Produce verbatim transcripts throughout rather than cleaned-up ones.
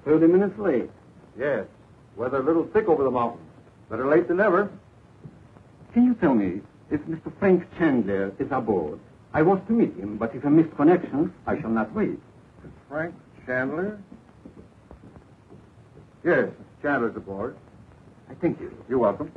thirty minutes late. Yes. Weather a little thick over the mountains. Better late than never. Can you tell me if Mister Frank Chandler is aboard? I want to meet him, but if I miss connections, I shall not wait. Frank Chandler? Yes, Chandler's aboard. I thank you. You're welcome.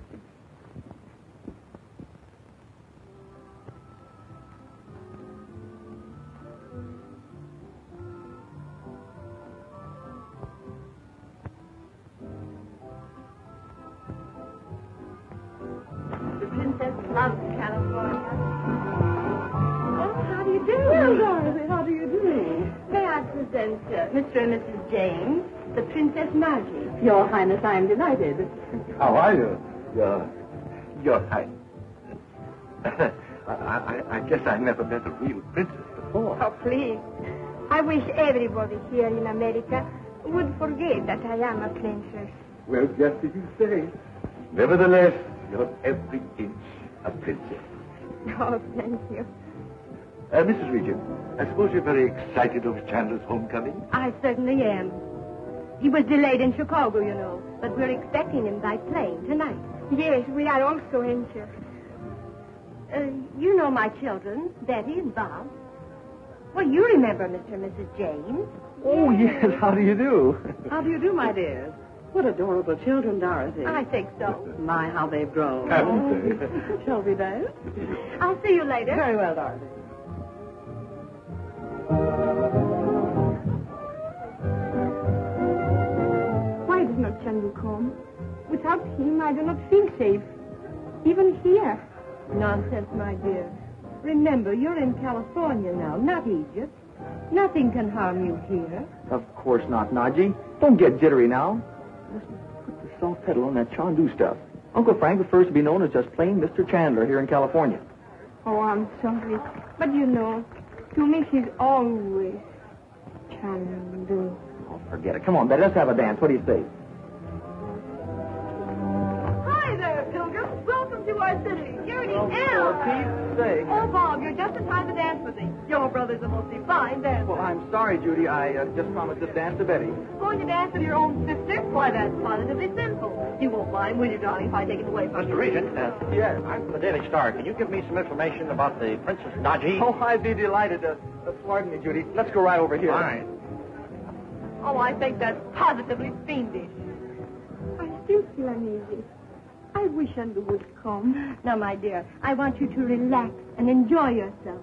The princess loves California. Oh, how do you do? Well, Dorothy, how do you do? May I present uh, Mister and Missus James, the Princess Margie. Your Highness, I am delighted. How are you? Your, your Highness. I, I, I guess I never met a real princess before. Oh, please. I wish everybody here in America would forget that I am a princess. Well, just as you say. Nevertheless, you're every inch a princess. Oh, thank you. Uh, Missus Regent, I suppose you're very excited over Chandler's homecoming? I certainly am. He was delayed in Chicago, you know, but we're expecting him by plane tonight. Yes, we are also anxious. Uh, you know my children, Betty and Bob. Well, you remember Mister and Missus James. Oh, yes. How do you do? How do you do, my dears? What adorable children, Dorothy. I think so. My, how they've grown. Haven't they? Shall we dance? I'll see you later. Very well, Dorothy. Why does not Chandu come? Without him, I do not feel safe. Even here. Nonsense, my dear. Remember, you're in California now, not Egypt. Nothing can harm you here. Of course not, Naji. Don't get jittery now. Listen, put the soft pedal on that Chandu stuff. Uncle Frank prefers to be known as just plain Mister Chandler here in California. Oh, I'm sorry. But you know, to me he's always Chandu. Oh, forget it. Come on, Betty, let's have a dance. What do you say? Hi there, pilgrims. Welcome to our city. You're the Oh, for Pete's sake. Oh, Bob, you're just in time to dance with me. Your brother's a most fine dancer. Well, I'm sorry, Judy. I uh, just promised to dance to Betty. Going to dance with your own sister? Why, that's positively sinful. You won't mind, will you, darling, if I take it away from Mister you? Regent, uh, Yes. I'm from the Daily Star. Can you give me some information about the Princess Naji? Oh, I'd be delighted to... Uh, pardon me, Judy. Let's go right over here. Fine. Oh, I think that's positively fiendish. I still feel uneasy. I wish Chandu would come. Now, my dear, I want you to relax and enjoy yourself.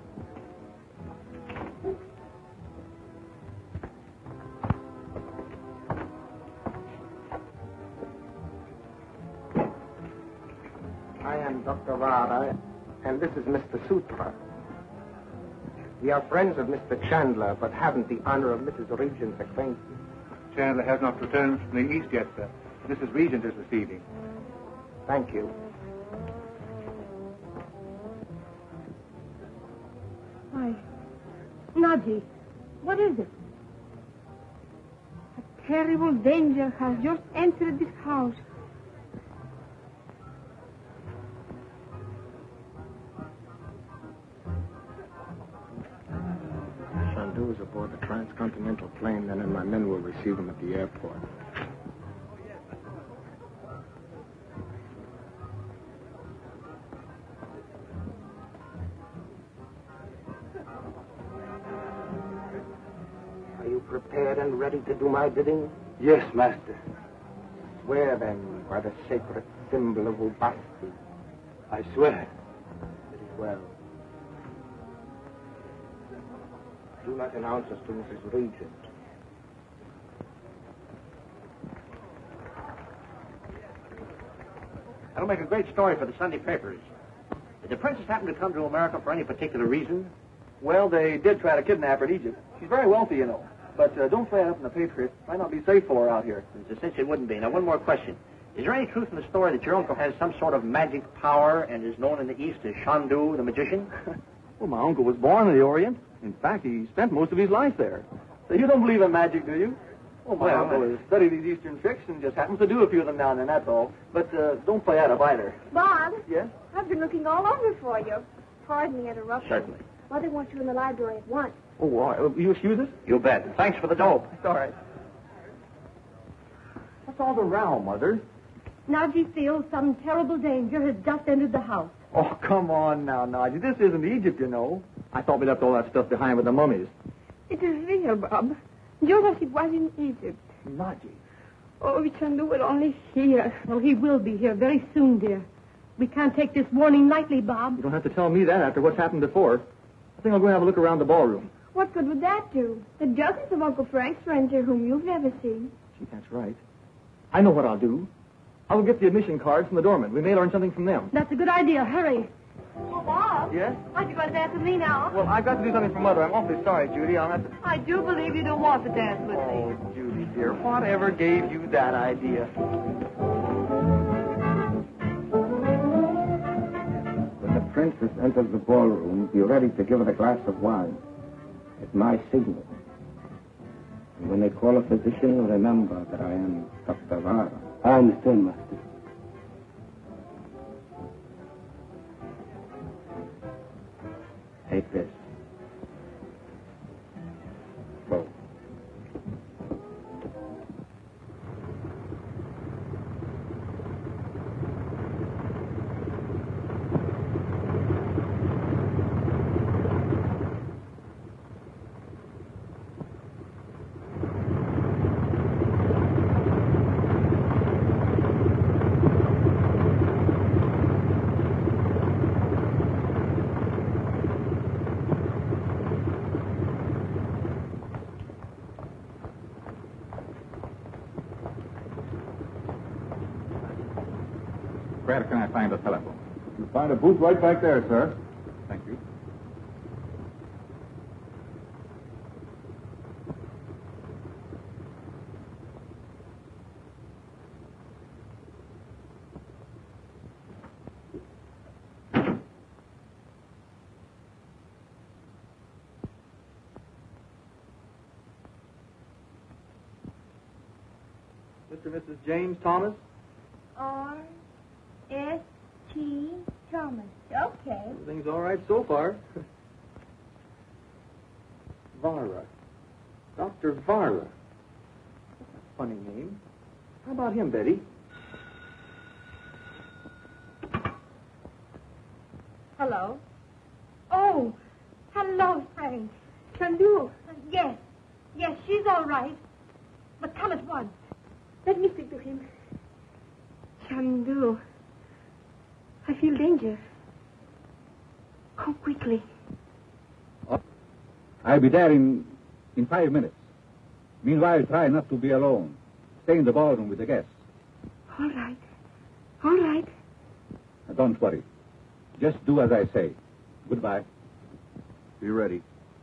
I am Doctor Vara, and this is Mister Sutra. We are friends of Mister Chandler, but haven't the honor of Missus Regent's acquaintance. Chandler has not returned from the east yet, sir. Missus Regent is receiving. Thank you. Why, Naji, what is it? A terrible danger has just entered this house. Chandu is aboard the transcontinental plane, then and my men will receive him at the airport. Are you prepared and ready to do my bidding? Yes, Master. Swear, then, by the sacred symbol of Ubasti. I swear. It is well. Do not announce us to Missus Regent. That'll make a great story for the Sunday papers. Did the princess happen to come to America for any particular reason? Well, they did try to kidnap her in Egypt. She's very wealthy, you know. But uh, don't play it up in the paper. It might not be safe for her out here. It's a cinch it wouldn't be. Now, one more question. Is there any truth in the story that your uncle has some sort of magic power and is known in the East as Chandu the Magician? Well, my uncle was born in the Orient. In fact, he spent most of his life there. So you don't believe in magic, do you? Well, my Well, uncle uh, has studied these Eastern tricks and just happens to do a few of them now and then, that's all. But uh, don't play that up either. Bob? Yes? I've been looking all over for you. Pardon the interruption. Certainly. Mother wants you in the library at once. Oh, uh, will you excuse us? You bet. Thanks for the dope. It's all right. What's all the row, Mother? Naji feels some terrible danger has just entered the house. Oh, come on now, Naji. This isn't Egypt, you know. I thought we left all that stuff behind with the mummies. It is real, Bob. Just as it was in Egypt. Naji. Oh, Chandu will only hear. Well, he will be here very soon, dear. We can't take this warning lightly, Bob. You don't have to tell me that after what's happened before. I think I'll go have a look around the ballroom. What good would that do? The justice of Uncle Frank's friends here whom you've never seen. Gee, that's right. I know what I'll do. I'll get the admission cards from the doorman. We may learn something from them. That's a good idea. Hurry. Oh, Bob. Yes? Aren't you going to dance with me now? Well, I've got to do something for Mother. I'm awfully sorry, Judy. I'll have to... I do believe you don't want to dance with Oh, Judy, dear, whatever gave you that idea? When the princess enters the ballroom, be ready to give her a glass of wine. At my signal. And when they call a physician, remember that I am Doctor Vara. I understand, Master. Take this. Go. Where can I find a telephone? You'll find a booth right back there, sir. Thank you. Mister and Missus James Thomas? R. S. T. Thomas. Okay. Everything's all right so far. Vara. Doctor Vara. That's a funny name. How about him, Betty? Hello. Oh, hello, Frank. Chandu. Yes. Yes, she's all right. But come at once. Let me speak to him. Chandu. I feel danger. Come quickly. I'll be there in in five minutes. Meanwhile, try not to be alone. Stay in the ballroom with the guests. All right. All right. Now, don't worry. Just do as I say. Goodbye. Be ready.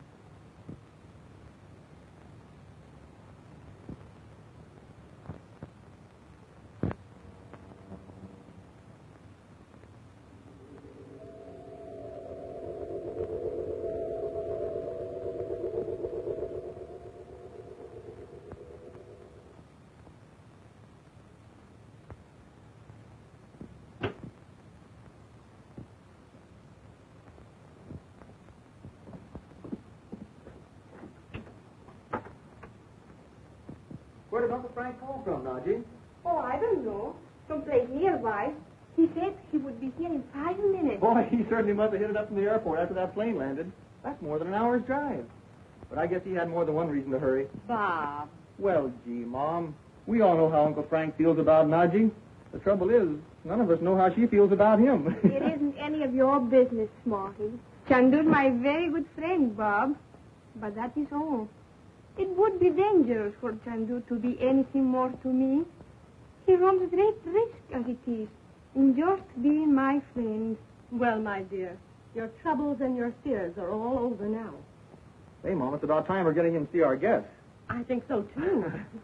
Where did Uncle Frank call from, Naji? Oh, I don't know. Someplace nearby. He said he would be here in five minutes. Boy, he certainly must have hit it up from the airport after that plane landed. That's more than an hour's drive. But I guess he had more than one reason to hurry. Bob. Well, gee, Mom, we all know how Uncle Frank feels about Naji. The trouble is, none of us know how she feels about him. It isn't any of your business, Smarty. Chandu's my very good friend, Bob. But that is all. It would be dangerous for Chandu to be anything more to me. He runs great risk as it is in just being my friend. Well, my dear, your troubles and your fears are all over now. Say, Mom, it's about time we're getting him to see our guests. I think so, too.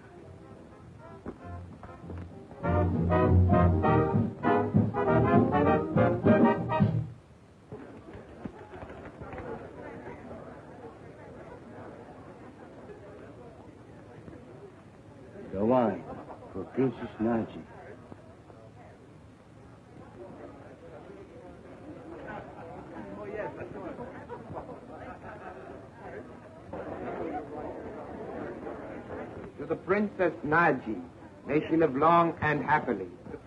The wine for Princess Naji. To the Princess Naji, May she live long and happily.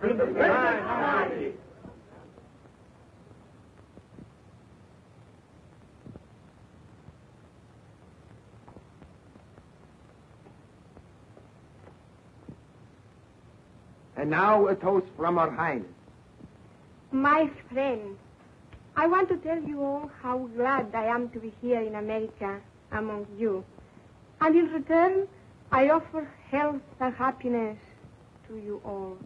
And now a toast from Her Highness. My friend, I want to tell you all how glad I am to be here in America among you. And in return, I offer health and happiness to you all.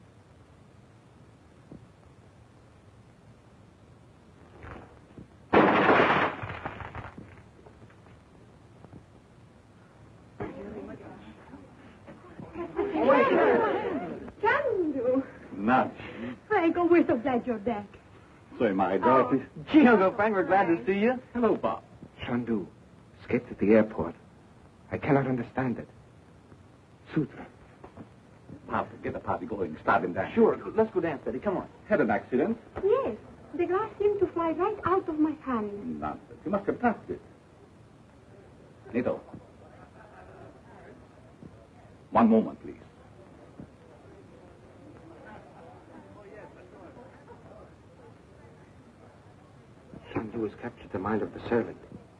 Chandu! Not. Frank, oh, we're so glad you're back. So am I, Dorothy. Gee, Uncle Frank, we're glad to see you. Hello, Bob. Chandu escaped at the airport. I cannot understand it. Sutra. Bob, get the party going. Start him down. Sure, let's go dance, Betty. Come on. Had an accident? Yes, the glass seemed to fly right out of my hand. Nonsense. You must have touched it. Nito. One moment, please. Chandu has captured the mind of the servant.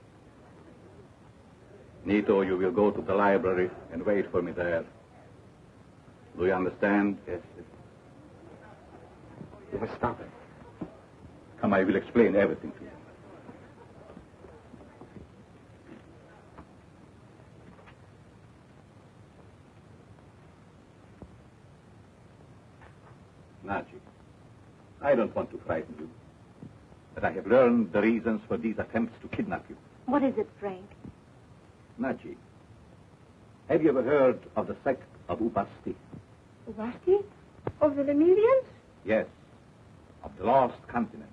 Nito, you will go to the library and wait for me there. Do you understand? Yes, sir. You must stop it. Come, I will explain everything to you. Naji, I don't want to frighten you, but I have learned the reasons for these attempts to kidnap you. What is it, Frank? Naji, have you ever heard of the sect of Ubasti? Ubasti? Of the Lemurians? Yes, of the lost continent.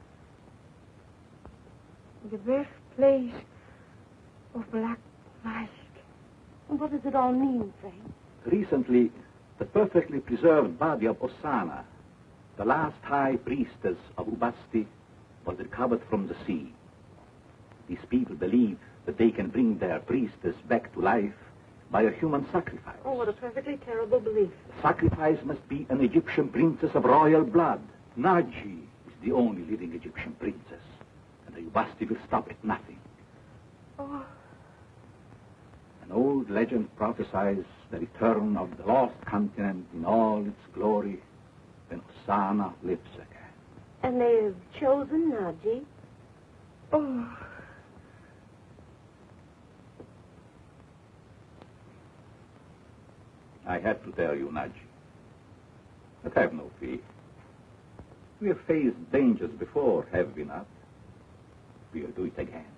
The birthplace of black magic. And what does it all mean, Frank? Recently, the perfectly preserved body of Osana, the last high priestess of Ubasti, was recovered from the sea. These people believe that they can bring their priestess back to life by a human sacrifice. Oh, what a perfectly terrible belief. The sacrifice must be an Egyptian princess of royal blood. Naji is the only living Egyptian princess, and the Ubasti will stop at nothing. Oh. An old legend prophesies the return of the lost continent in all its glory when Osana lives again. And they have chosen Naji? Oh. I had to tell you, Naji. But have no fear. We have faced dangers before, have we not? We'll do it again.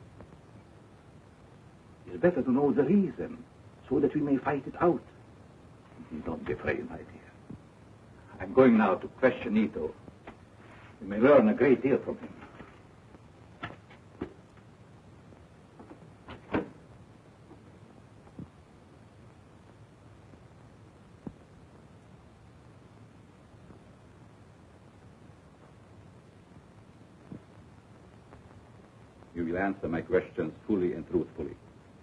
It's better to know the reason, so that we may fight it out. Don't be afraid, my dear. I'm going now to question Nito. We may learn a great deal from him. You will answer my questions fully and truthfully.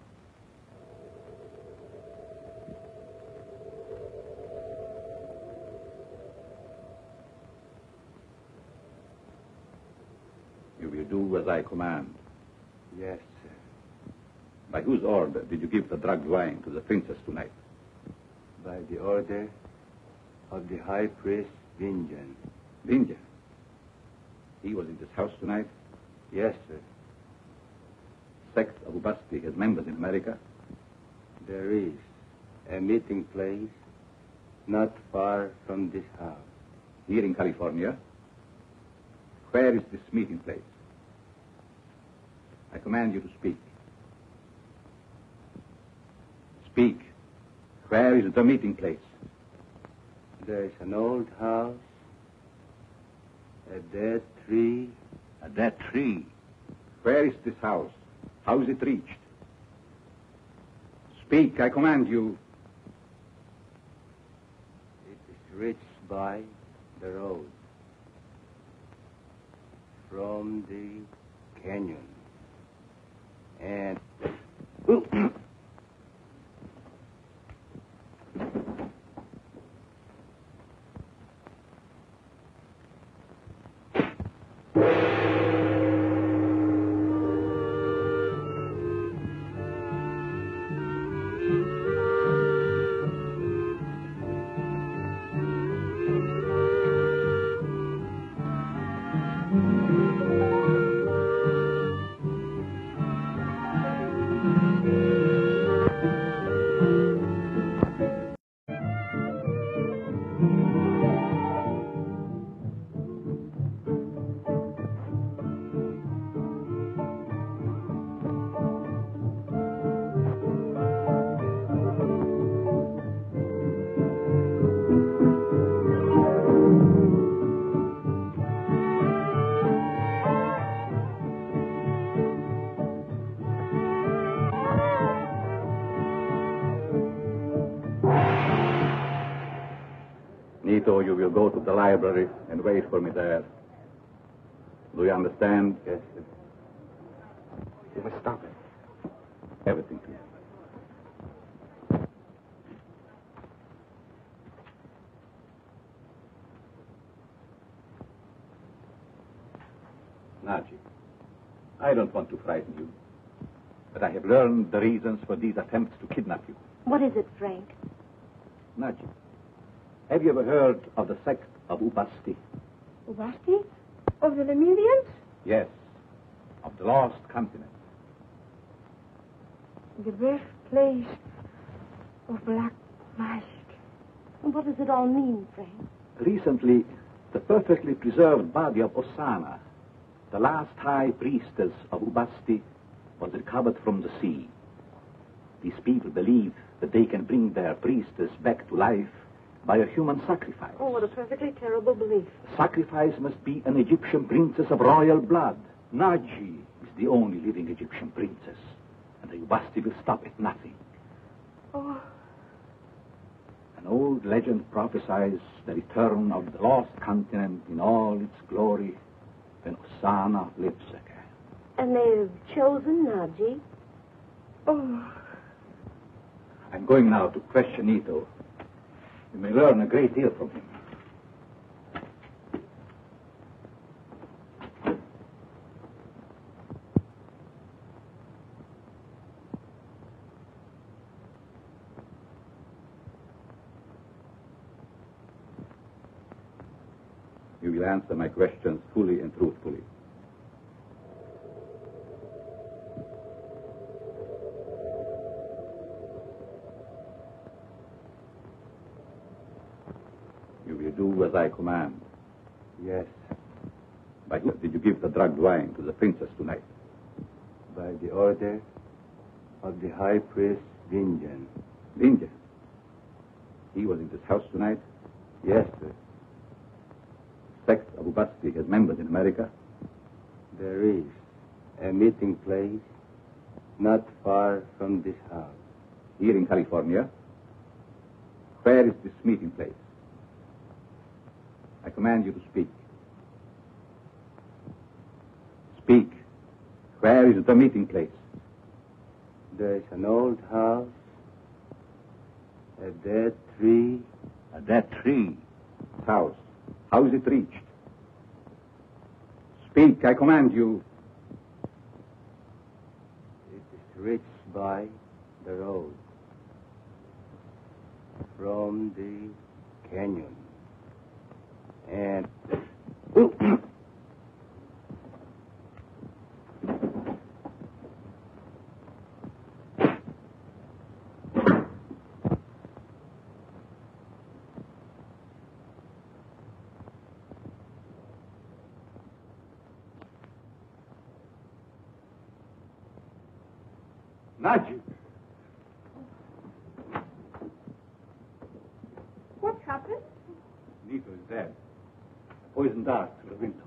You will do as I command. Yes, sir. By whose order did you give the drugged wine to the princess tonight? By the order of the high priest Vinjan. Vinja. He was in this house tonight? Yes, sir. Sect of Ubasti has members in America? There is a meeting place not far from this house. Here in California? Where is this meeting place? I command you to speak. Speak. Where is the meeting place? There is an old house, a dead tree. A dead tree? Where is this house? How is it reached? Speak, I command you. It is reached by the road from the canyon. And Nito, you will go to the library and wait for me there. Do you understand? Yes, sir. You must stop it. Everything clear. Naji, I don't want to frighten you, but I have learned the reasons for these attempts to kidnap you. What is it, Frank? Naji, have you ever heard of the sect of Ubasti? Ubasti? Of the Lemurians? Yes, of the lost continent. The birthplace of black magic. And what does it all mean, Frank? Recently, the perfectly preserved body of Osana, the last high priestess of Ubasti, was recovered from the sea. These people believe that they can bring their priestess back to life by a human sacrifice. Oh, what a perfectly terrible belief. The sacrifice must be an Egyptian princess of royal blood. Naji is the only living Egyptian princess, and the Ubasti will stop at nothing. Oh. An old legend prophesies the return of the lost continent in all its glory when Osana lives again. And they've chosen Naji? Oh. I'm going now to question Nito. You may learn a great deal from him. You will answer my questions fully and truthfully. You will do as I command. Yes, By whom did you give the drugged wine to the princess tonight? by the order of the high priest Vinjan. India. He was in this house tonight. Yes, sir. Sect of Ubasti has members in America. There is a meeting place not far from this house. Here in California. Where is this meeting place? I command you to speak. Speak. Where is the meeting place? There is an old house, a dead tree. A dead tree. House. How is it reached? Speak, I command you. It is reached by the road from the canyon. And Naji. What happened? Nito is dead. A poison dart through the window.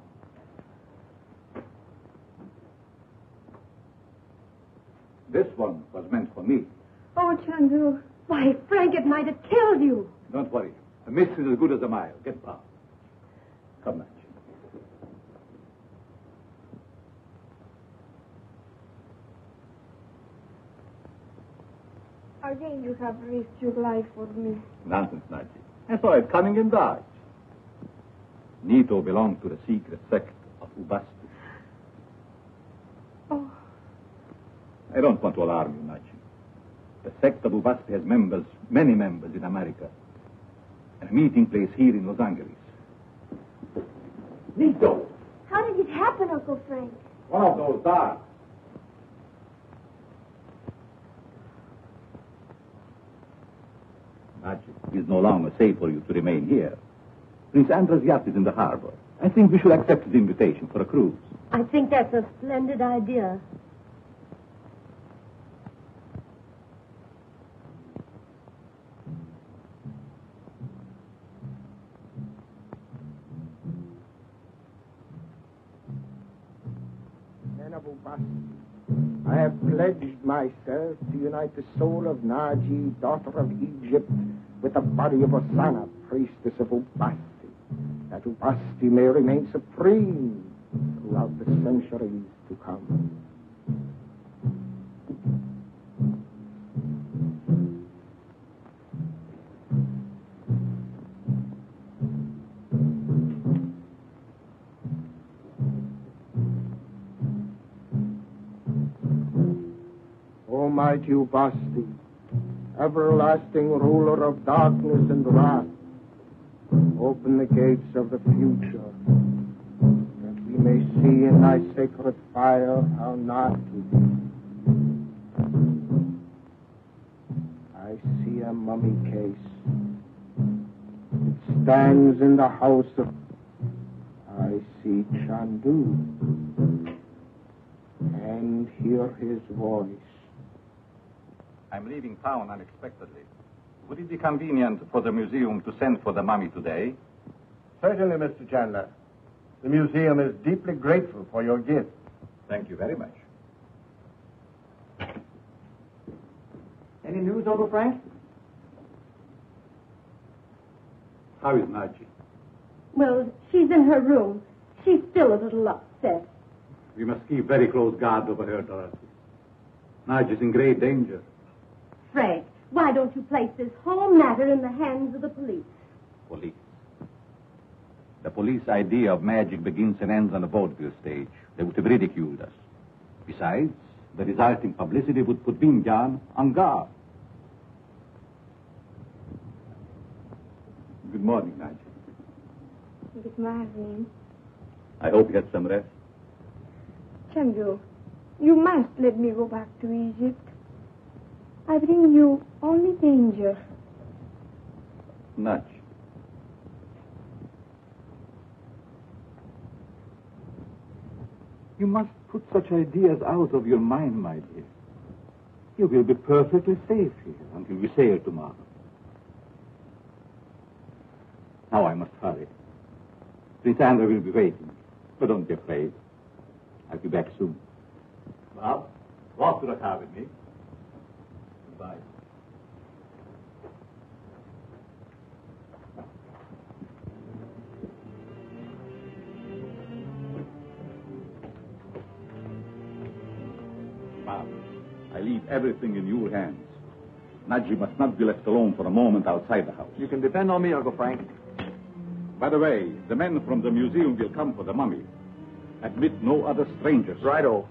This one was meant for me. Oh, Chandu. Why, Frank, it might have killed you. Don't worry. A miss is as good as a mile. Get past. Come, Naji. Again, you have risked your life for me. Nonsense, Naji. I saw it coming and dodged. Nito belonged to the secret sect of Ubasti. Oh. I don't want to alarm you, Naji. The sect of Ubasti has members, many members in America. And a meeting place here in Los Angeles. Nito! How did it happen, Uncle Frank? One of those darts. Naji, it is no longer safe for you to remain here. Prince Andrew's yacht is in the harbor. I think we should accept his invitation for a cruise. I think that's a splendid idea. Men of Ubasti, I have pledged myself to unite the soul of Naji, daughter of Egypt, with the body of Osana, priestess of Ubasti, that Ubasti may remain supreme throughout the centuries to come. Almighty Ubasti, everlasting ruler of darkness and wrath, open the gates of the future, that we may see in thy sacred fire how not to be. I see a mummy case. It stands in the house of... I see Chandu, and hear his voice. I'm leaving town unexpectedly. Would it be convenient for the museum to send for the mummy today? Certainly, Mister Chandler. The museum is deeply grateful for your gift. Thank you very much. Any news, Uncle Frank? How is Naji? Well, she's in her room. She's still a little upset. We must keep very close guard over her, Dorothy. Naji's in great danger. Frank, why don't you place this whole matter in the hands of the police? Police. The police idea of magic begins and ends on the vaudeville stage. They would have ridiculed us. Besides, the resulting publicity would put Binjan on guard. Good morning, Naji. Good morning. I hope you had some rest. Chandu, you must let me go back to Egypt. I bring you only danger. Naj. You must put such ideas out of your mind, my dear. You will be perfectly safe here until we sail tomorrow. Now I must hurry. Prince Andrew will be waiting, but don't be afraid. I'll be back soon. Bob, walk to the car with me. Goodbye. Bob, I leave everything in your hands. Naji must not be left alone for a moment outside the house. You can depend on me, Uncle Frank. By the way, the men from the museum will come for the mummy. Admit no other strangers. Righto.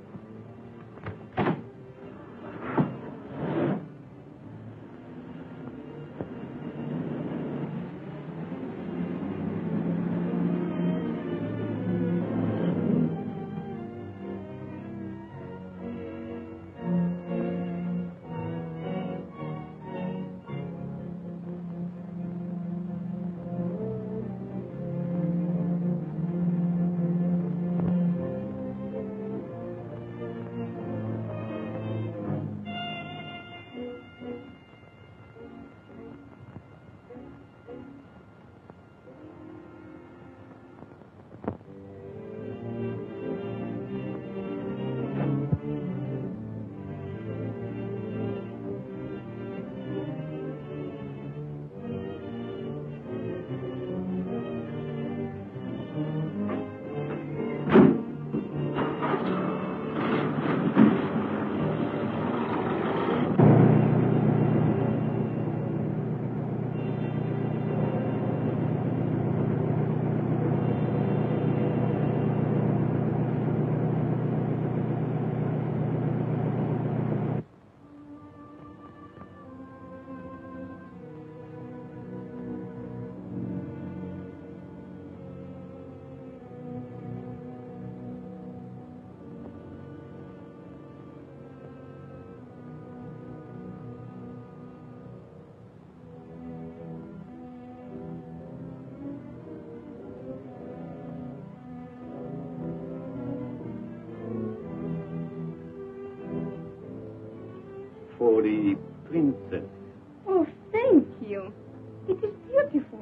For the princess. Oh, thank you. It is beautiful.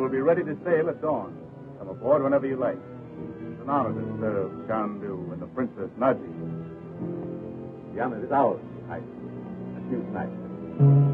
be ready to sail at dawn. Come aboard whenever you like. It's an honor to serve Chandu and the Princess Naji. The honor is ours, Your Highness. Adieu tonight.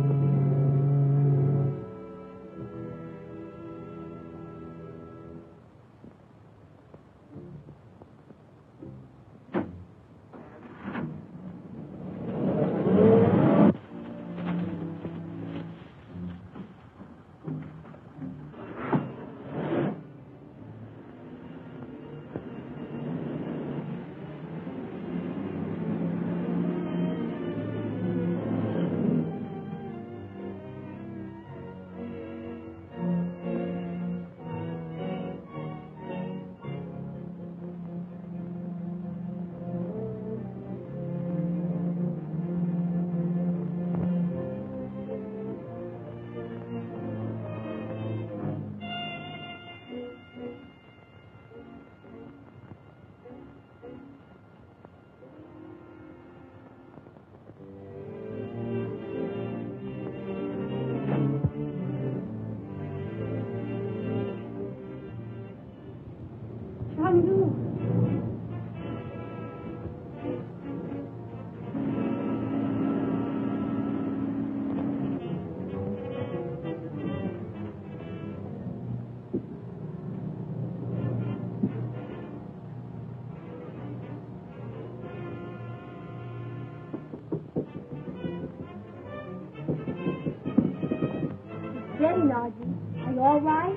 Steady, Naji. Are you all right?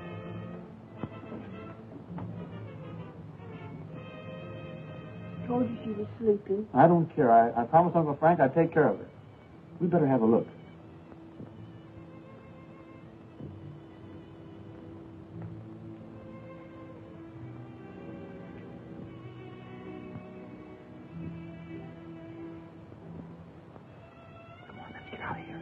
Told you she was sleeping. I don't care. I, I promised Uncle Frank I'd take care of her. We better have a look. Come on, let's get out of here.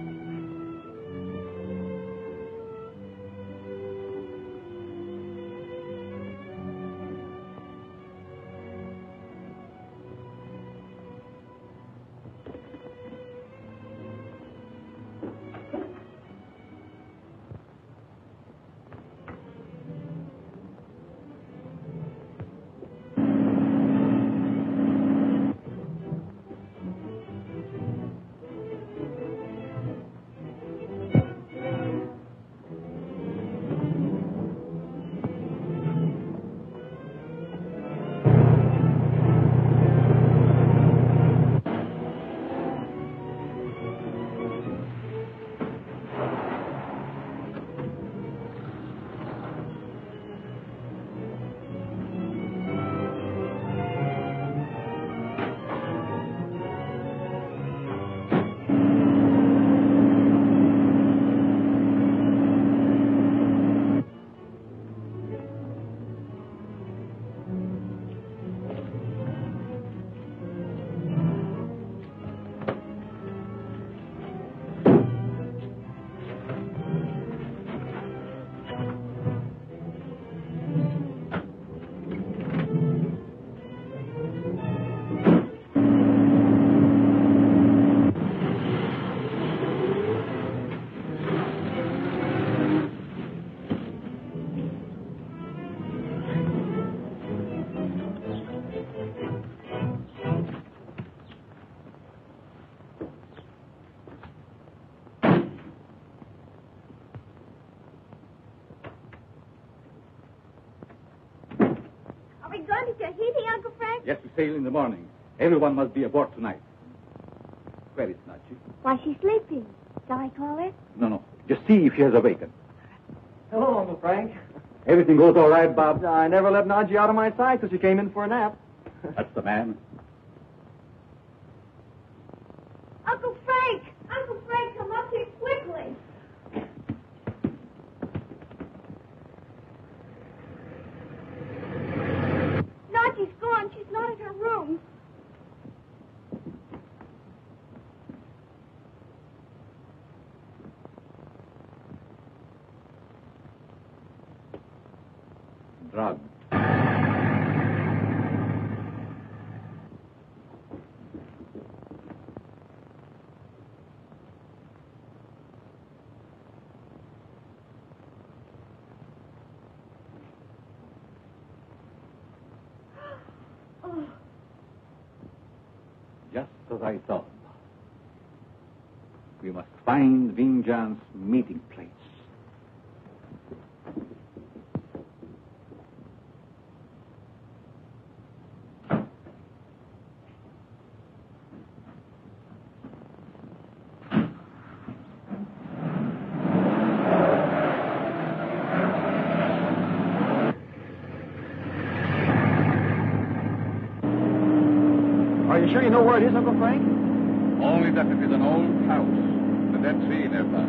Yes, we sail in the morning. Everyone must be aboard tonight. Where is Nachi? Why, she's sleeping. Shall I call her? No, no. Just see if she has awakened. Hello, Uncle Frank. Everything goes all right, Bob? I never let Naji out of my sight till she came in for a nap. That's the man. Uncle Frank! Uncle Frank, come up here quickly. Naji's gone. She's not in her room. Drug. as I thought. We must find Vinjan's meeting place. Are you sure you know where it is, Uncle Frank? Only that it is an old house. The Dead Sea nearby.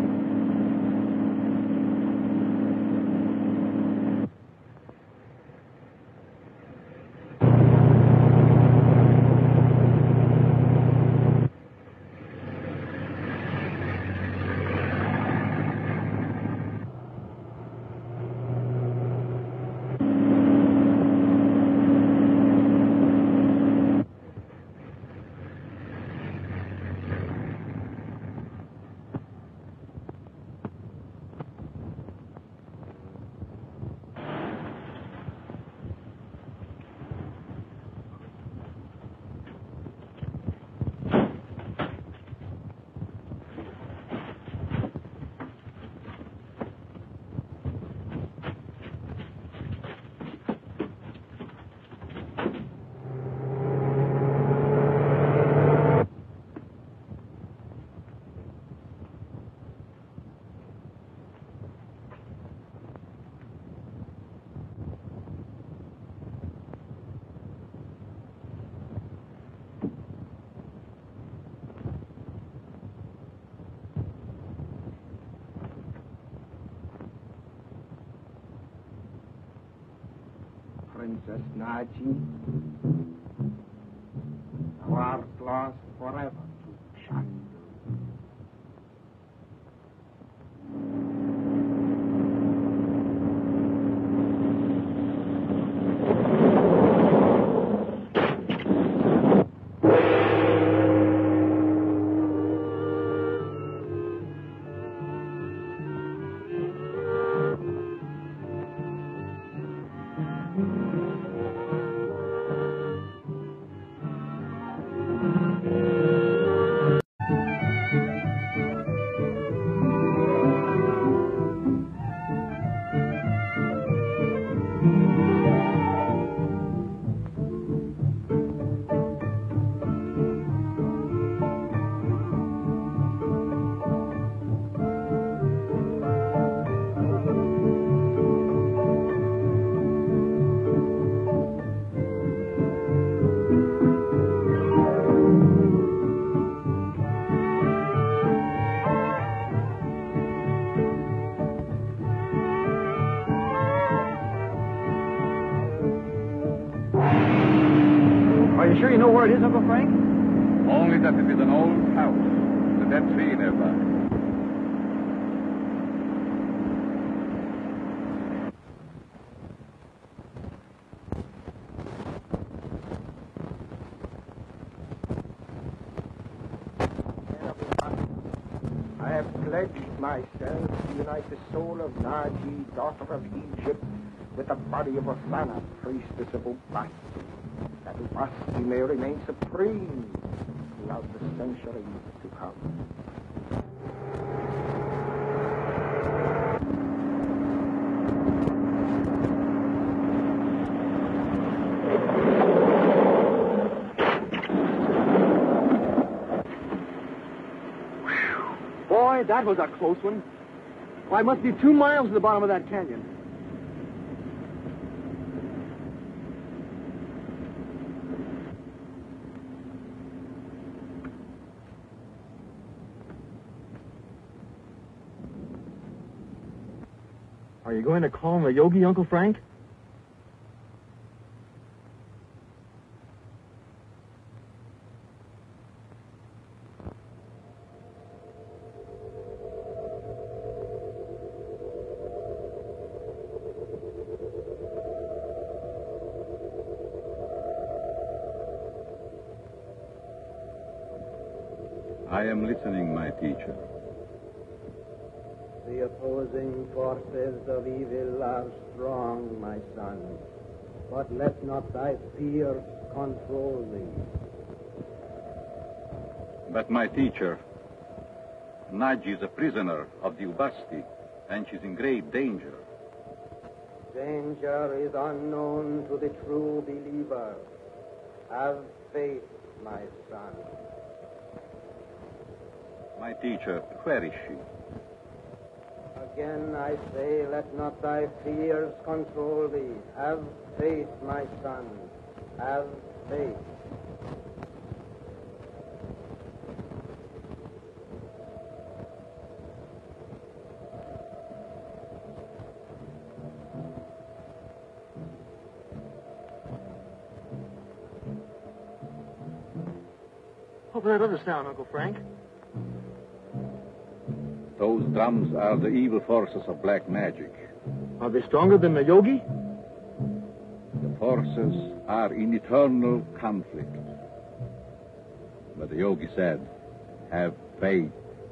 Princess Naji, thou art lost forever to Chandu. Are you sure you know where it is, Uncle Frank? Only that it is an old house. The Dead Sea nearby. I have pledged myself to unite the soul of Naji, daughter of Egypt, with the body of Osana, priestess of Ubasti, that Ubasti may remain supreme throughout the centuries to come. Boy, that was a close one. Why, it must be two miles to the bottom of that canyon. Are you going to call him a yogi, Uncle Frank? I am listening, my teacher. The opposing forces of evil are strong, my son. But let not thy fears control thee. But my teacher, Naji is a prisoner of the Ubasti, and she's in great danger. Danger is unknown to the true believer. Have faith, my son. My teacher, where is she? Again I say, let not thy fears control thee. Have faith, my son. Have faith. What was that other sound, Uncle Frank? Those drums are the evil forces of black magic. Are they stronger than the yogi? The forces are in eternal conflict. But the yogi said, have faith.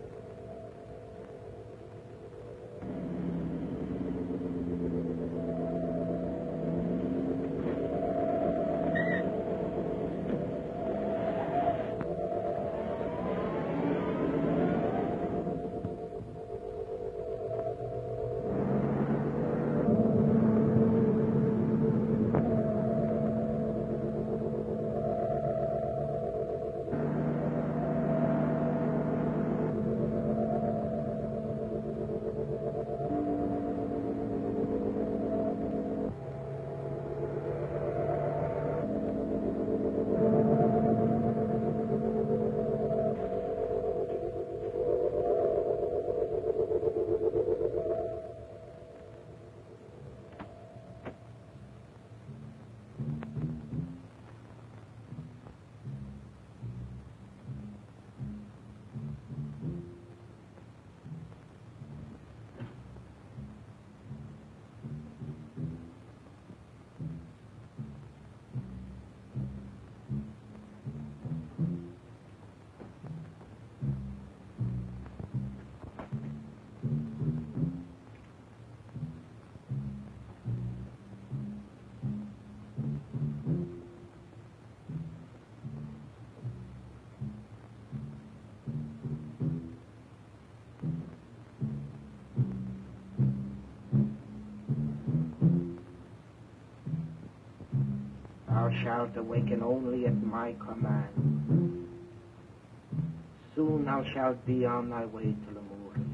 Thou shalt awaken only at my command. Soon thou shalt be on thy way to Lemuria.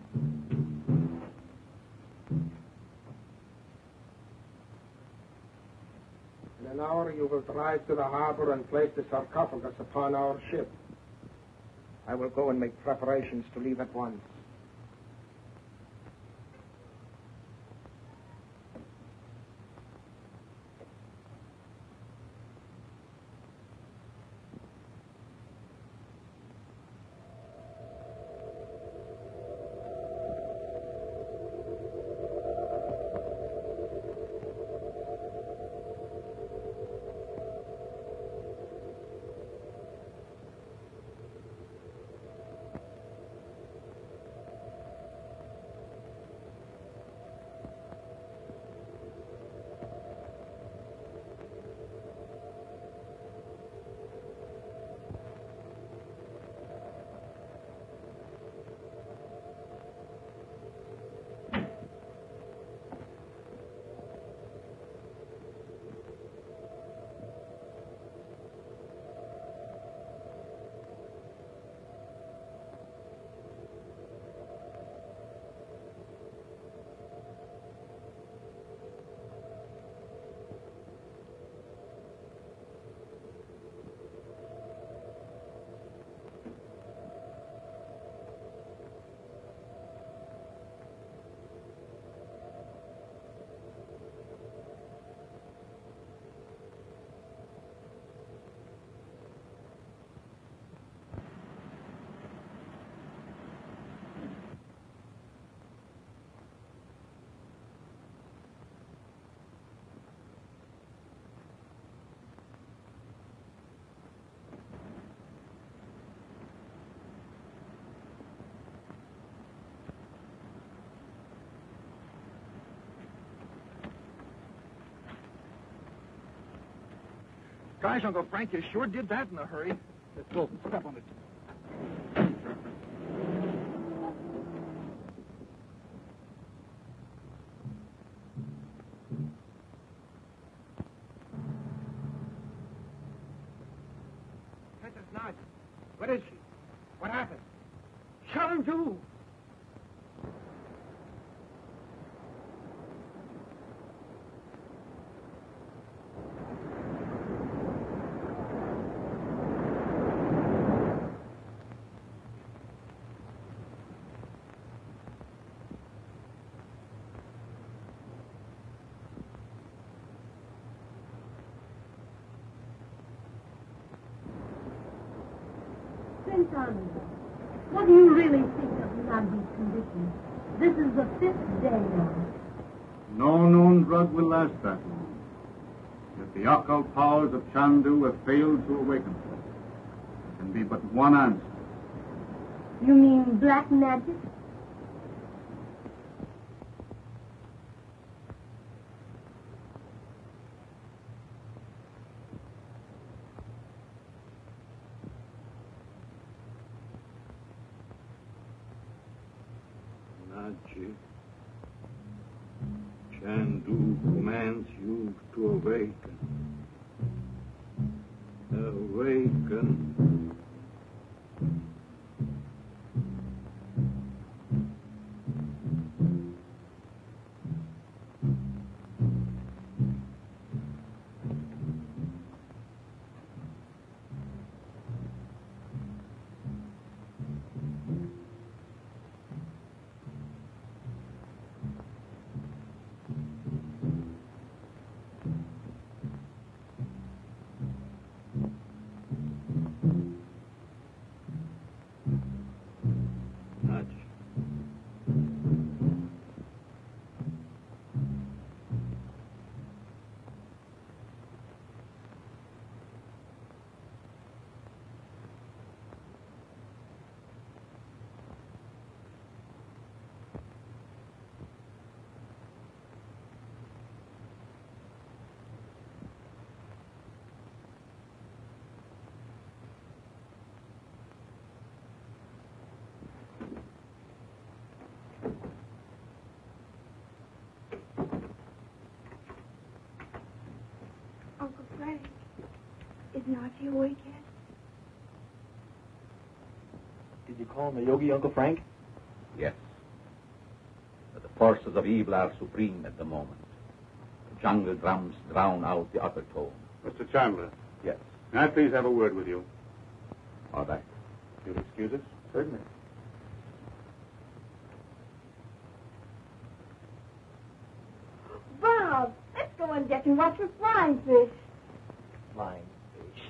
In an hour you will drive to the harbor and place the sarcophagus upon our ship. I will go and make preparations to leave at once. Gosh, Uncle Frank, you sure did that in a hurry. Let's go. Step on it. What happened? Chandu! What do you really think of Nadi's condition? This is the fifth day now. No known drug will last that long. If the occult powers of Chandu have failed to awaken her, there can be but one answer. You mean black magic? Chandu commands you to awaken. Awaken. Uncle Frank, is Nachi awake yet? Did you call him a yogi, Uncle Frank? Yes. But the forces of evil are supreme at the moment. The jungle drums drown out the upper tone. Mister Chandler. Yes. May I please have a word with you? All right. You'll excuse us? Certainly. Bob, let's go on deck and watch for flying fish. Flying fish.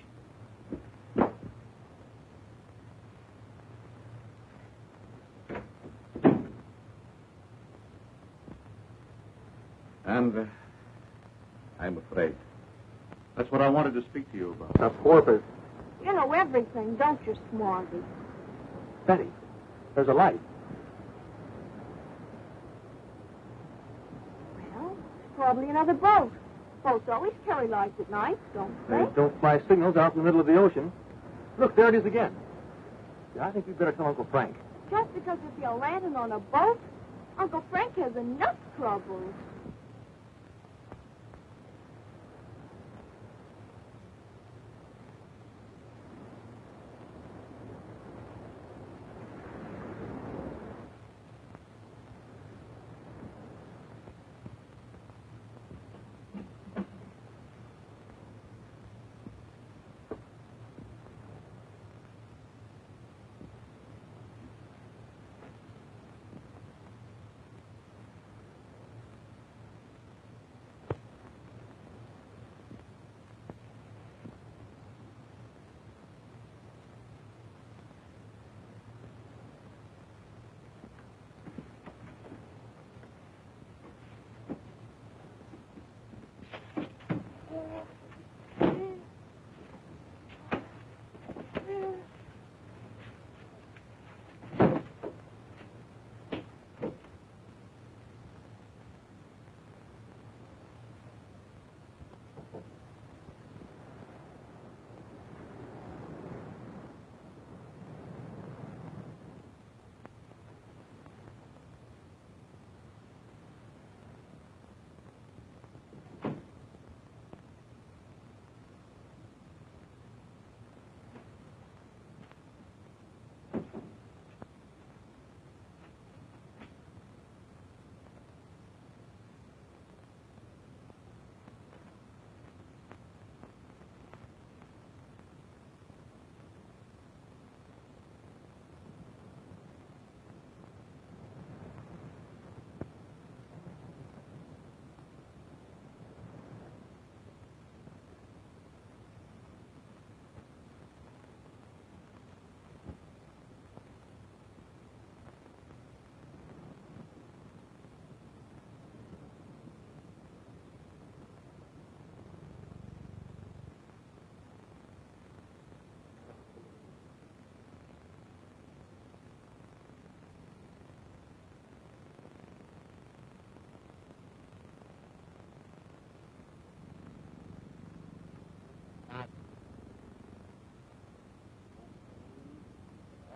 And uh, I'm afraid. That's what I wanted to speak to you about. A porpoise. You know everything, don't you, Smarty? Betty, there's a light. Well, it's probably another boat. Boats always carry lights at night, don't they? They don't fly signals out in the middle of the ocean. Look, there it is again. Yeah, I think we'd better tell Uncle Frank. Just because if you're landing on a boat, Uncle Frank has enough troubles.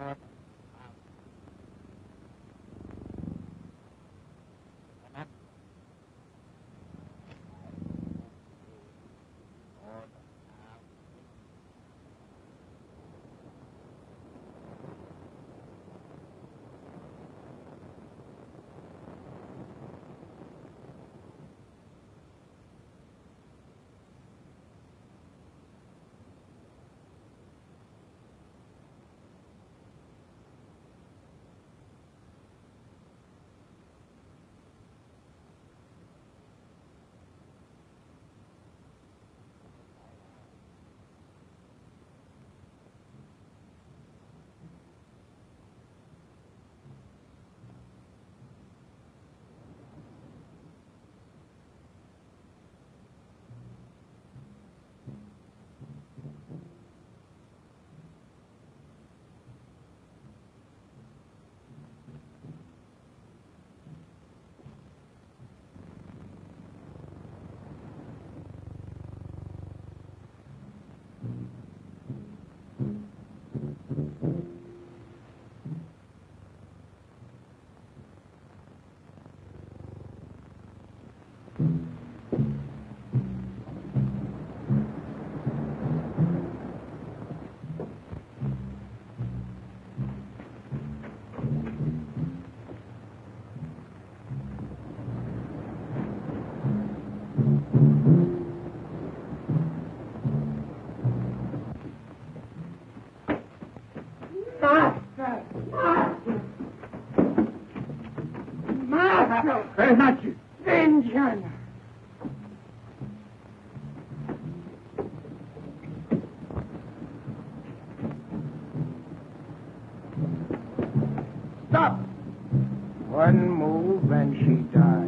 Pernaci! Vengeance! Stop! One move and she died.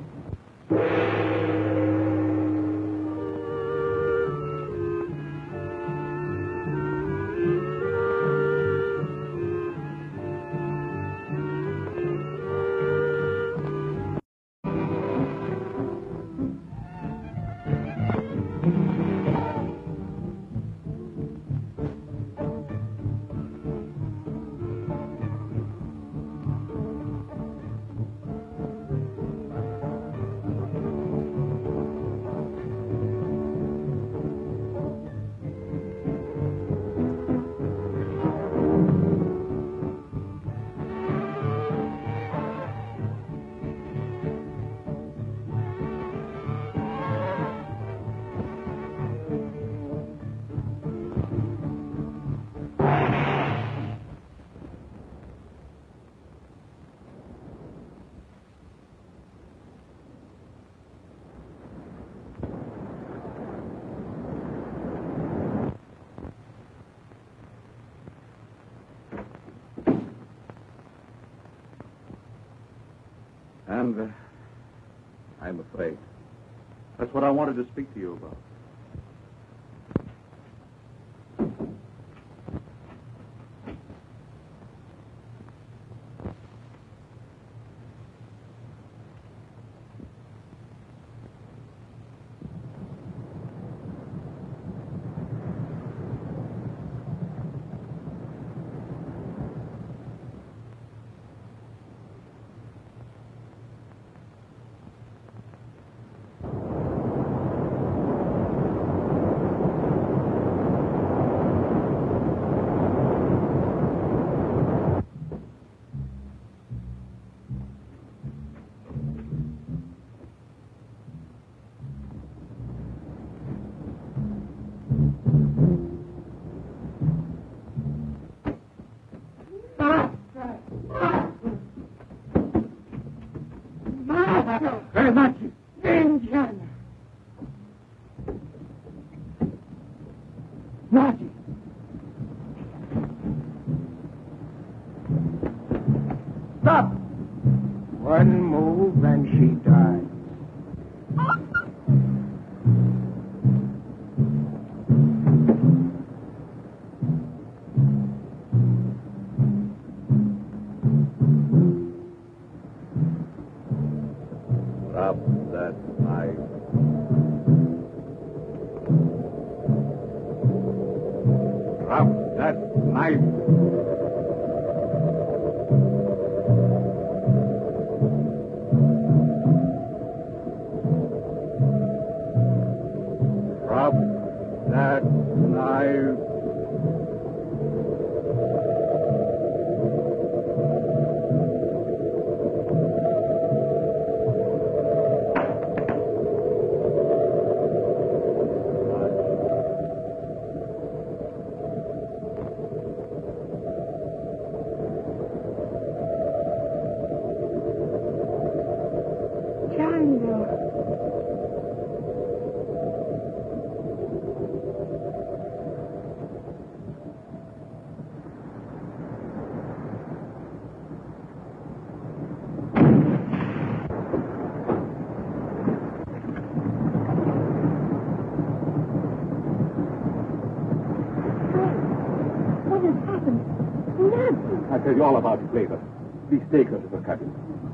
And uh, I'm afraid. That's what I wanted to speak to you about. Pernaci! Vengeance! Nazi! Stop! One move and she died. Drop that knife. Drop that knife. I'll tell you all about it later. Please take her to the cabin.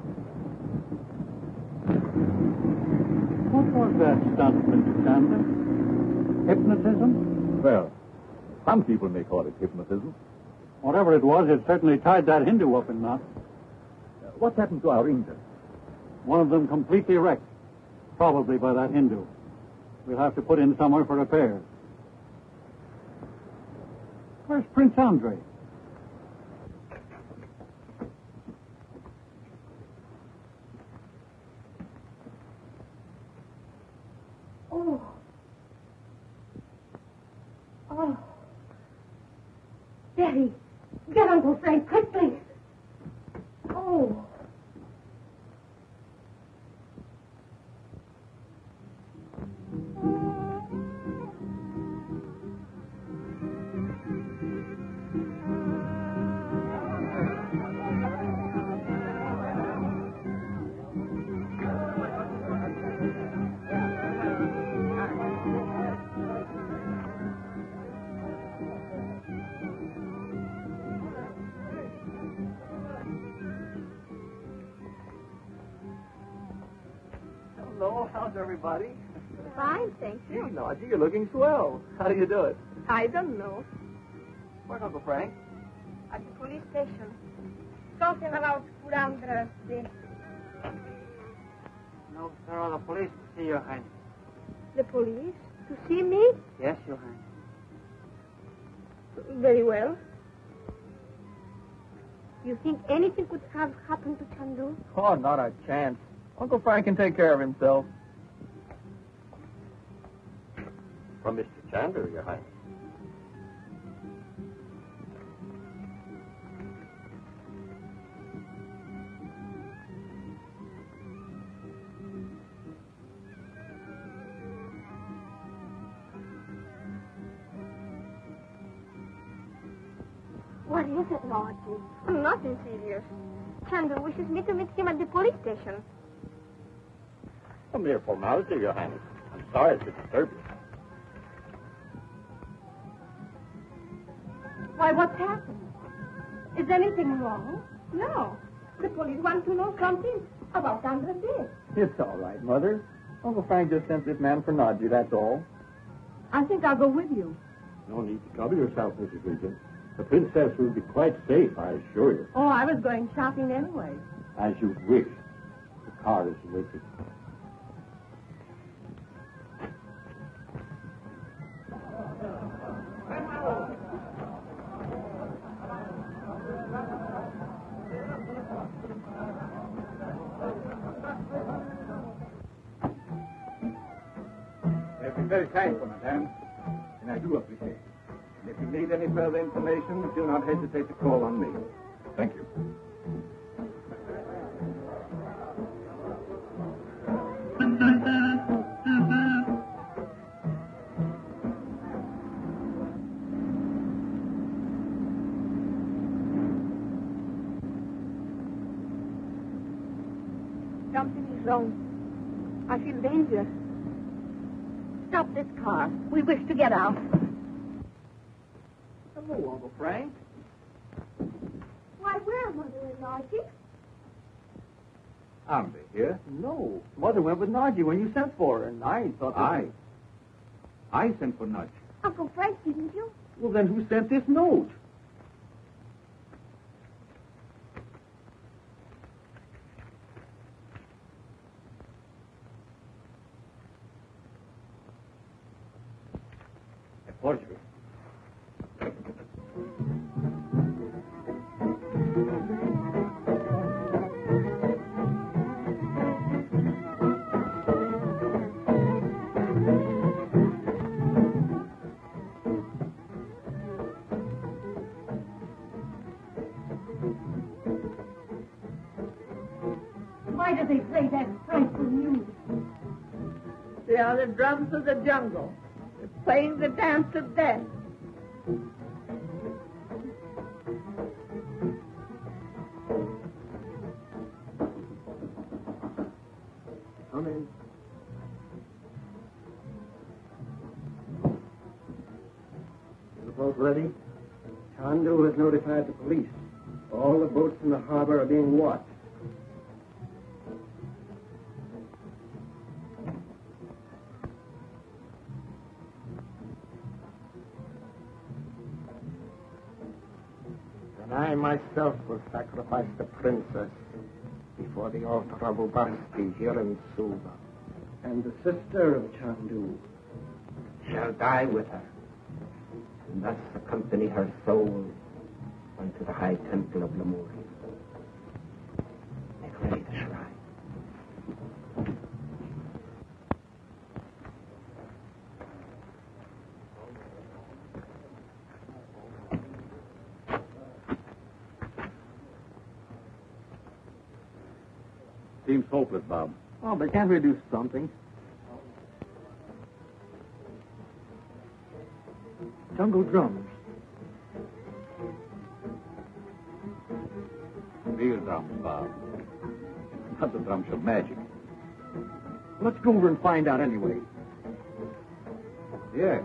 What was that stunt, Mister Chandler? Hypnotism? Well, some people may call it hypnotism. Whatever it was, it certainly tied that Hindu up in knots. Uh, what's happened to our Indians? One of them completely wrecked, probably by that Hindu. We'll have to put in somewhere for repairs. Where's Prince Andre? Oh. Oh. Betty, get Uncle Frank quickly. Oh. Hello, how's everybody? Fine, thank Gee, you. Naji, you're looking swell. How do you do it? I don't know. Where's Uncle Frank? At the police station. Something about Kurandra. No, sir, the police to see Your Highness. The police? To see me? Yes, Your Highness. Very well. You think anything could have happened to Chandu? Oh, not a chance. Uncle Frank can take care of himself. From Mister Chandler, Your Highness. What is it, Naji? Nothing serious. Chandu wishes me to meet him at the police station. A mere formality, Your Highness. I'm sorry to disturb you. Why, what's happened? Is anything wrong? No. The police want to know something about Andre's death. It's all right, Mother. Uncle Frank just sent this man for Naji, that's all. I think I'll go with you. No need to trouble yourself, Missus Regent. The princess will be quite safe, I assure you. Oh, I was going shopping anyway. As you wish. The car is waiting. They've been very thankful, madame, and I do appreciate it. And if you need any further information, do not hesitate to call on me. Thank you. Something is wrong. I feel danger. Stop this car. We wish to get out. Hello, Uncle Frank. Why, where, Mother and Naji? Ambe here. No, Mother went with Naji when you sent for her, and I thought that... I. I sent for Nudge. Uncle Frank, didn't you? Well, then who sent this note? A forgery. Why do they play that frightful music? They are the drums of the jungle. They're playing the dance of death. Come in. Is the boat ready? Chandu has notified the police. All the boats in the harbor are being watched. And I myself will sacrifice the princess before the altar of Ubasti here in Suva. And the sister of Chandu shall die with her, and thus accompany her soul unto the high temple of Lemuria. Make ready the shrine. Seems hopeless, Bob. Oh, but can't we do something? Jungle drums. Real drums, Bob. Not the drums of magic. Let's go over and find out anyway. Yes.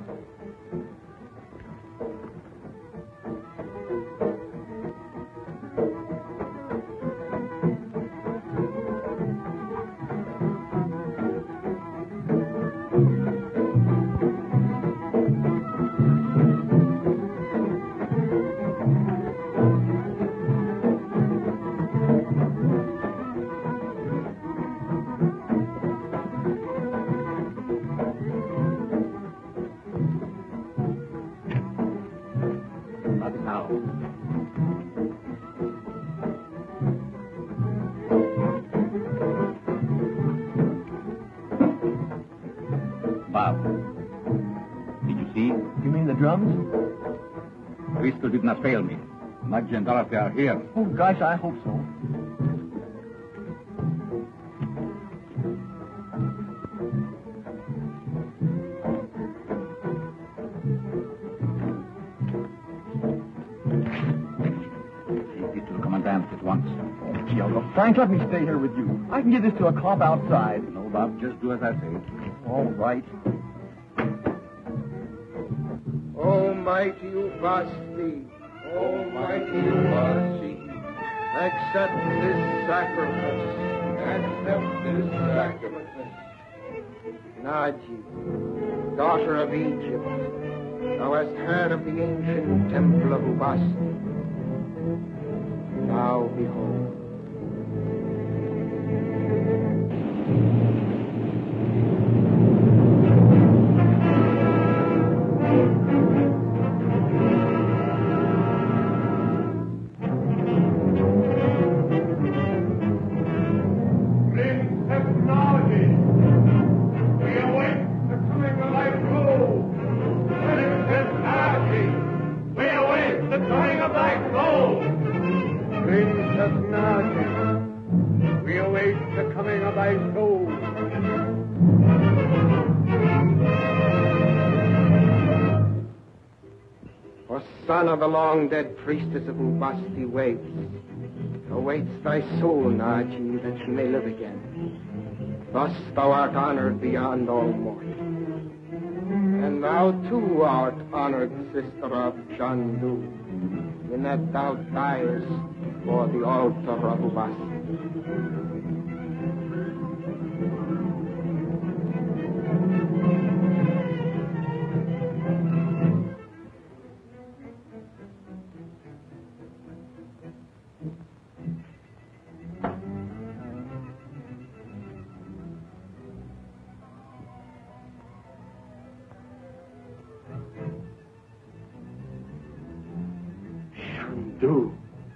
Crystal did not fail me. Mudge and Dorothy are here. Oh, gosh, I hope so. Take it to the commandant at once. Oh, gee, look, Frank, let me stay here with you. I can get this to a cop outside. No, Bob, just do as I say. All right. Almighty Ubasti, Almighty Ubasti, accept this sacrifice, accept this sacrifice. Naji, daughter of Egypt, thou hast heard of the ancient temple of Ubasti. Now behold. Son of the long-dead priestess of Ubasti waits. Awaits thy soul, Naji, that she may live again. Thus thou art honored beyond all mortal. And thou too art honored, sister of Chandu, in that thou diest for the altar of Ubasti. Do.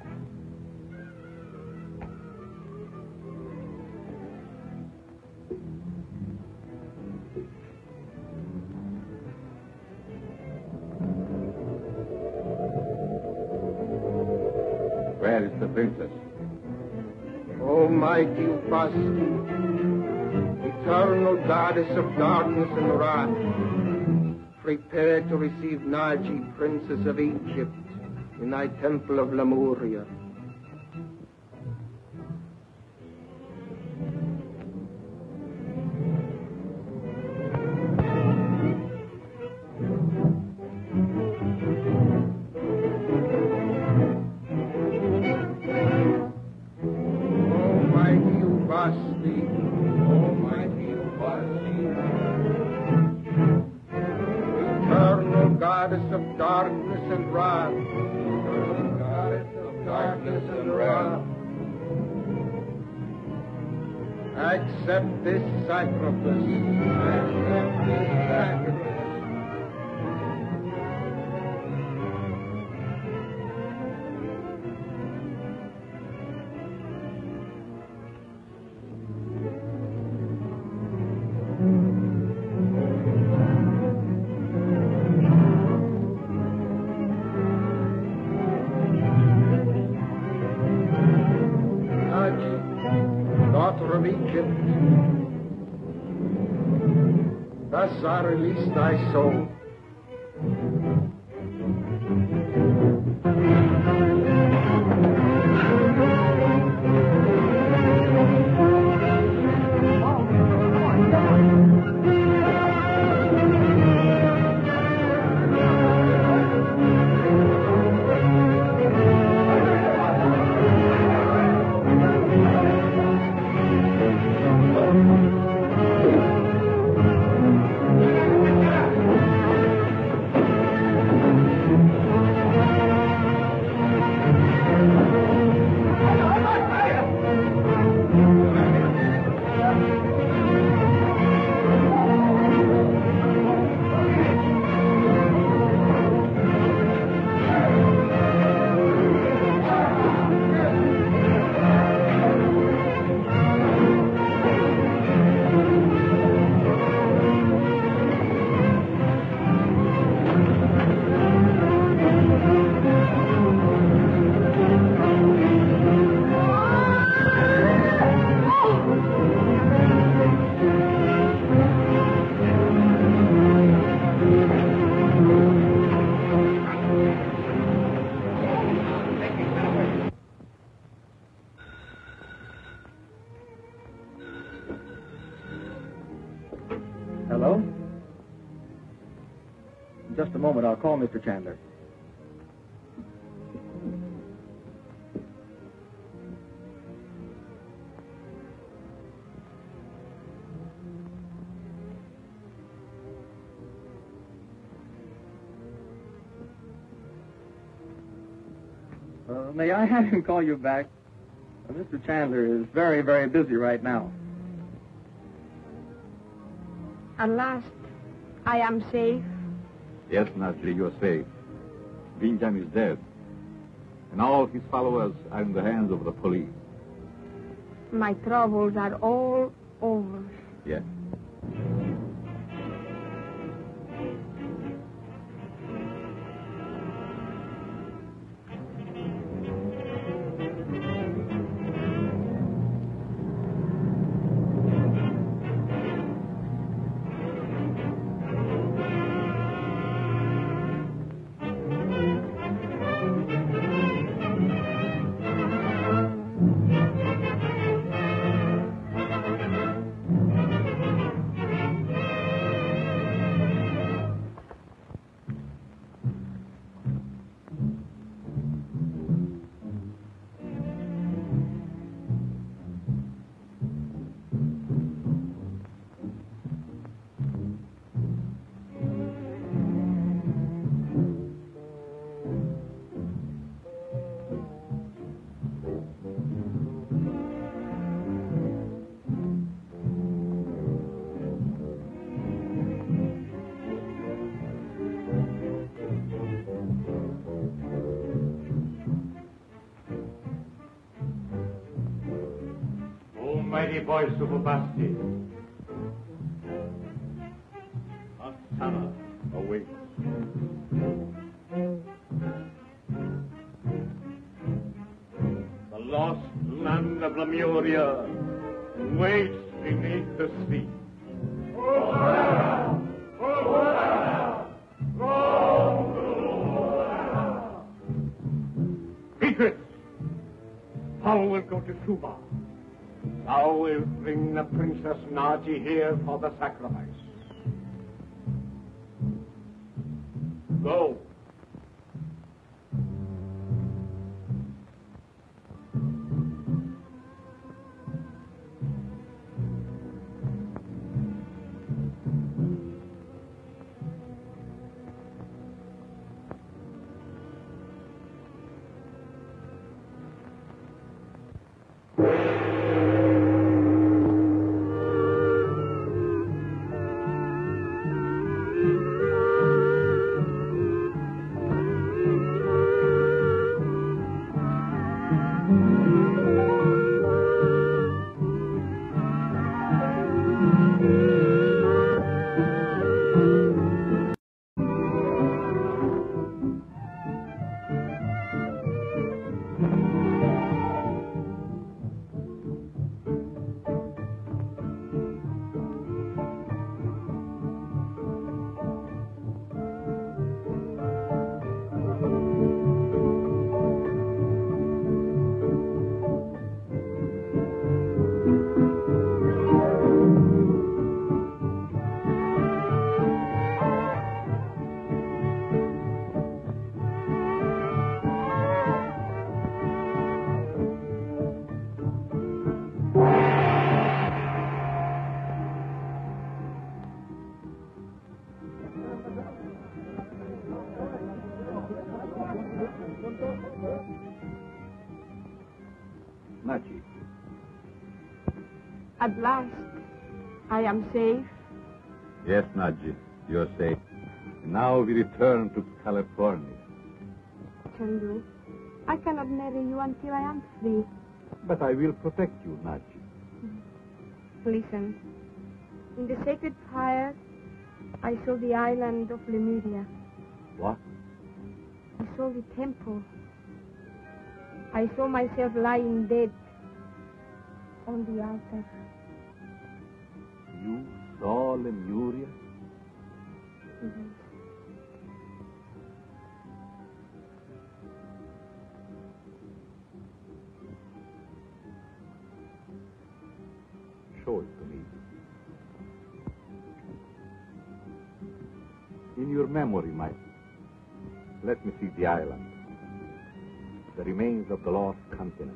Where is the princess? Almighty Ubasti, eternal goddess of darkness and wrath, prepare to receive Naji, princess of Egypt, in thy temple of Lemuria. Ubasti, almighty Ubasti, eternal goddess of darkness and wrath, eternal goddess of darkness and wrath, accept this sacrifice, accept this sacrifice. Daughter of Egypt, thus I release thy soul. Hello? In just a moment, I'll call Mister Chandler. Uh, may I have him call you back? Uh, Mister Chandler is very, very busy right now. At last, I am safe. Yes, Nadri, you're safe. Vinjam is dead. And all his followers are in the hands of the police. My troubles are all over. Yes. Mighty voice of Ubasti. Asana awakes. The lost land of Lemuria waits beneath the sea. Secrets! Paul will go to Cuba. Thou will bring the Princess Naji here for the sacrifice. Go. Nachi. At last, I am safe. Yes, Naji, you're safe. Now we return to California. Chandu, I cannot marry you until I am free. But I will protect you, Naji. Listen. In the sacred fire, I saw the island of Lemuria. What? I saw the temple. I saw myself lying dead on the altar. You saw Lemuria? Mm-hmm. Show it to me. In your memory, Mike, let me see the island, the remains of the lost continent.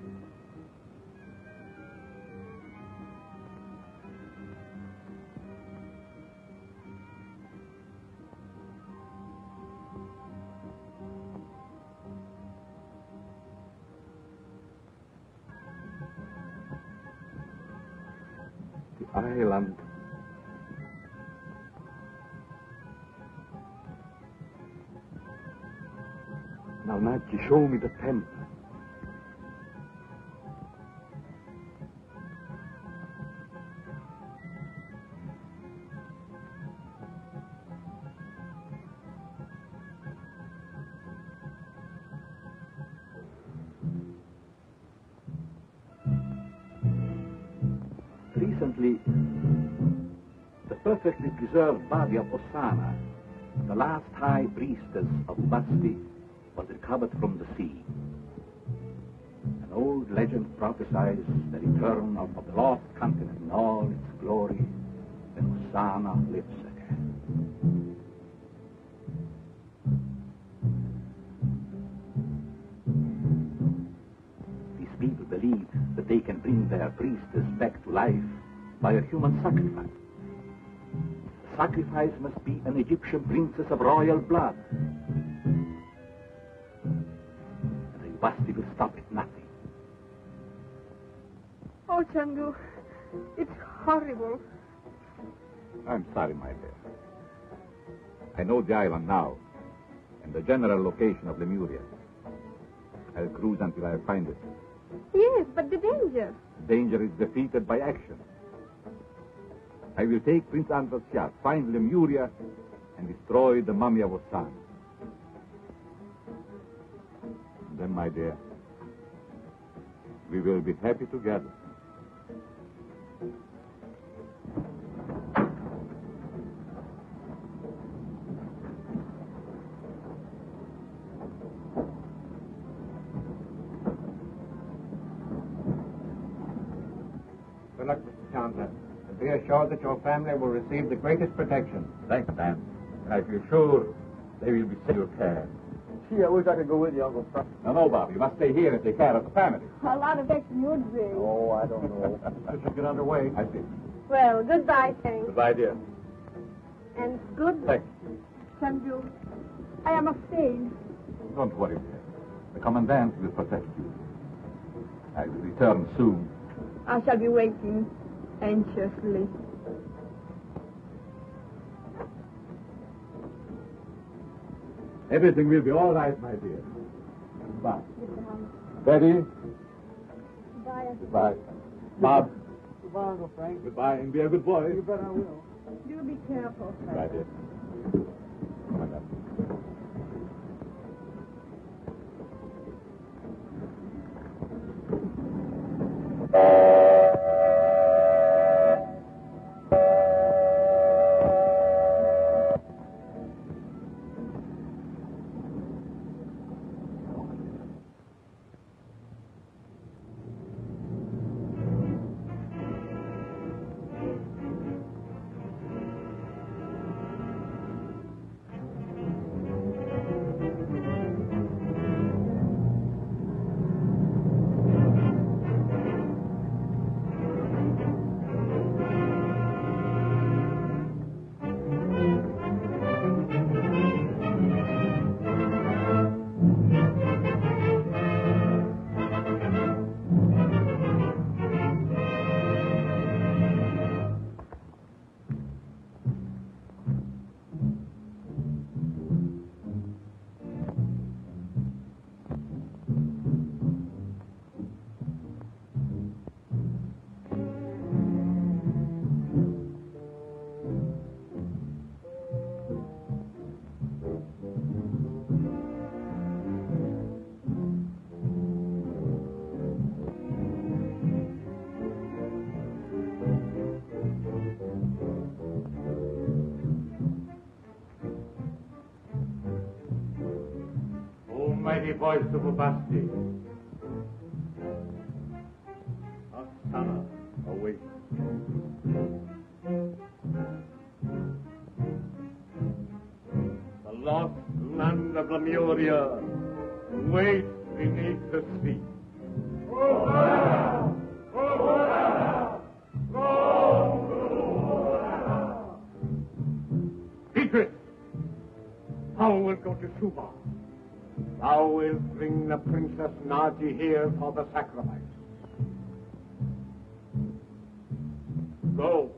The island. Now, Nachi, show me the temple. Recently, the perfectly preserved body of Osana, the last high priestess of Ubasti, was recovered from the sea. An old legend prophesies the return of, of the lost continent in all its glory when Osana lives again. These people believe that they can bring their priestess back to life by a human sacrifice. The sacrifice must be an Egyptian princess of royal blood. Basti will stop at nothing. Oh, Chandu, it's horrible. I'm sorry, my dear. I know the island now, and the general location of Lemuria. I'll cruise until I find it. Yes, but the danger. Danger is defeated by action. I will take Prince Andras' yacht, find Lemuria, and destroy the mummy of Osana. Then, my dear, we will be happy together. Good luck, Mister Chandler. And be assured that your family will receive the greatest protection. Thanks, Dan. And I feel sure they will be in your care. Gee, I wish I could go with you, Uncle Frank. No, no, Bob. You must stay here and take care of the family. A lot of action would be. Oh, I don't know. We should get underway. I see. Well, goodbye, Frank. Goodbye, dear. And good Thanks. Chandu, I am afraid. Don't worry, dear. The commandant will protect you. I will return soon. I shall be waiting anxiously. Everything will be all right, my dear. Goodbye. Betty. Goodbye. Goodbye. Bob. Goodbye, Uncle Frank. Goodbye, and be a good boy. You bet I will. Do be careful, Frank. Right, dear. Come on, now. Mighty voice of Ubasti. Asana, awake. The lost land of Lemuria waits beneath the sea. Hosanna! Hosanna! Hosanna! Beatrice, thou wilt go to Suba. Thou wilt bring the Princess Naji here for the sacrifice. Go.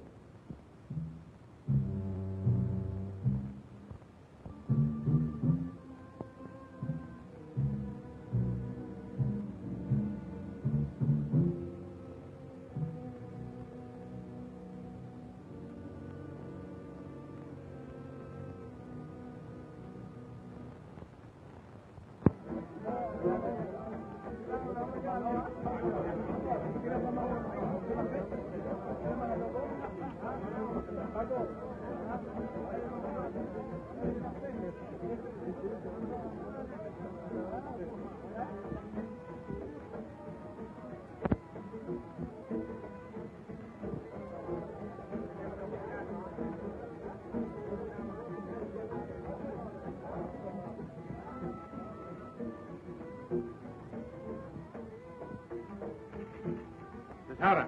Tara.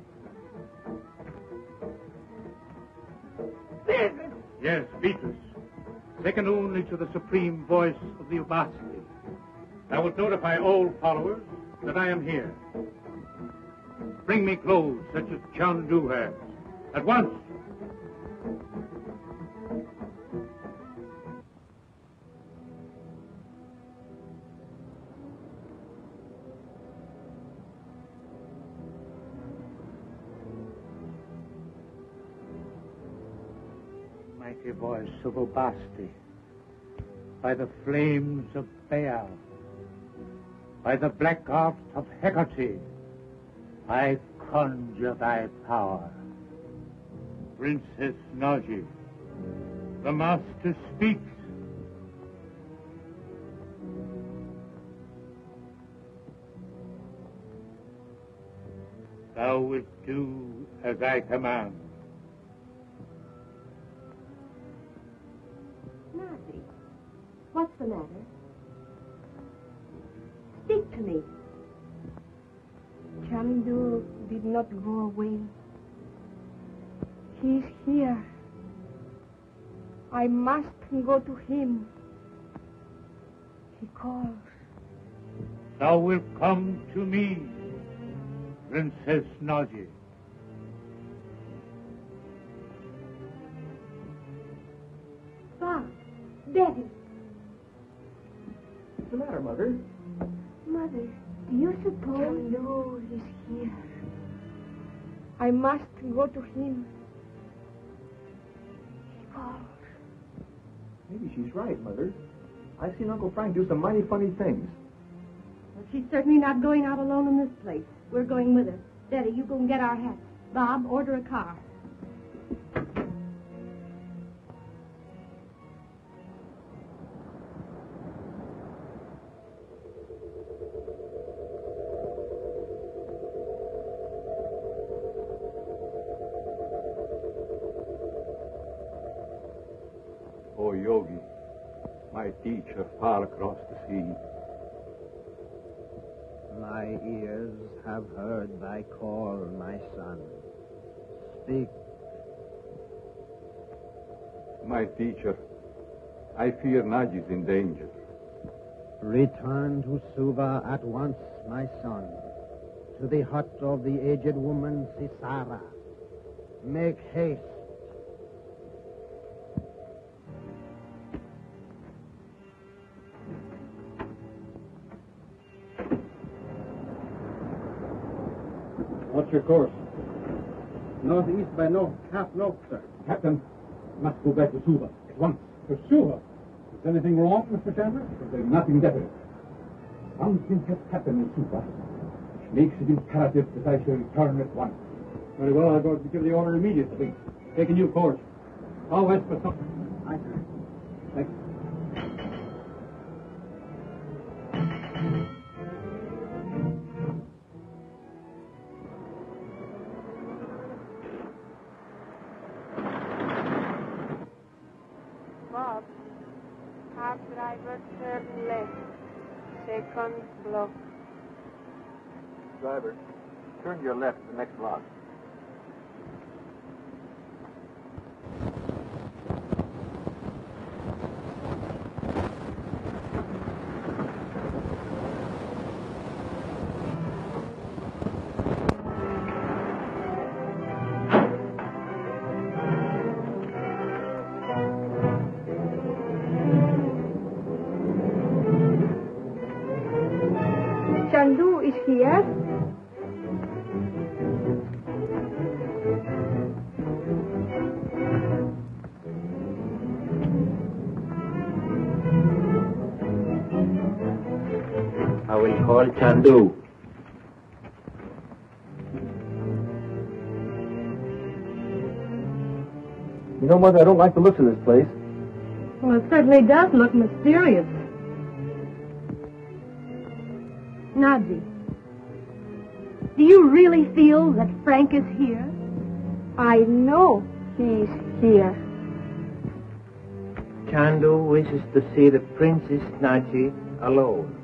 Yes, Beatrice. Second only to the supreme voice of the Ubasti. I will notify all followers that I am here. Bring me clothes such as Chandu has. At once. Mighty voice of Ubasti, by the flames of Baal, by the black art of Hecate, I conjure thy power. Princess Naji, the master speaks. Thou wilt do as I command. Nazi, what's the matter? Speak to me. Chandu did not go away. He's here. I must go to him. He calls. Thou wilt come to me, Princess Naji. Bob, Daddy. What's the matter, Mother? Mother, do you suppose... Chandu is here. I must go to him. He calls. Maybe she's right, Mother. I've seen Uncle Frank do some mighty funny things. Well, she's certainly not going out alone in this place. We're going with her. Betty, you go and get our hats. Bob, order a car. Oh, Yogi, my teacher far across the sea. My ears have heard thy call, my son. Speak. My teacher, I fear Naji's in danger. Return to Suva at once, my son, to the hut of the aged woman Sisara. Make haste. What's your course? Northeast by north, half north, sir. Captain, must go back to Suva at once. To Suva? Is anything wrong, Mister Chandler? There's nothing definite. Something has happened in Suva, which makes it imperative that I shall return at once. Very well, I'll go to give the order immediately. Take a new course. All west for something. Aye, sir. Thank you. Bob, car driver, turn left. Second block. Driver, turn to your left at the next block. Chandu is here. I will call Chandu. You know, Mother, I don't like the looks of this place. Well, it certainly does look mysterious. Naji, do you really feel that Frank is here? I know he's here. Chandu wishes to see the Princess Naji alone.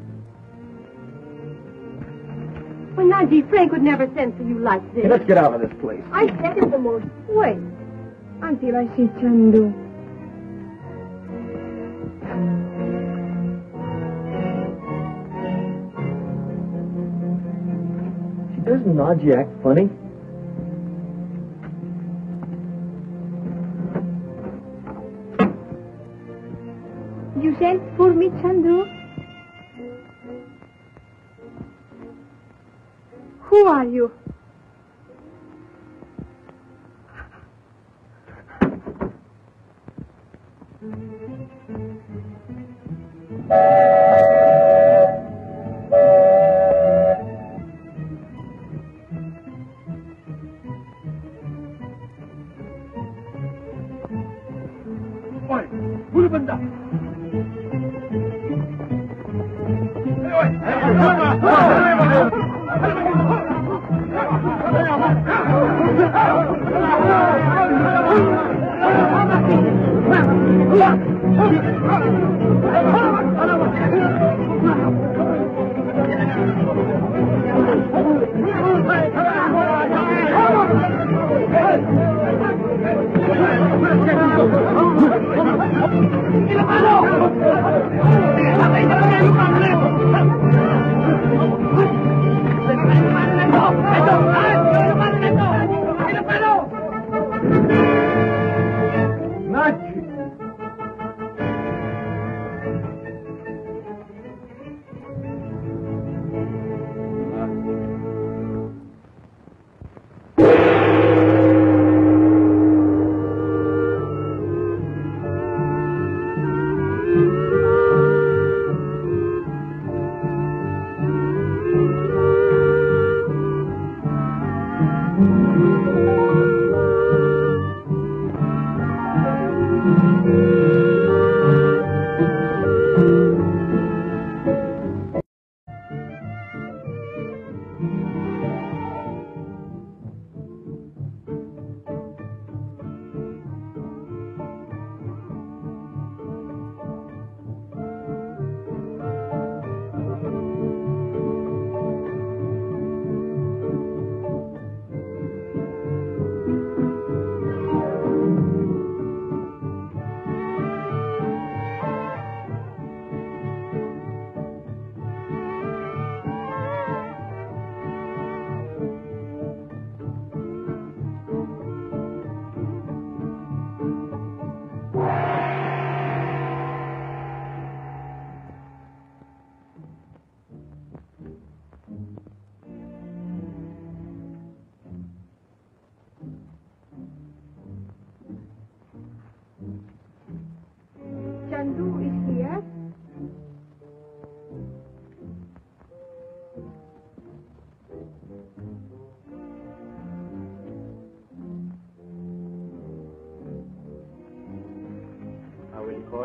Well, Naji, Frank would never send for you like this. Hey, let's get out of this place. I said it the most. Wait until I see Chandu. Doesn't Naji act funny? You sent for me, Chandu? Who are you? No!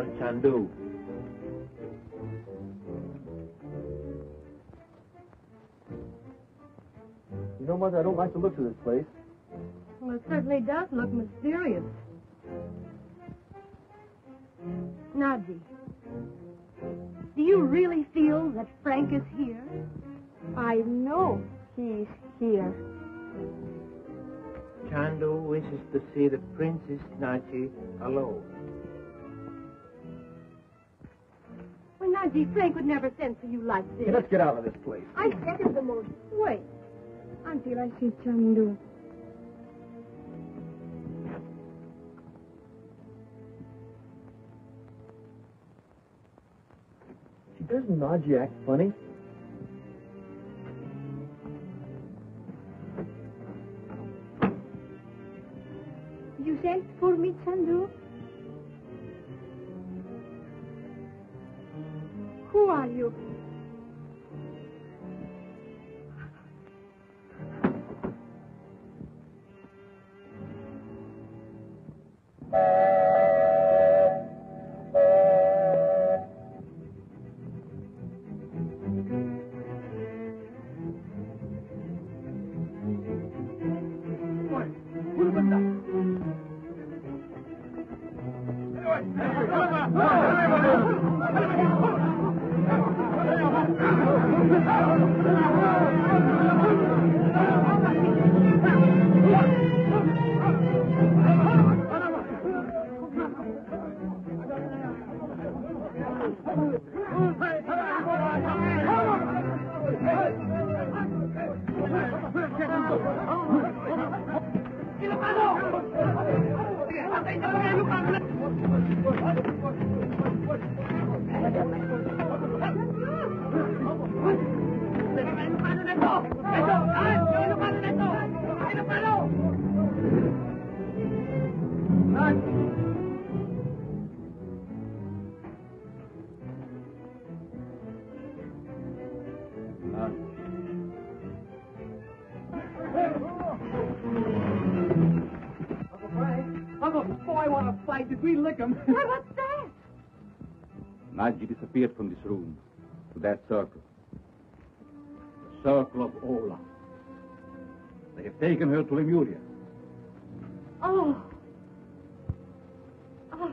on Chandu. You know, Mother, I don't like the looks of this place. Well, it certainly does look mysterious. Naji, do you really feel that Frank is here? I know he's here. Chandu wishes to see the Princess Naji alone. Well, Naji, Frank would never send for you like this. Hey, let's get out of this place. I second the motion. Wait until I see Chandu. Doesn't Naji act funny? You sent for me, Chandu? Who are you? Did we lick him? Why, what's that? Naji disappeared from this room to that circle. The circle of Ola. They have taken her to Lemuria. Oh. Oh.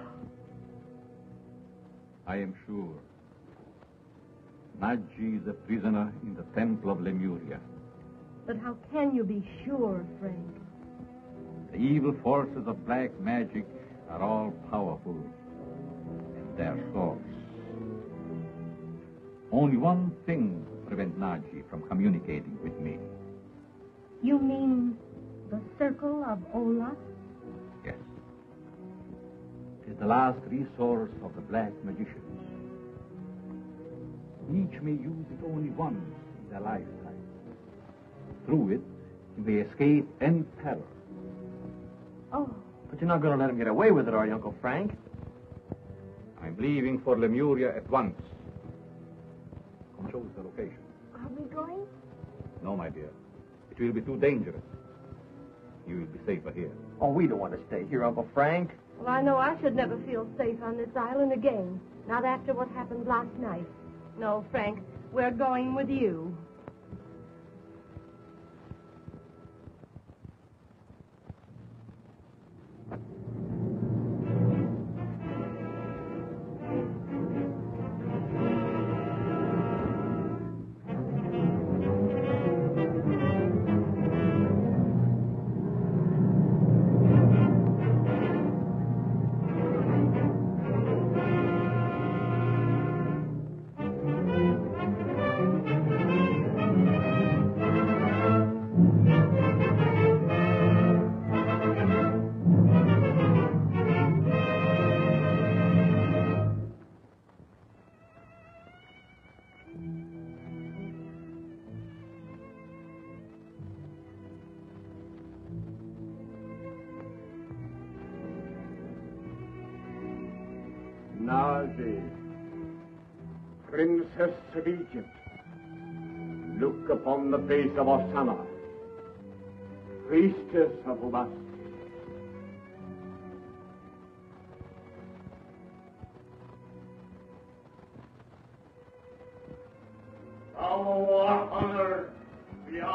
I am sure. Naji is a prisoner in the temple of Lemuria. But how can you be sure, Frank? The evil forces of black magic are all powerful at their source. Only one thing prevents Naji from communicating with me. You mean the circle of Ola? Yes. It is the last resource of the black magicians. Each may use it only once in their lifetime. Through it, you may escape any peril. Oh. But you're not going to let him get away with it, are you, Uncle Frank? I'm leaving for Lemuria at once. Come show us the location. Are we going? No, my dear. It will be too dangerous. You will be safer here. Oh, we don't want to stay here, Uncle Frank. Well, I know I should never feel safe on this island again. Not after what happened last night. No, Frank, we're going with you. Naji, Princess of Egypt, look upon the face of Osama, priestess of Ubasti.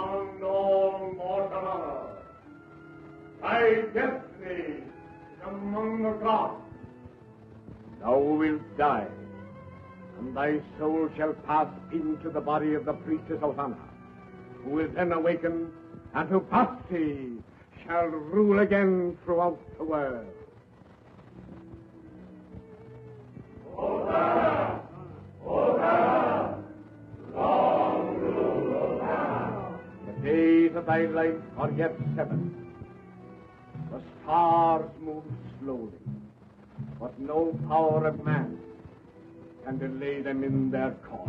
on all mortal honor. Thy destiny is among the gods. Thou wilt die, and thy soul shall pass into the body of the priestess Hosanna, who will then awaken, and Ubasti shall rule again throughout the world. Hosanna! Hosanna! Long rule Hosanna! The days of thy life are yet seven. The stars move slowly, but no power of man can delay them in their course.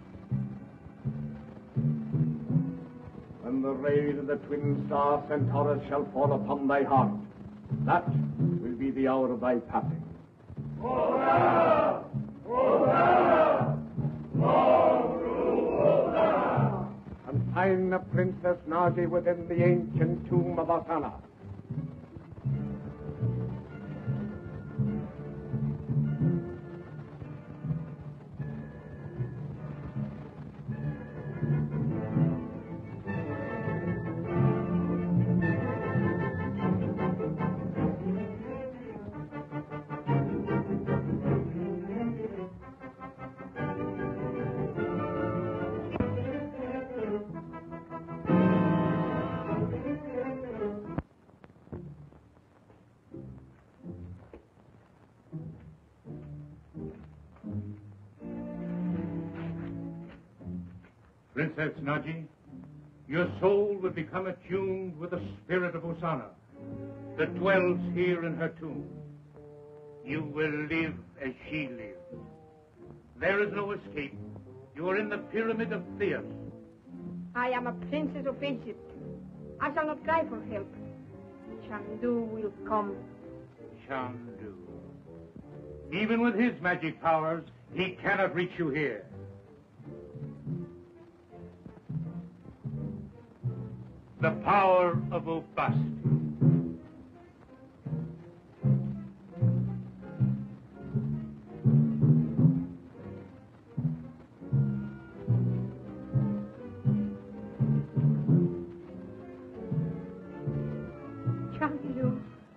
When the rays of the twin star Centaurus shall fall upon thy heart, that will be the hour of thy passing. Hosanna! Hosanna! Long rule Hosanna! And find the Princess Naji within the ancient tomb of Hosanna. Princess Naji, your soul will become attuned with the spirit of Hosanna that dwells here in her tomb. You will live as she lives. There is no escape. You are in the pyramid of Theos. I am a princess of Egypt. I shall not cry for help. Chandu will come. Chandu. Even with his magic powers, he cannot reach you here. The power of Ubasti. Chandu.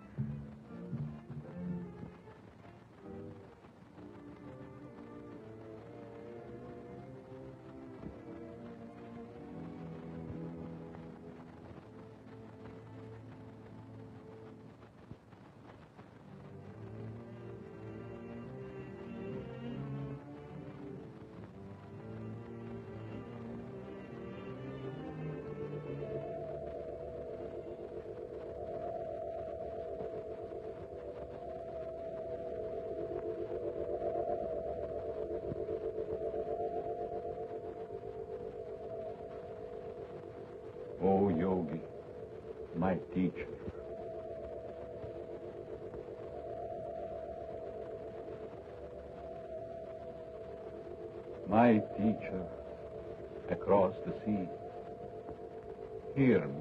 O Yogi, my teacher. My teacher across the sea, hear me.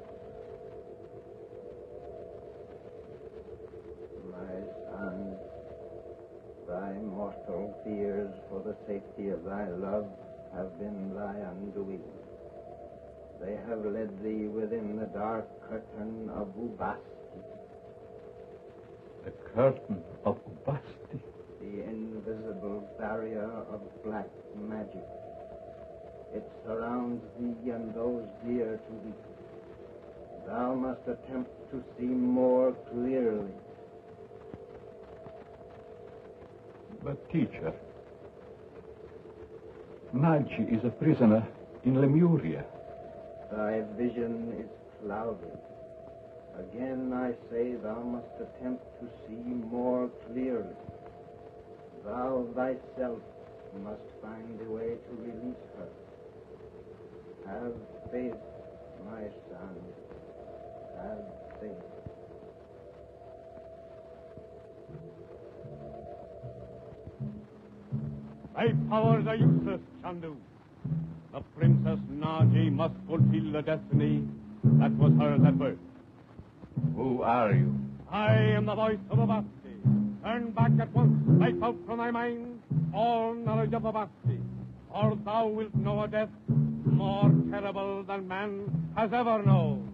My son, thy mortal fears for the safety of thy love have been thy undoing. They have led thee within the dark curtain of Ubasti. The curtain of Ubasti? The invisible barrier of black magic. It surrounds thee and those dear to thee. Thou must attempt to see more clearly. But teacher, Naji is a prisoner in Lemuria. Thy vision is clouded. Again I say thou must attempt to see more clearly. Thou thyself must find a way to release her. Have faith, my son. Have faith. Thy powers are useless, Chandu. The Princess Naji must fulfill the destiny that was hers at birth. Who are you? I am the voice of Ubasti. Turn back at once, wipe out from thy mind all knowledge of Ubasti, or thou wilt know a death more terrible than man has ever known.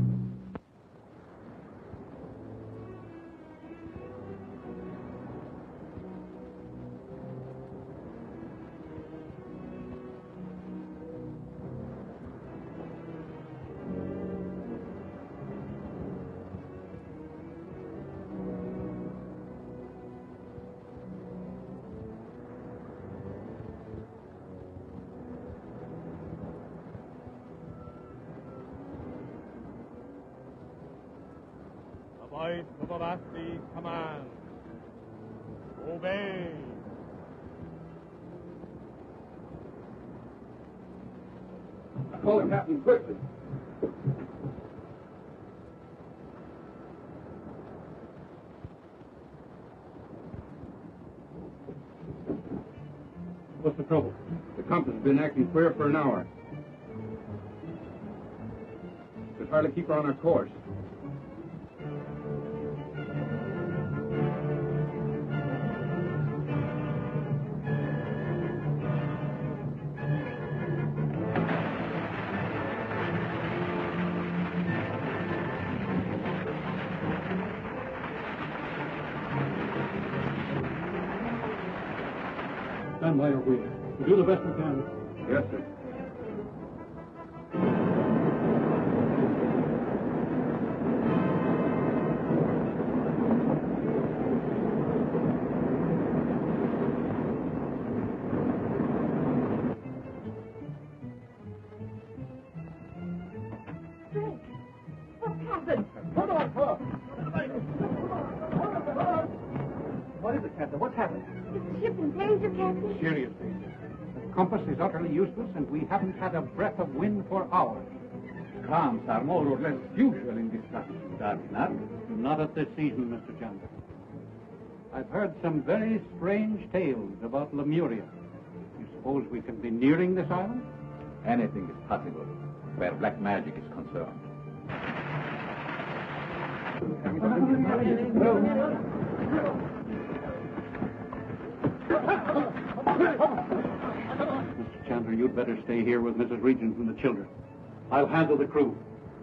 Voice of Obasti command. Obey. Call the captain quickly. What's the trouble? The compass has been acting queer for an hour. Could hardly keep her on our course. Stand by your wheel. We'll do the best we can. Yes, sir. Frank, what's happened? Hold on, hold on. What is it, Captain? What's happened? Is the ship in danger, Captain? Seriously. The compass is utterly useless, and we haven't had a breath of wind for hours. Calms are more or less usual in this latitude, are they not? Not at this season, Mister Chandler. I've heard some very strange tales about Lemuria. You suppose we can be nearing this island? Anything is possible where black magic is concerned. Mister Chandler, you'd better stay here with Missus Regent and the children. I'll handle the crew.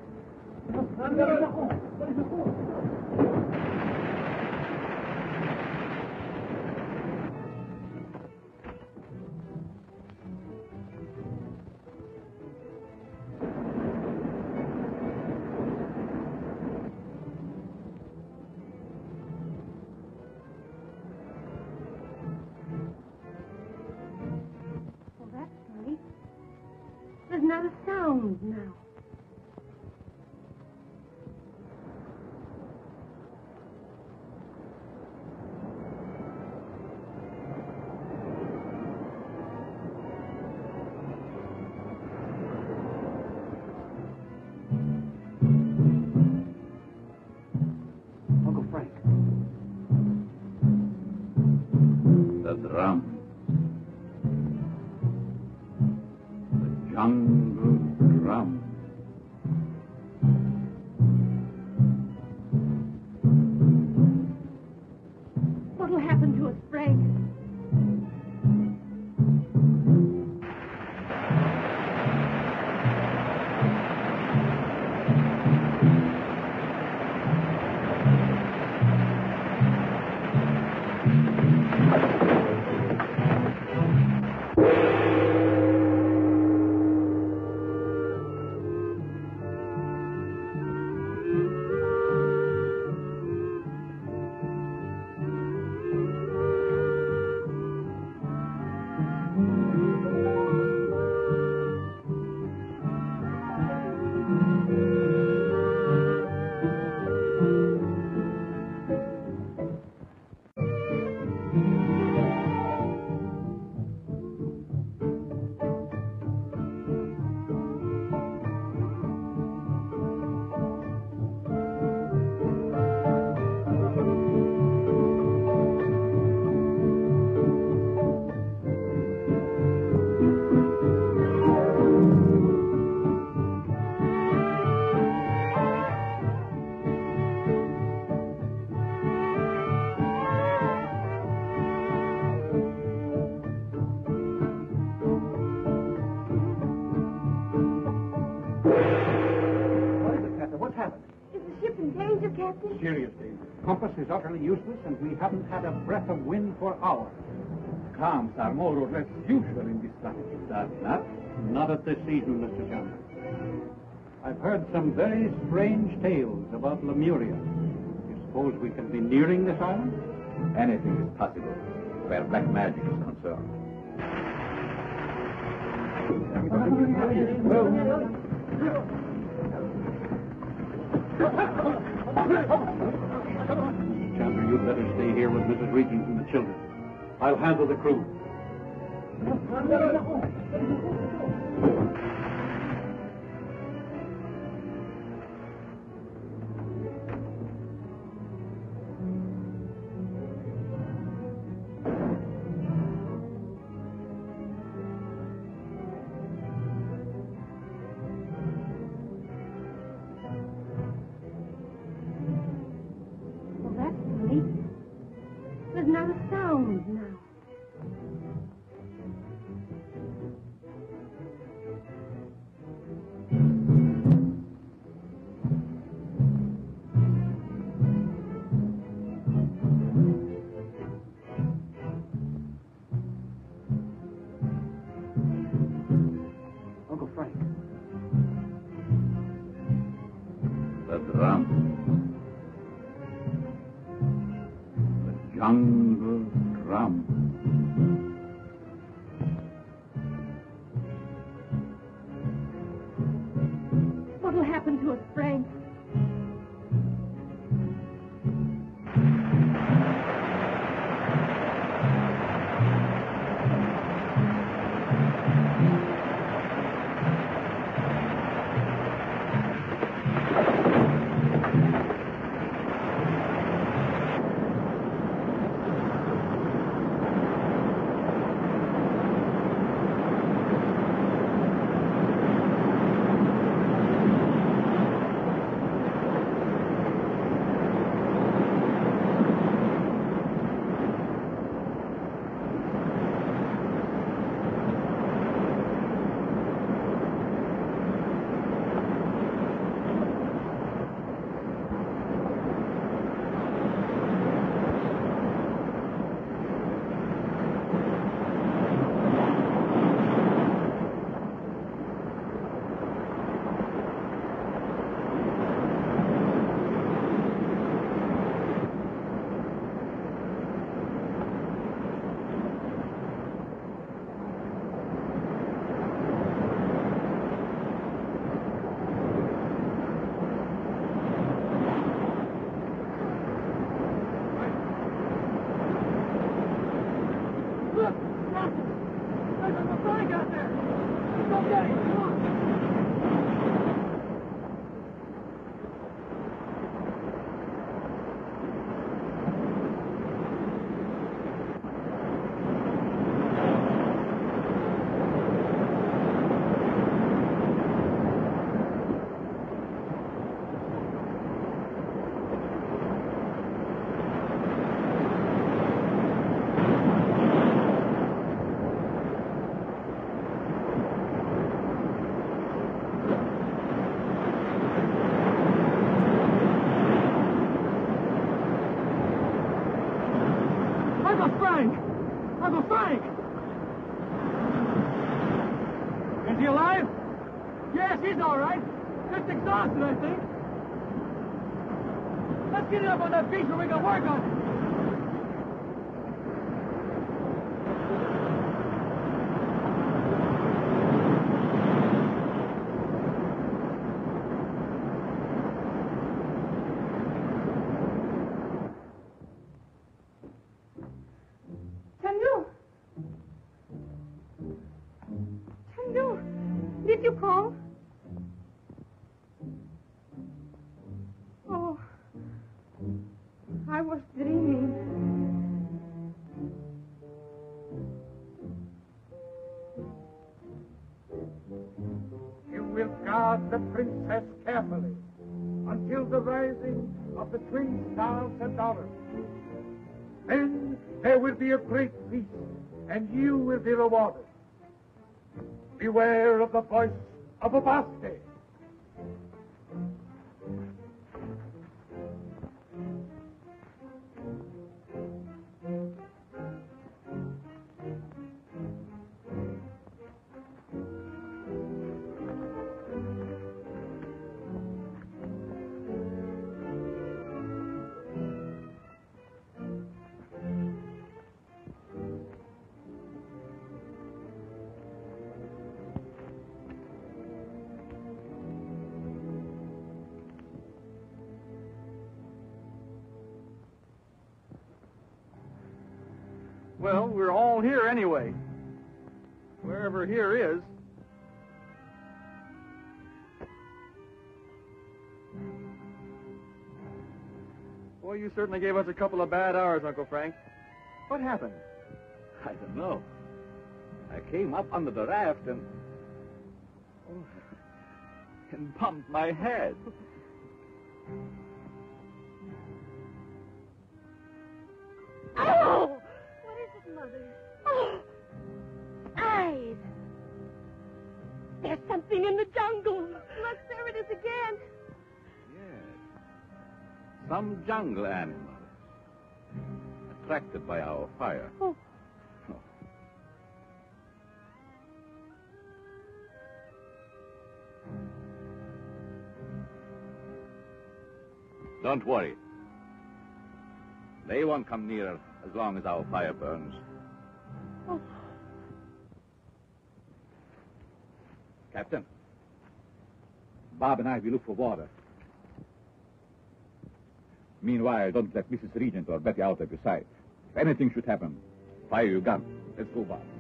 There's not a sound now. What's happened? Is the ship in danger, Captain? Serious danger. Compass is utterly useless, and we haven't had a breath of wind for hours. Calms are more or less usual in this latitude. That's not. Not at this season, Mister Chandler. I've heard some very strange tales about Lemuria. You suppose we can be nearing this island? Anything is possible where black magic is concerned. Chandler, you'd better stay here with Missus Regent and the children. I'll handle the crew. Well, that's funny. There's not a sound now. Uncle Frank. The drum. The jungle drum. What'll happen to us, Frank? Is he alive? Yes, he's all right. Just exhausted, I think. Let's get it up on that beach where we can work on it. Chandu! Chandu! Did you call? Oh, I was dreaming. You will guard the princess carefully until the rising of the twin stars and daughters. Then there will be a great feast, and you will be rewarded. Beware of the voice of Ubaste. Well, we're all here anyway. Wherever here is. Boy, you certainly gave us a couple of bad hours, Uncle Frank. What happened? I don't know. I came up under the raft and... Oh, and bumped my head. Oh! What is it, Mother? Oh! Eyes! There's something in the jungle. Look, there it is again. Yes. Some jungle animals. Attracted by our fire. Oh. Oh. Don't worry. They won't come near as long as our fire burns. Oh. Captain, Bob and I will look for water. Meanwhile, don't let Missus Regent or Betty out of your sight. If anything should happen, fire your gun. Let's go, Bob.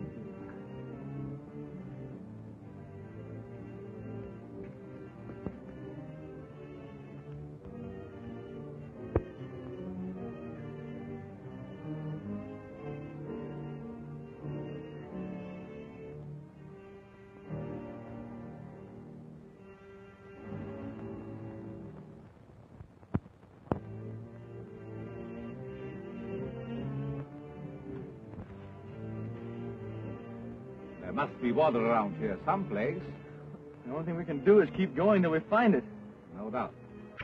There must be water around here someplace. The only thing we can do is keep going till we find it. No doubt.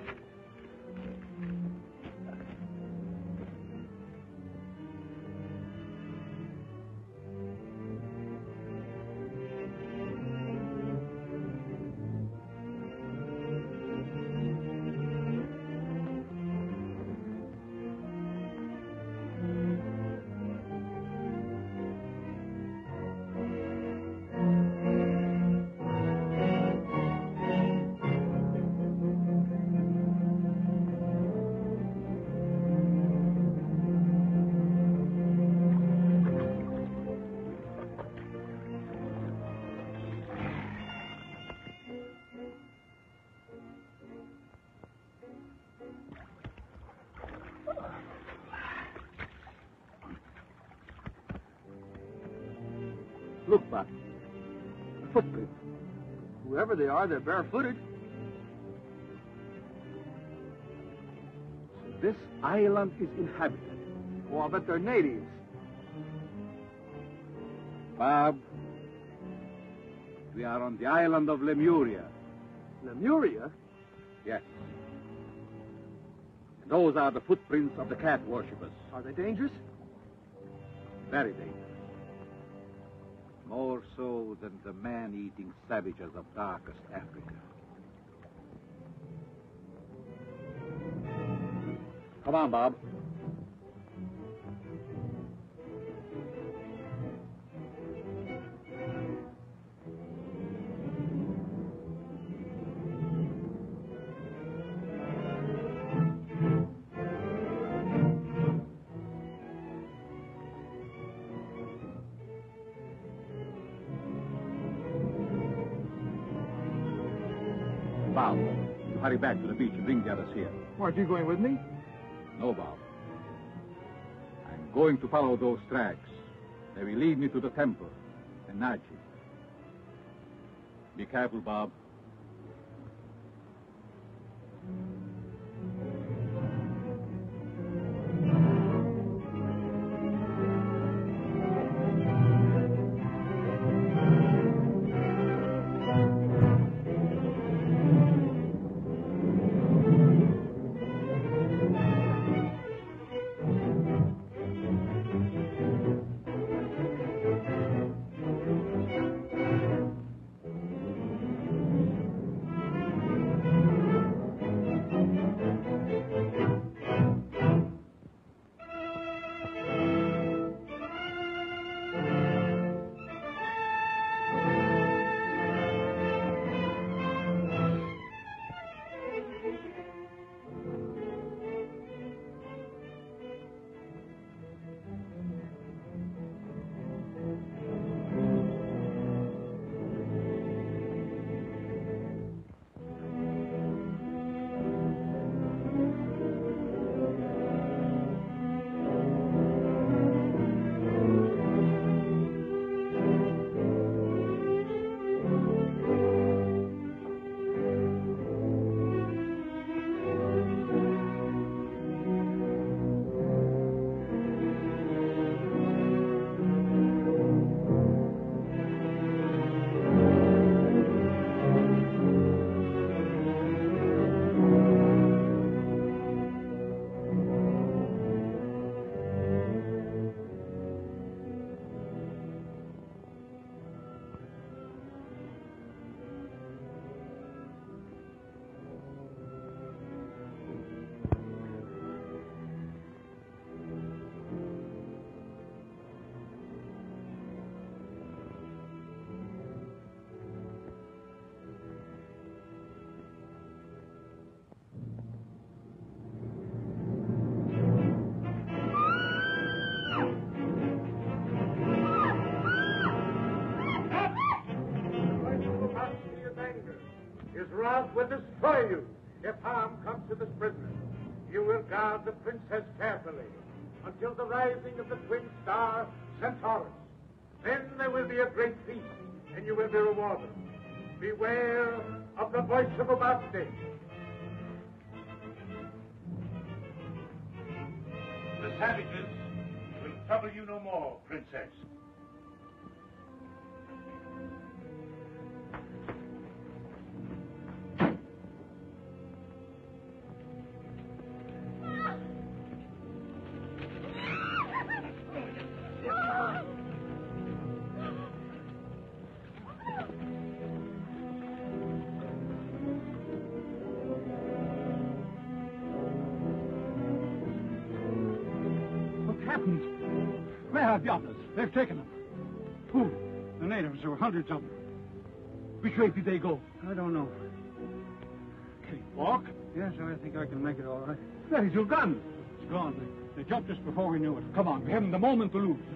Look, Bob. A footprint. Whoever they are, they're barefooted. So this island is inhabited. Oh, I'll bet they're natives. Bob, we are on the island of Lemuria. Lemuria? Yes. And those are the footprints of the cat worshippers. Are they dangerous? Very dangerous. More so than the man-eating savages of darkest Africa. Come on, Bob. Bob, you hurry back to the beach and bring the others here. Aren't you going with me? No, Bob. I'm going to follow those tracks. They will lead me to the temple and Naji. Be careful, Bob. destroy you if harm comes to this prisoner. You will guard the princess carefully until the rising of the twin star Centaurus. Then there will be a great feast, and you will be rewarded. Beware of the voice of Ubasti. The savages will trouble you no more, princess. Where are the others? They've taken them. Who? The natives. There were hundreds of them. Which way did they go? I don't know. Can you walk? Yes, I think I can make it all right. Where is your gun? It's gone. They, they jumped us before we knew it. Come on, we haven't a moment to lose.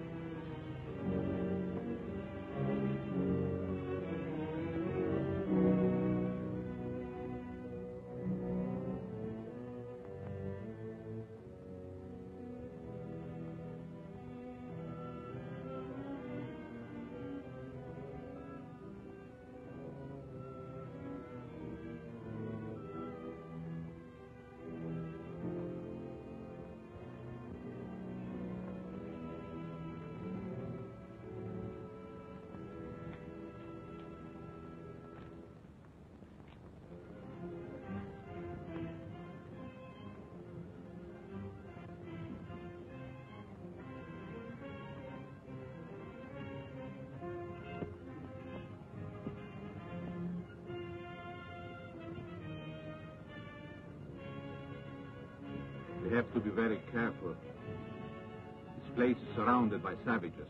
We have to be very careful. This place is surrounded by savages.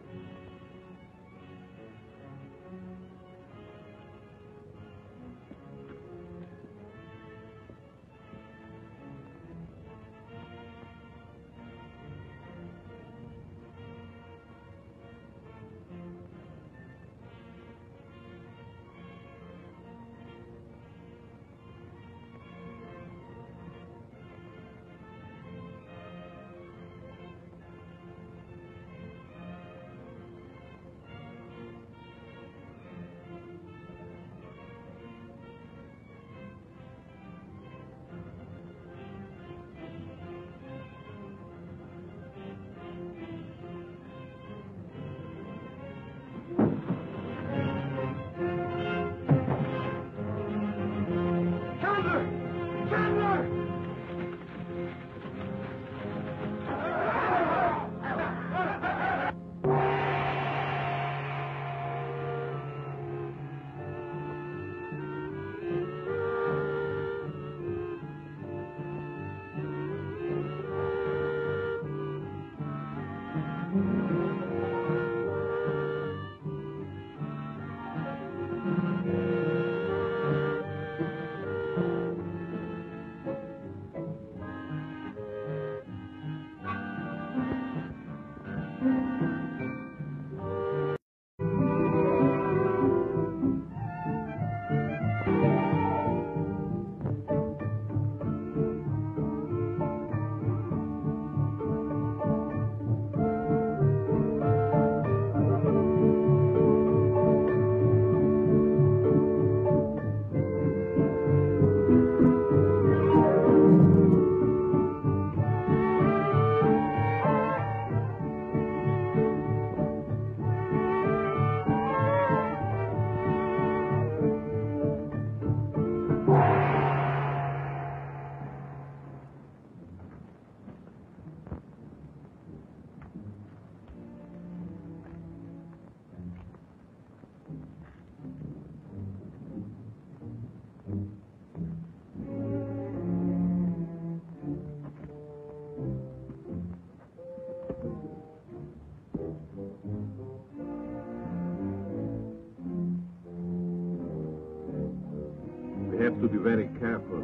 We have to be very careful.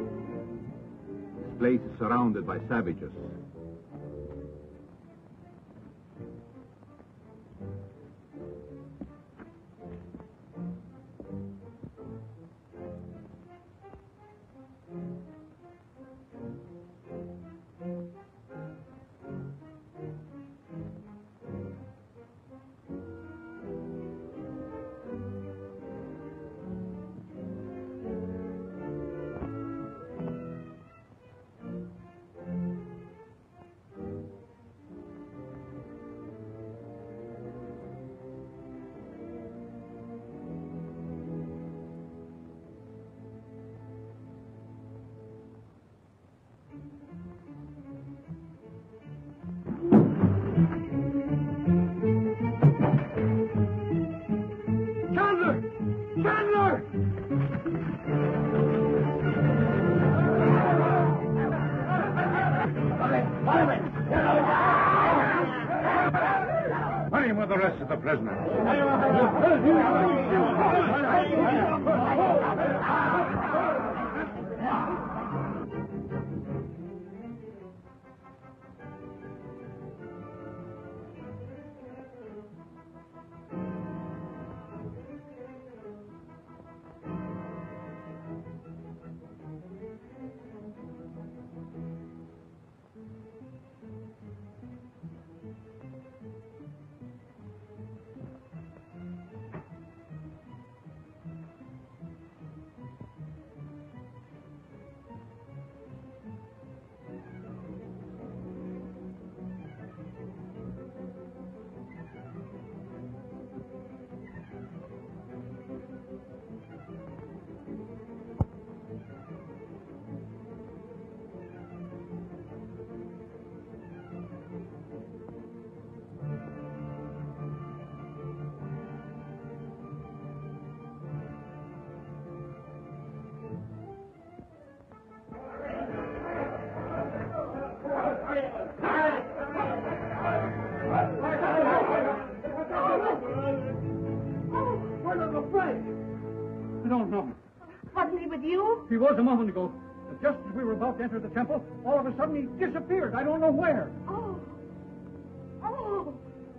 This place is surrounded by savages. of the prisoners. I don't know. Wasn't he with you? He was a moment ago. But just as we were about to enter the temple, all of a sudden he disappeared. I don't know where. Oh. Oh.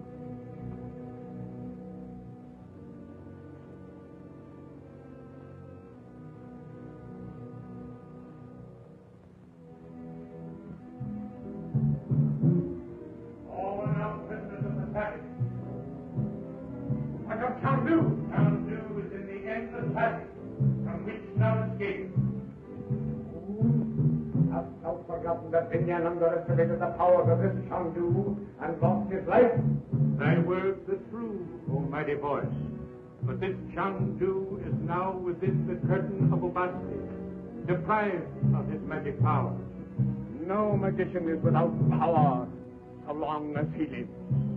All now prisoners of the passage. I got Chandu. Chandu is in the endless passage, from which none escape. Hast thou forgotten that Binyan underestimated the powers of this Chandu and lost his life? Thy words are true, O mighty voice. But this Chandu is now within the curtain of Ubasti, deprived of his magic powers. No magician is without power so long as he lives.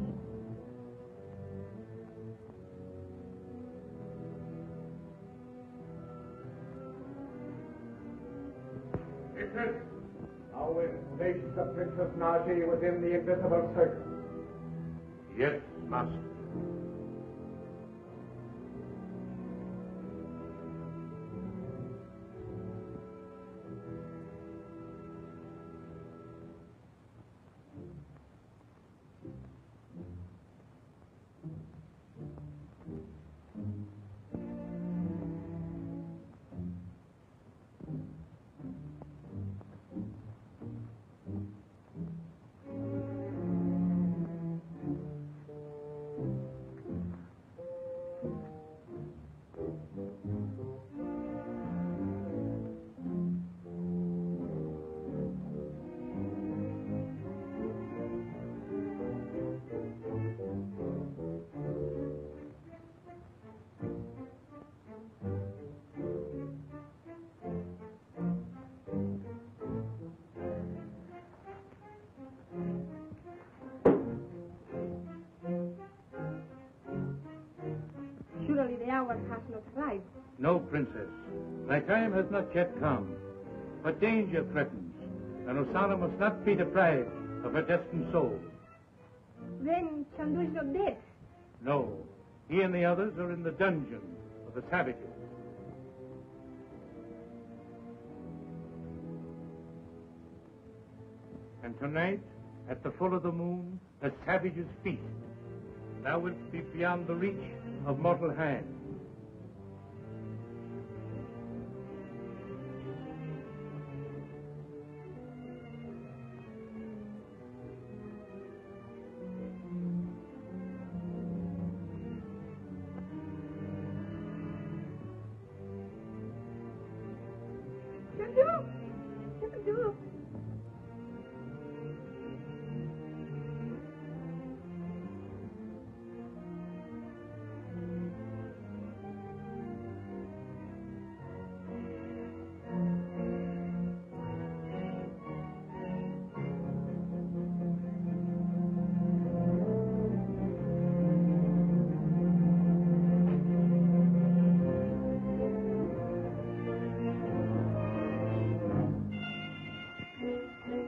Victor, Thou wilt place the Princess Naji within the invisible circle. yes, master. Surely the hour has not arrived. No, princess. Thy time has not yet come. But danger threatens, and Osana must not be deprived of her destined soul. Then Chandu is not dead. No, he and the others are in the dungeon of the savages. And tonight, at the full of the moon, the savages feast. Thou wilt be beyond the reach of mortal hand. Chandu! Chandu!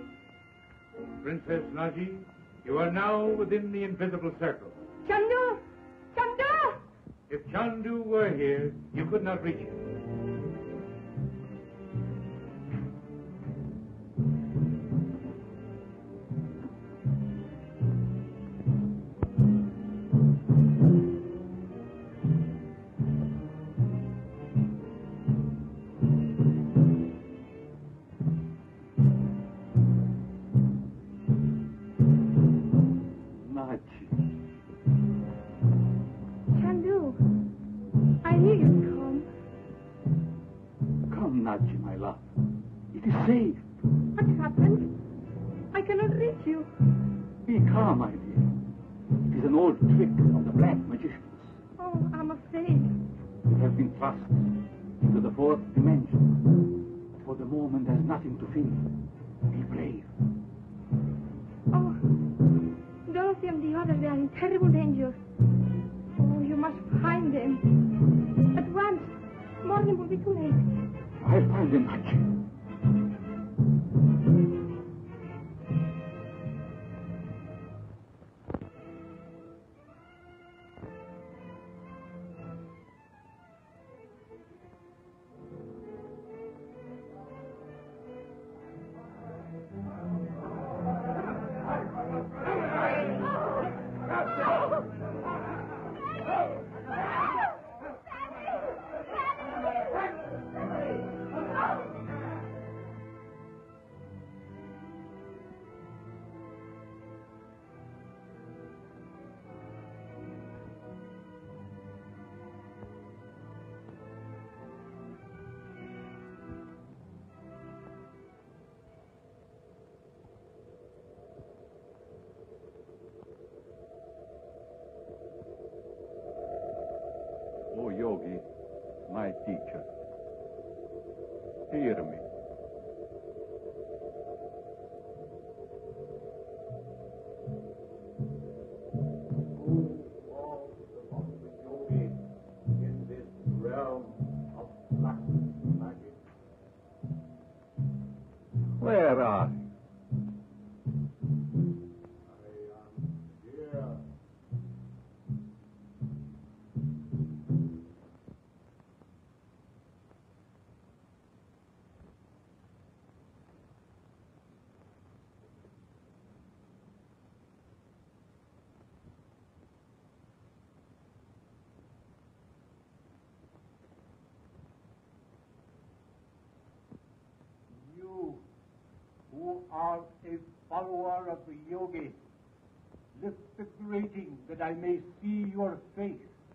Princess Naji, you are now within the invisible circle. Chandu! If Chandu were here, you could not reach him. Chandu, I knew you'd come. Come, Naji, my love. It is safe. What happened? I cannot reach you. Be calm, my dear. It is an old trick of the black magicians. Oh, I'm afraid. You have been thrust into the fourth dimension. For the moment, there's nothing to fear. Be brave. Oh, Dorothy and the others, they are in terrible danger. Oh, you must find them. At once. Morning will be too late. I'll find them, Naji. O Yogi, my teacher, hear me. Who falls among the yogis in this realm of black magic? Where are you? Here. You, who are a follower of the yogi, lift the grating that I may see your face.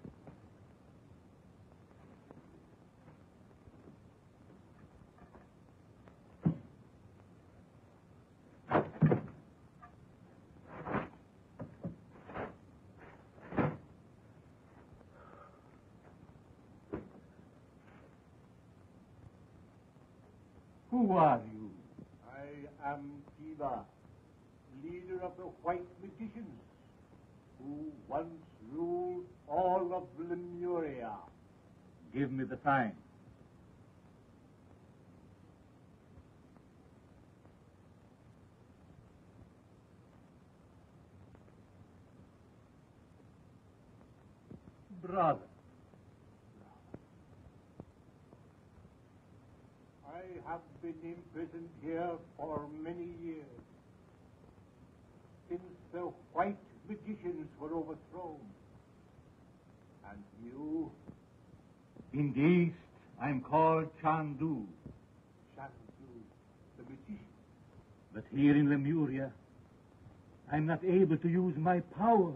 Who are you? I am Shiva, leader of the white magicians, who once ruled all of Lemuria. Give me the sign. Brother, I have been imprisoned here for many years, since the white magicians were overthrown. And you? In the East, I'm called Chandu. Chandu, the magician. But here in Lemuria, I'm not able to use my power.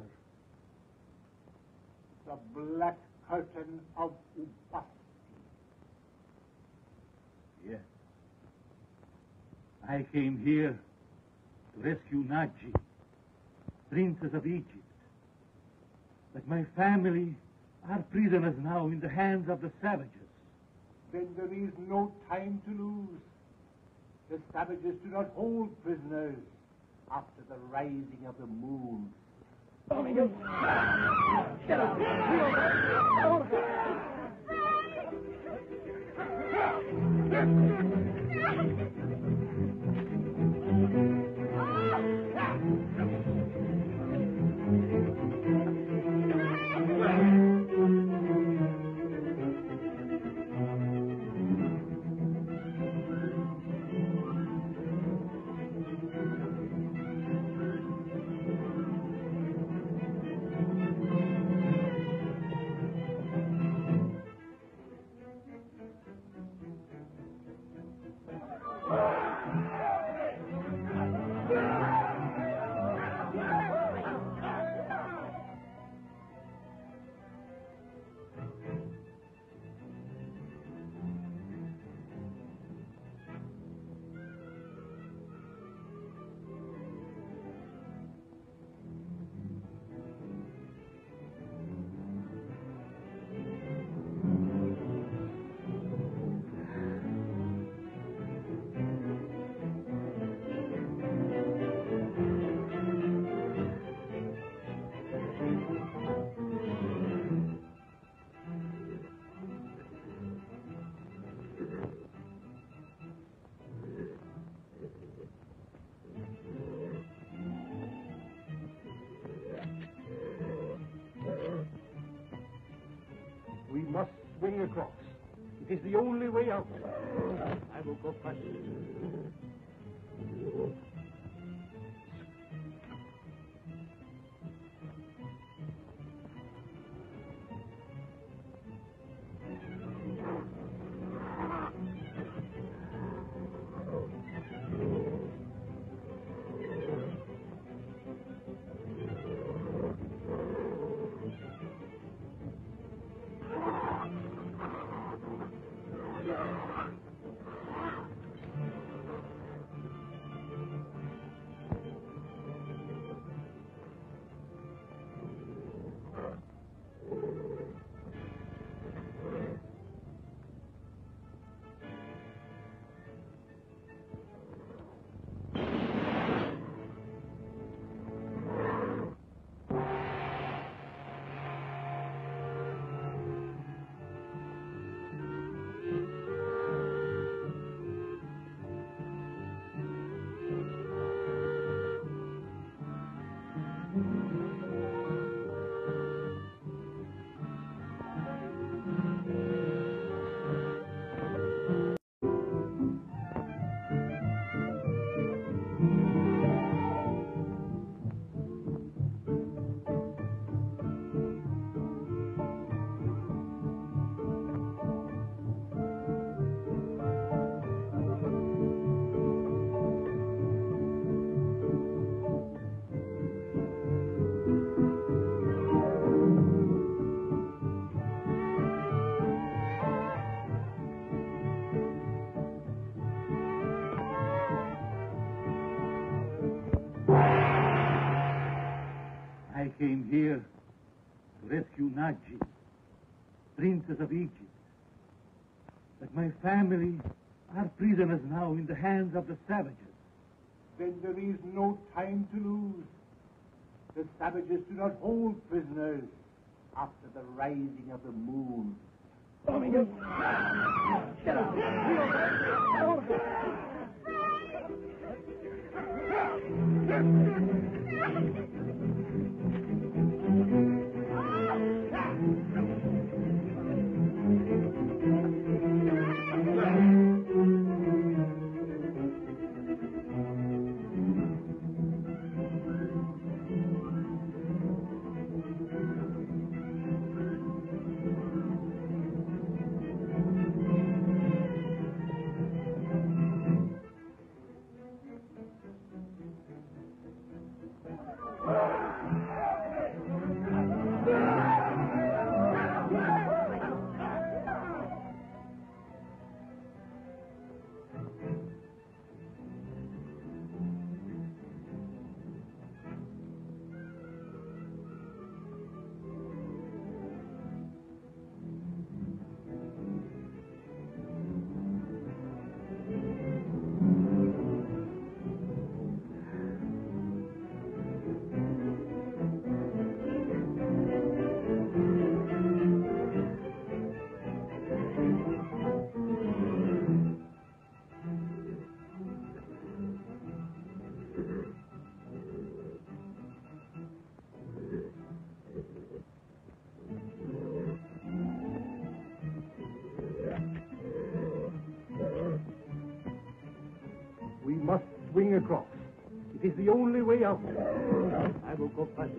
The black curtain of Ubasti. Yes. I came here to rescue Naji, princess of Egypt. But my family are prisoners now in the hands of the savages. Then there is no time to lose. The savages do not hold prisoners after the rising of the moon. Get up. across. It is the only way out. I will go first. I came here to rescue Naji, princess of Egypt. But my family are prisoners now in the hands of the savages. Then there is no time to lose. The savages do not hold prisoners after the rising of the moon. Get out. We must swing across. It is the only way out. I will go first.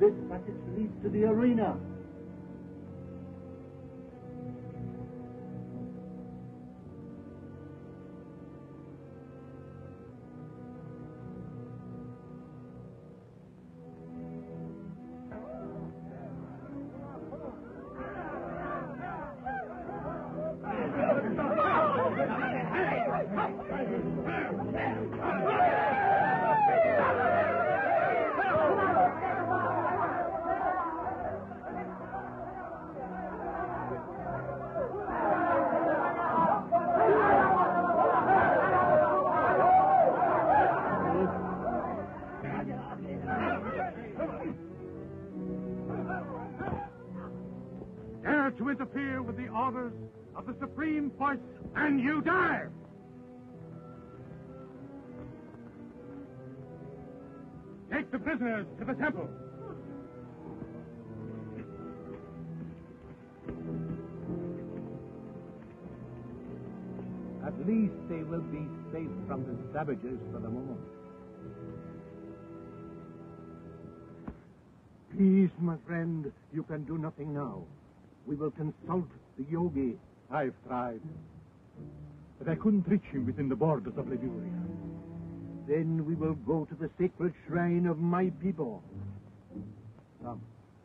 This passage leads to the arena. Dare to interfere with the orders of the supreme voice, and you die! Take the prisoners to the temple. At least they will be safe from the savages for the moment. Please, my friend, you can do nothing now. We will consult the yogi. I've tried, but I couldn't reach him within the borders of Lemuria. Then we will go to the sacred shrine of my people. Come.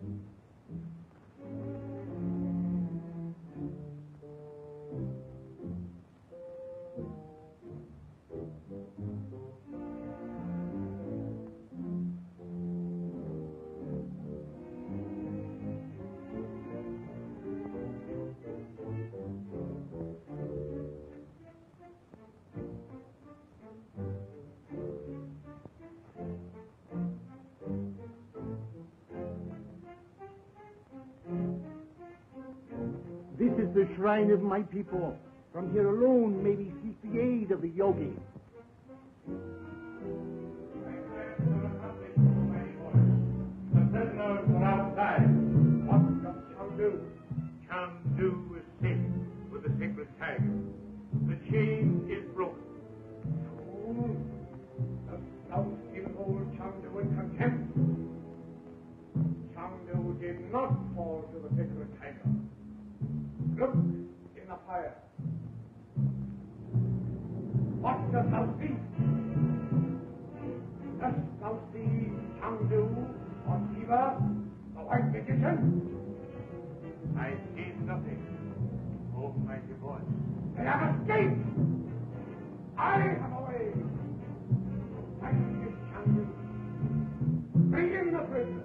This is the shrine of my people. From here alone may we seek the aid of the yogi. The prisoners are outside. What does Chandu? Chandu is safe with the sacred tiger. The chain is broken. Oh, dost thou still hold Chandu in contempt? Chandu did not fall to the sacred tiger. Look in the fire. What dost thou see? Dost thou see Chandu or Shiva, the white magician? I see nothing, almighty voice. They have escaped! I have a way. I see Chandu. Bring in the prisoner.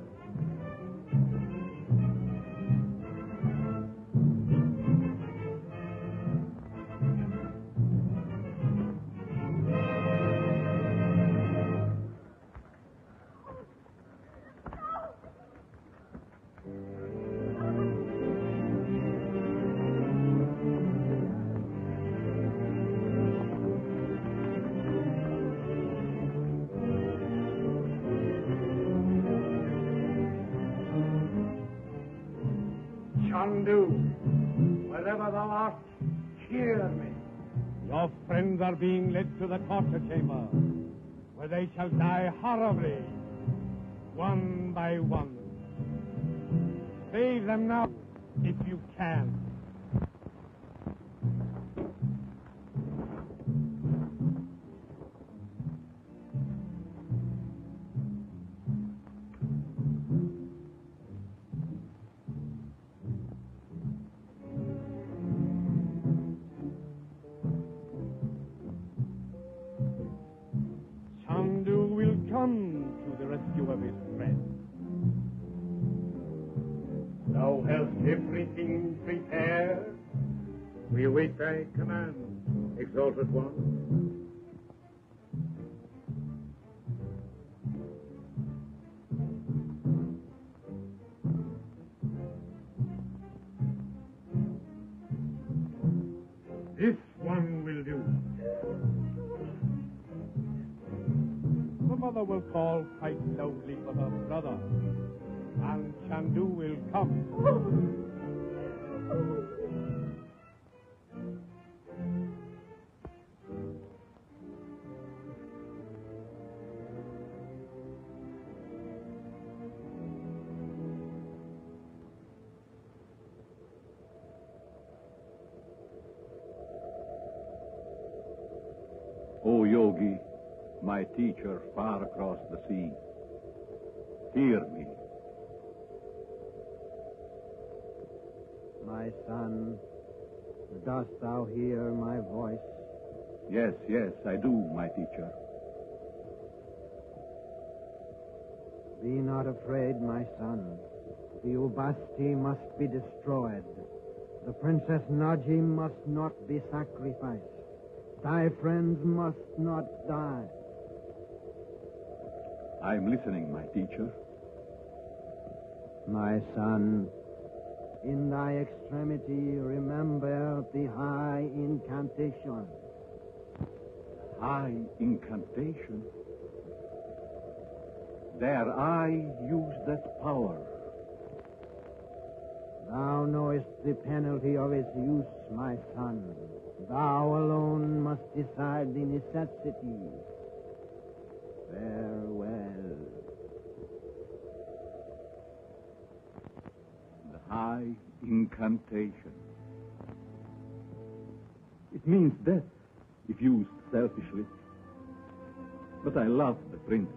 Chandu, wherever thou art, hear me. Your friends are being led to the torture chamber, where they shall die horribly, one by one. Save them now, if you can. Come to the rescue of his friend. Thou hast everything prepared. We await thy command, exalted one. This one will do. Mother will call quite loudly for her brother, and Chandu will come. O Yogi, my teacher far across the sea, hear me. My son, dost thou hear my voice? Yes, yes, I do, my teacher. Be not afraid, my son. The Ubasti must be destroyed. The Princess Naji must not be sacrificed. Thy friends must not die. I'm listening, my teacher. My son, in thy extremity, remember the high incantation. High incantation? Dare I use that power? Thou knowest the penalty of its use, my son. Thou alone must decide the necessity. Farewell. The high incantation. It means death, if used selfishly. But I love the princess.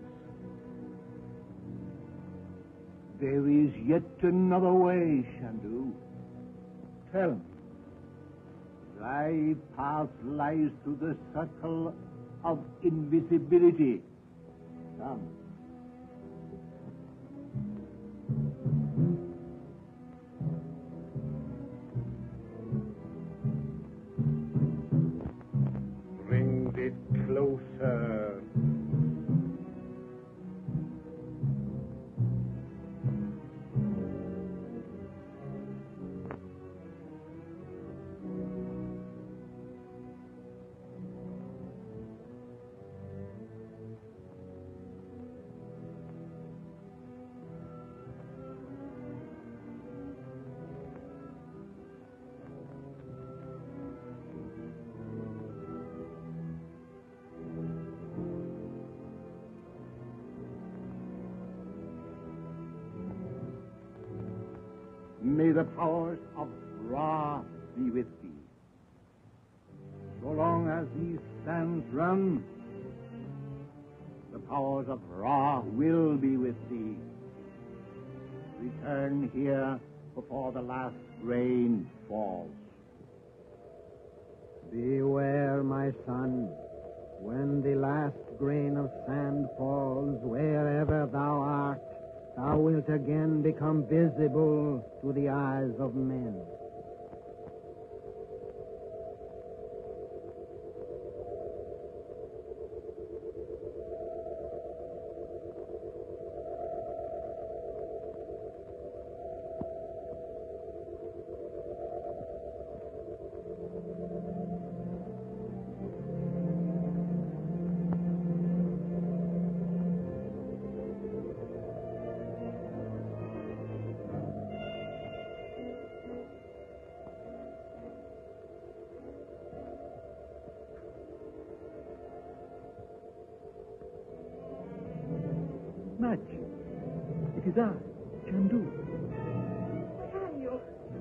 There is yet another way, Chandu. Tell me. Thy path lies to the circle of invisibility. Come. Bring it closer. May the powers of Ra be with thee. So long as these sands run, the powers of Ra will be with thee. Return here before the last rain falls. Beware, my son. When the last grain of sand falls, wherever thou art, thou wilt again become visible to the eyes of men. Naji, it is I, Chandu. What are you?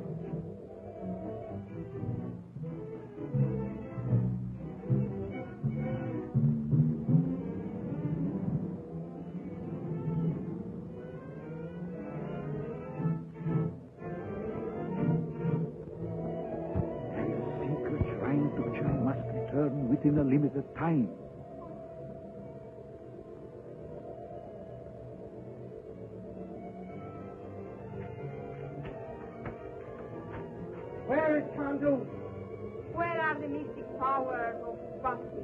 Thy secret shrine to Chai must return within a limited time. Where is Chandu? Where are the mystic powers of Bhakti?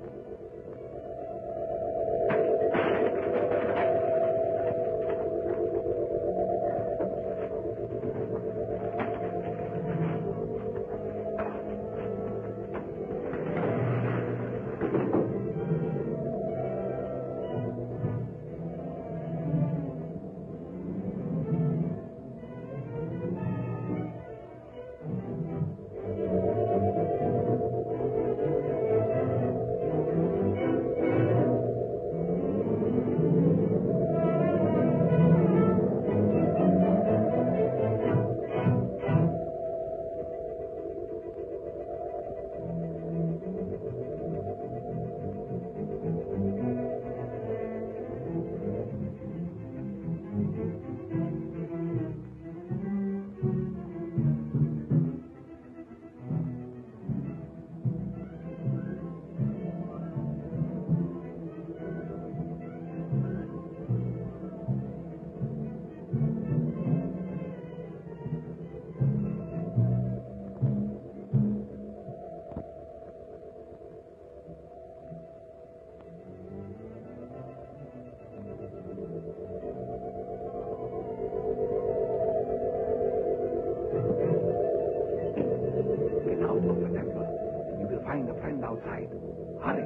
find a friend outside. Hurry.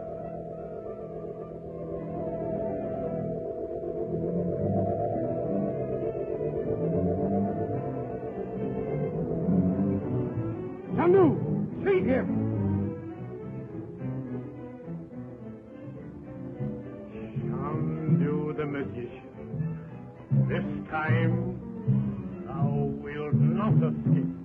Chandu! See him! Chandu the Magician. This time, thou wilt not escape me.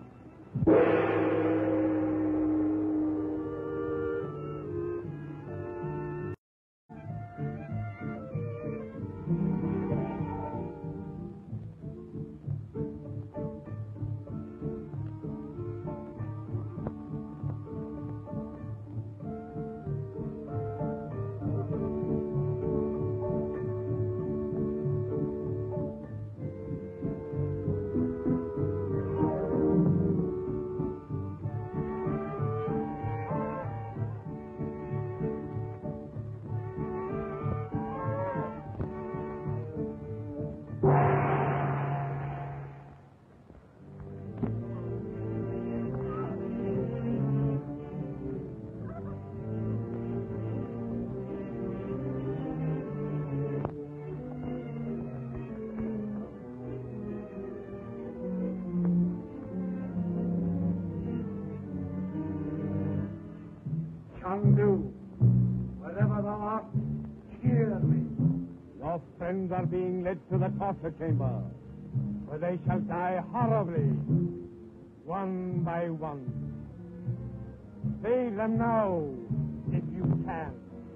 Chandu, wherever thou art, cheer me. Your friends are being led to the torture chamber, where they shall die horribly, one by one. Save them now, if you can.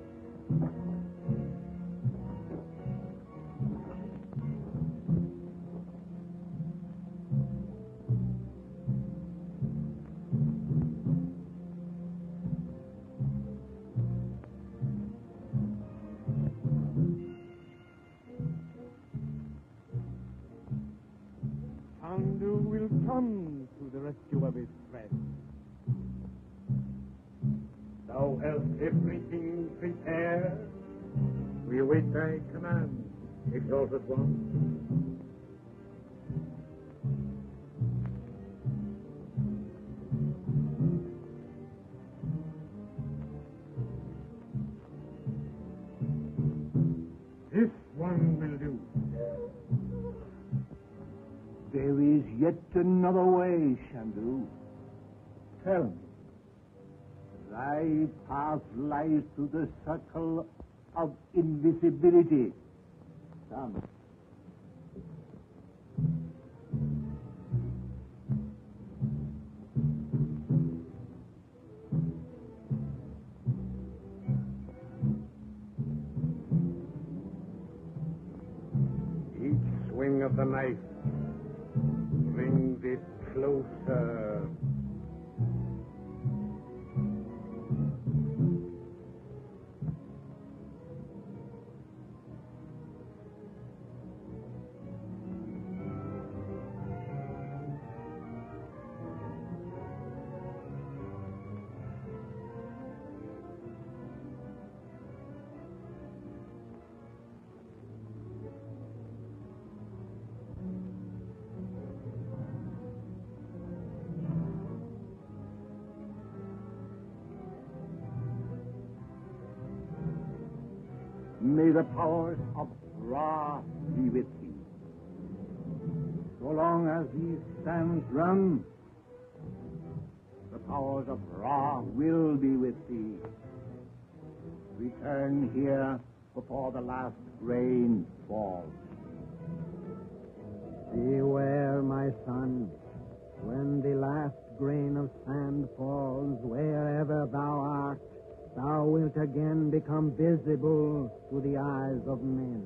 Chandu will come to the rescue of his friend. Thou hast everything prepared. We await thy command, exalted one. This one will do. There is yet another way, Chandu. Tell me. Thy path lies to the circle of invisibility. Come. Each swing of the knife brings it closer. May the powers of Ra be with thee. So long as these sands run, the powers of Ra will be with thee. Return here before the last rain falls. Beware, my son, when the last grain of sand falls, wherever thou art, thou wilt again become visible to the eyes of men.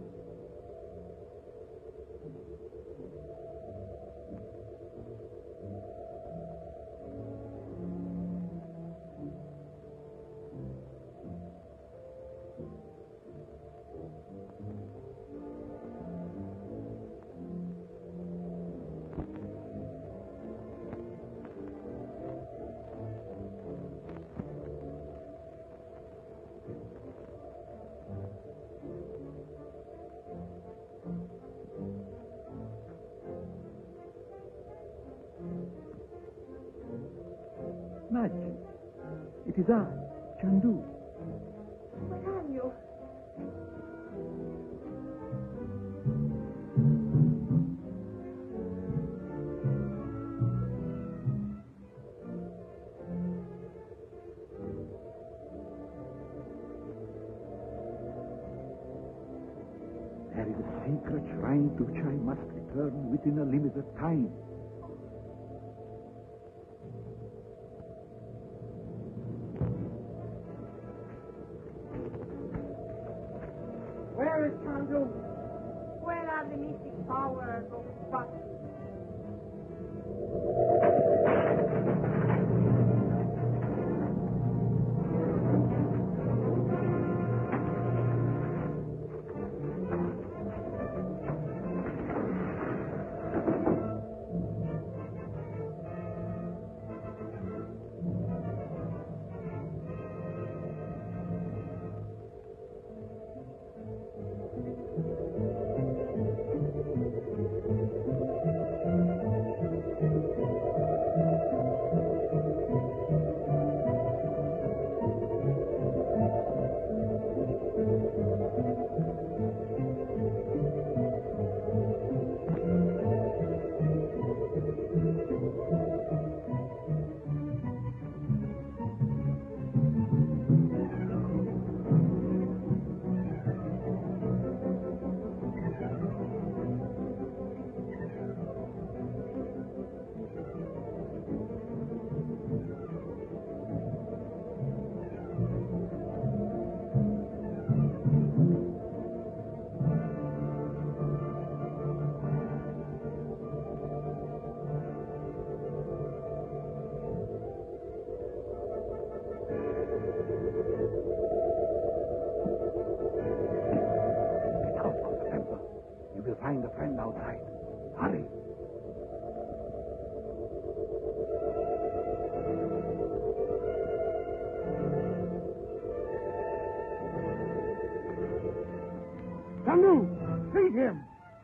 Magic. It is I, Chandu. Where are you? There is a sacred shrine to which I must return within a limited time. Where is Chandu? Where are the mystic powers of Bhakti? Find a friend outside. Hurry. Chandu, seize him.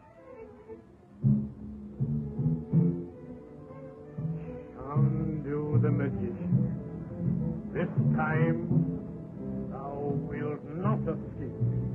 Chandu the Magician, this time thou wilt not escape.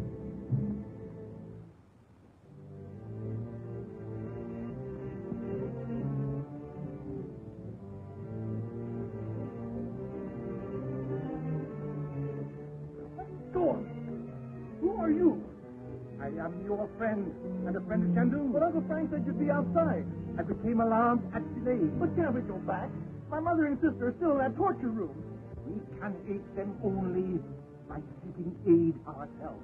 Who are you? I am your friend, and a friend of Chandu. But Uncle Frank said you'd be outside. I became alarmed at delay. But can't we go back? My mother and sister are still in that torture room. We can aid them only by seeking aid ourselves.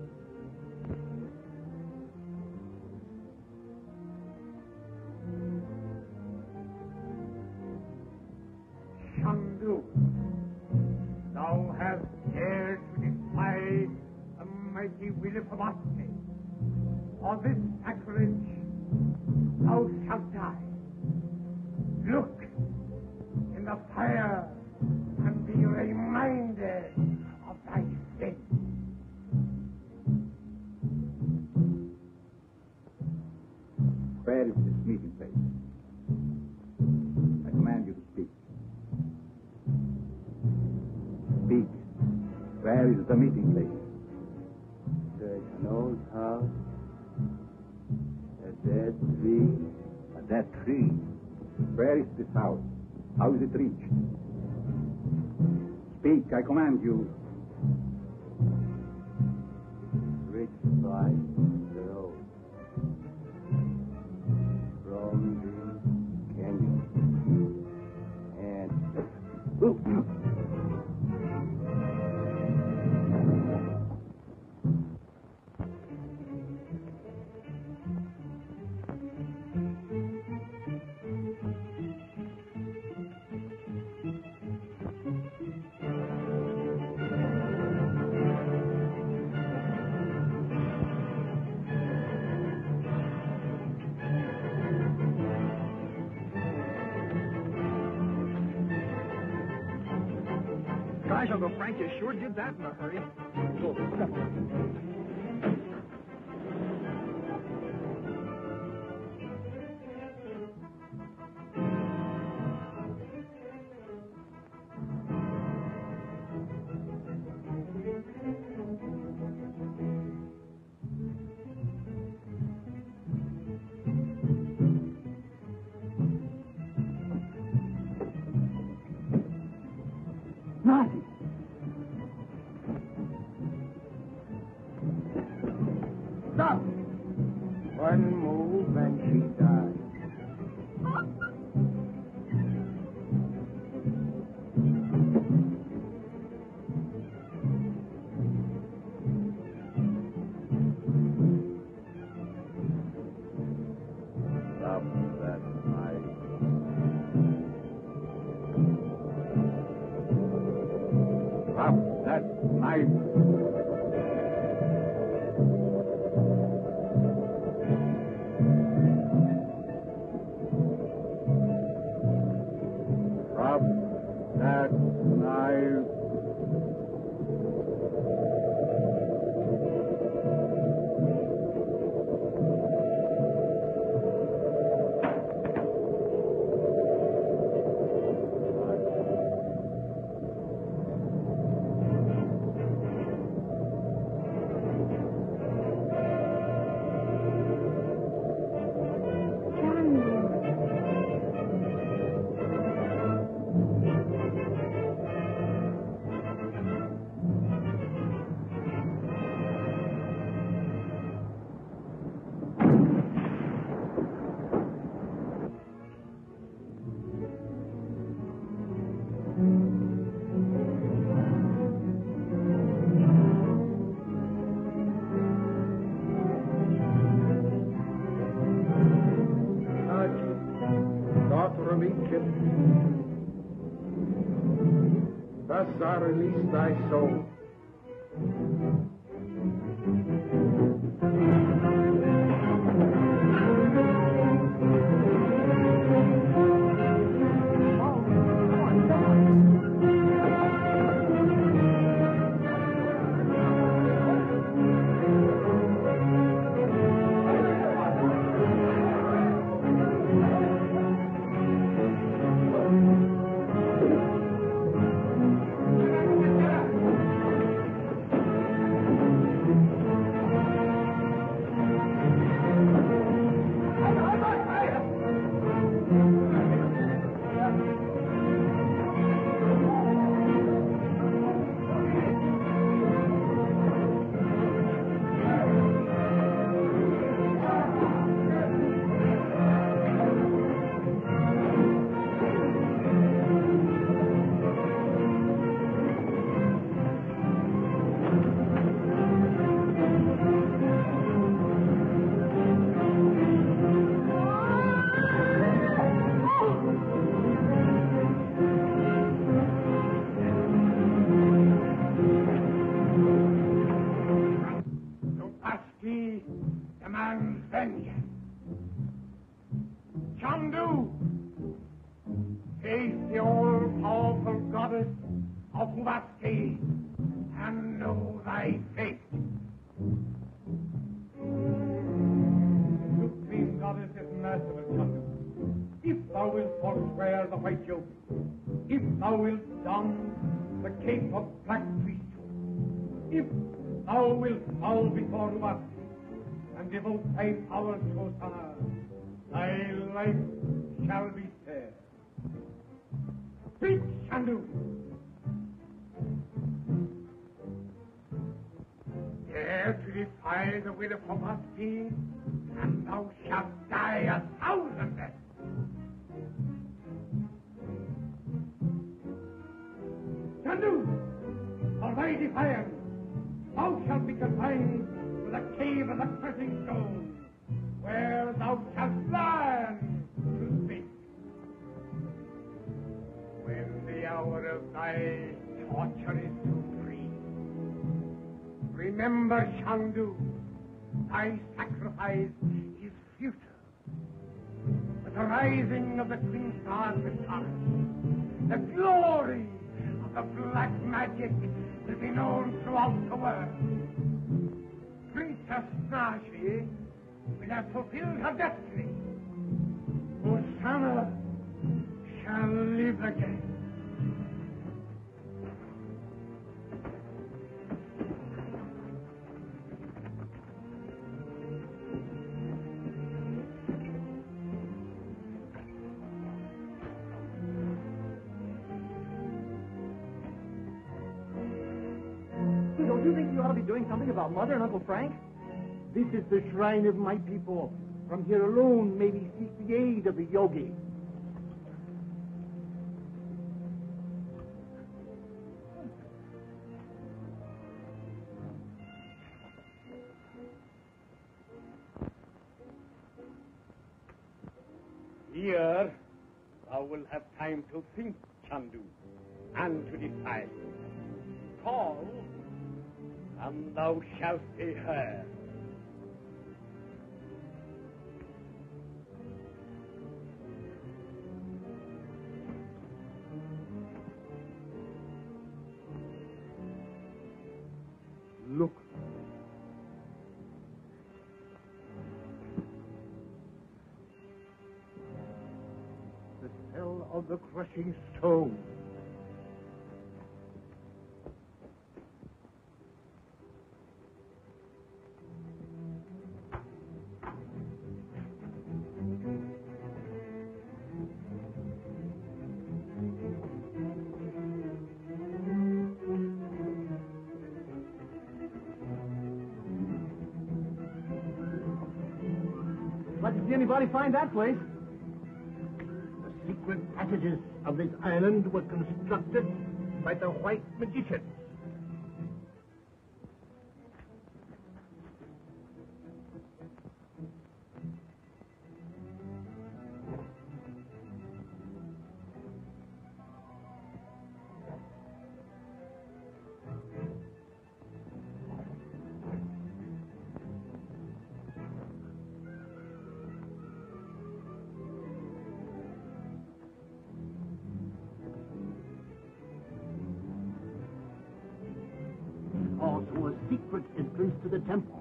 Chandu, thou hast dared to defy the mighty will of Bhakti. For this sacrilege, thou shalt die. Look in the fire and be reminded of thy sin. Where is this meeting place? I command you to speak. Speak. Where is the meeting place? There's an old house, a dead tree. A dead tree? Where is this house? How is it reached? Speak, I command you. Reached by the road from the canyon. And oh, Gosh, Uncle Frank, you sure did that in a hurry. Oh, step on. Nazi. Stop! One move and she dies. Stop that knife. Drop that knife. Drop that knife. Thus I release thy soul. demands vengeance. Chandu, face the all-powerful goddess of Ubasti and know thy fate. Supreme goddess is merciful, Chandu. If thou wilt forswear the white yoke, if thou wilt don the cape of black priesthood, if thou wilt fall before Ubasti and devote thy powers to Osana, thy life shall be spared. Speak, Chandu! Dare to defy the will of Ubasti, and thou shalt die a thousand deaths. Chandu, for thy defiance, thou shalt be confined to the cave of the pressing stone, where thou shalt learn to speak. When the hour of thy torture is supreme, remember, Chandu, thy sacrifice is futile. With the rising of the twin stars return, the glory of the black magic will be known throughout the world. Princess Nashi will have fulfilled her destiny. Osana shall live again. you think you ought to be doing something about Mother and Uncle Frank? This is the shrine of my people. From here alone may we seek the aid of the yogi. Here, thou wilt have time to think, Chandu, and to decide. Call, and thou shalt be heard. Look. The cell of the crushing stone. Like to see anybody find that place. The secret passages of this island were constructed by the white magicians. Also a secret entrance to the temple.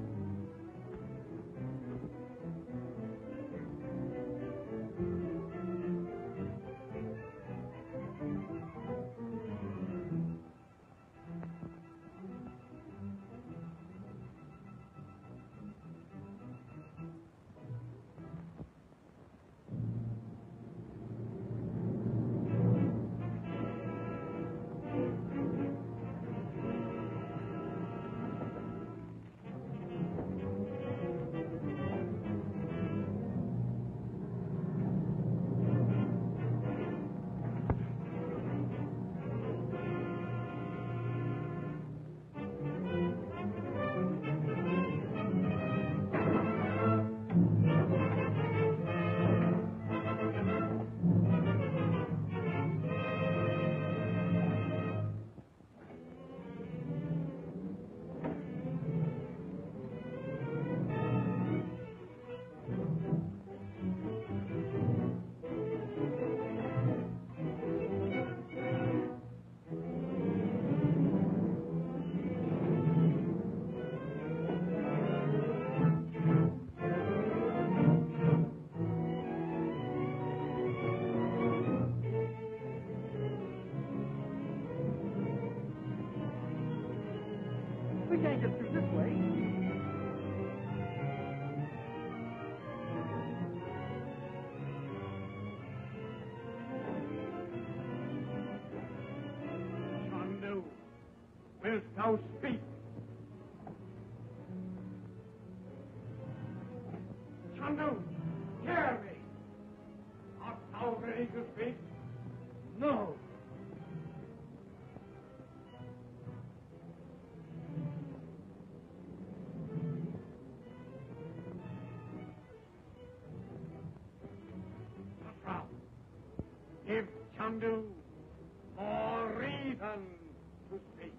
We can't get through this way. Chandu, wilt thou speak? Chandu, hear me. Art thou ready to speak? No. Give Chandu more reason to speak.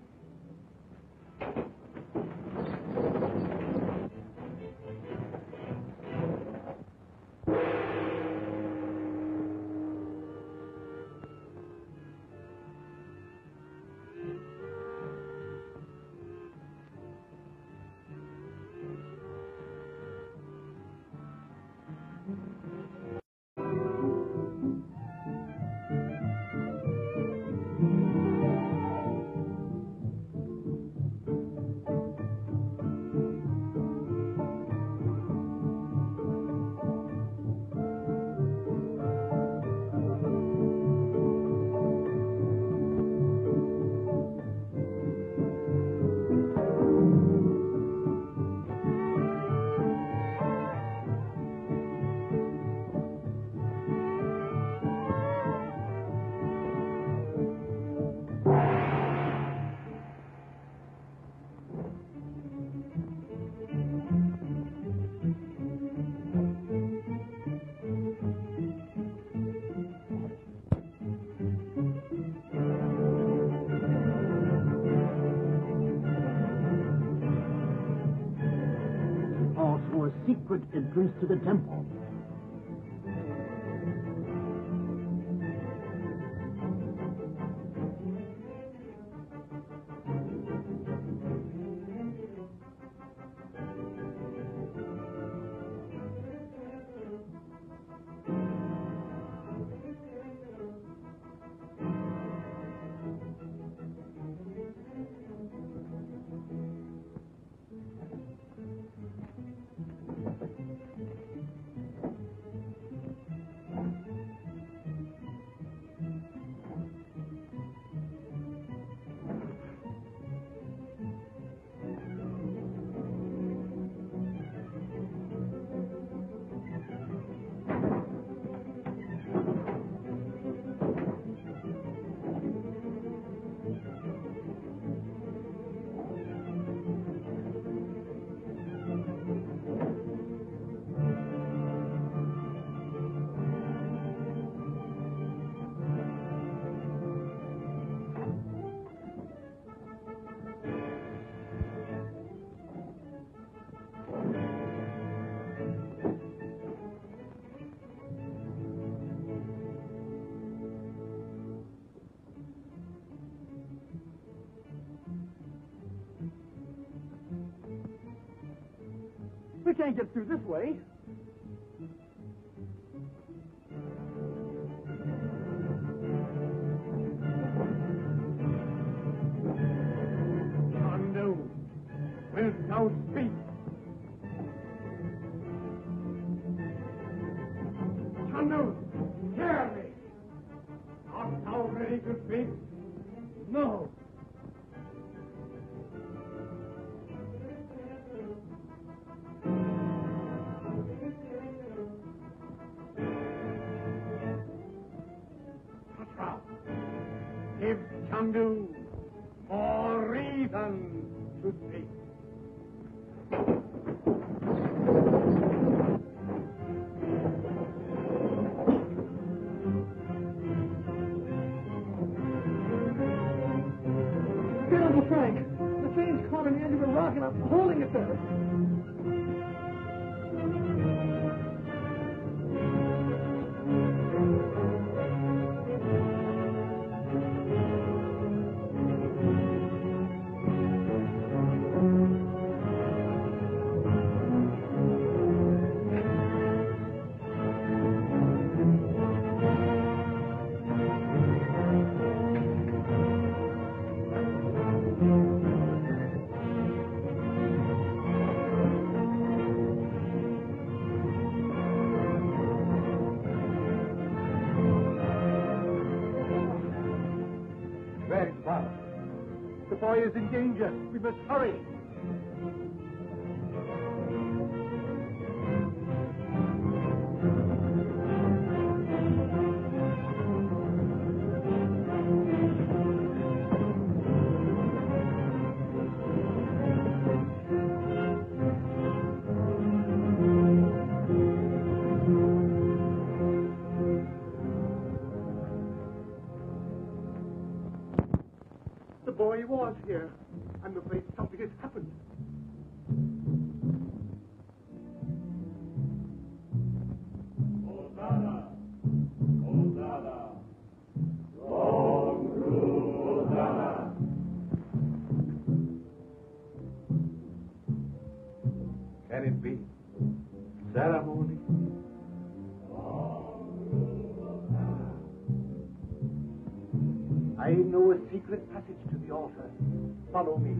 secret entrance to the temple. We can't get through this way. Chandu, wilt thou speak? Chandu, hear me. Art thou ready to speak? No. Give Chandu more reason to speak. Get Uncle Frank. The chain's caught on the edge of a rock and I'm holding it there. The boy is in danger. We must hurry. The boy was here. I'm afraid something has happened. Hosanna! Hosanna! Long rule Hosanna! Can it be ceremony? I know a secret passage to the altar. Follow me.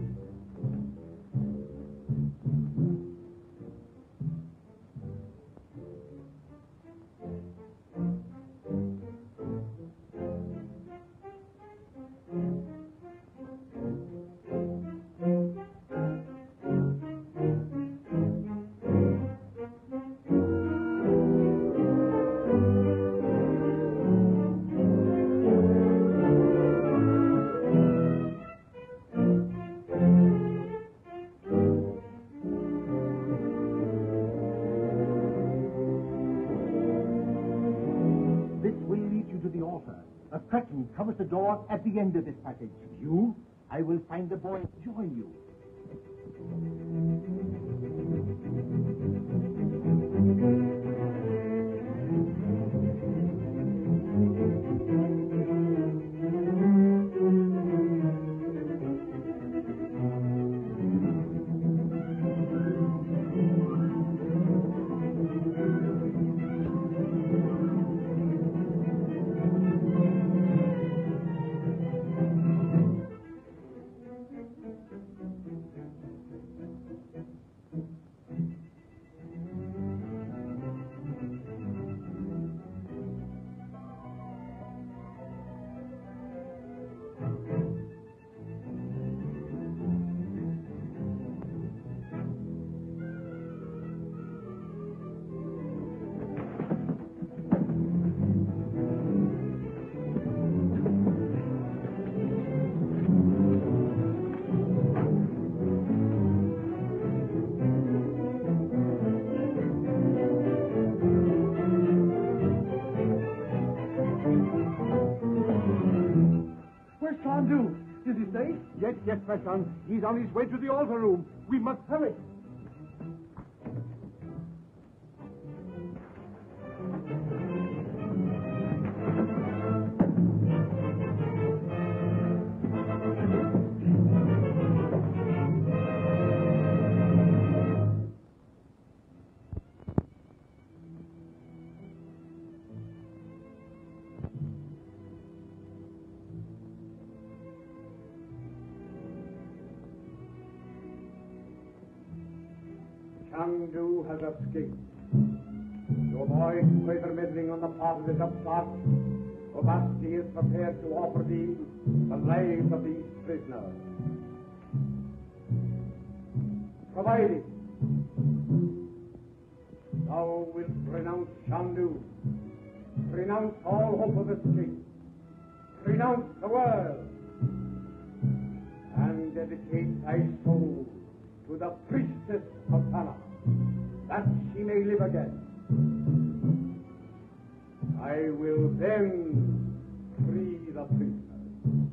A curtain covers the door at the end of this passage. You, I will find the boy and join you. Chandu, is he safe? Yes, yes, my son. He's on his way to the altar room. We must hurry. Chandu has escaped. To avoid further meddling on the part of this upstart, Obasti is prepared to offer thee the lives of these prisoners. Provided thou wilt renounce Chandu, renounce all hope of escape, renounce the world, and dedicate thy soul to the priestess of Sana, that she may live again. I will then free the prisoners.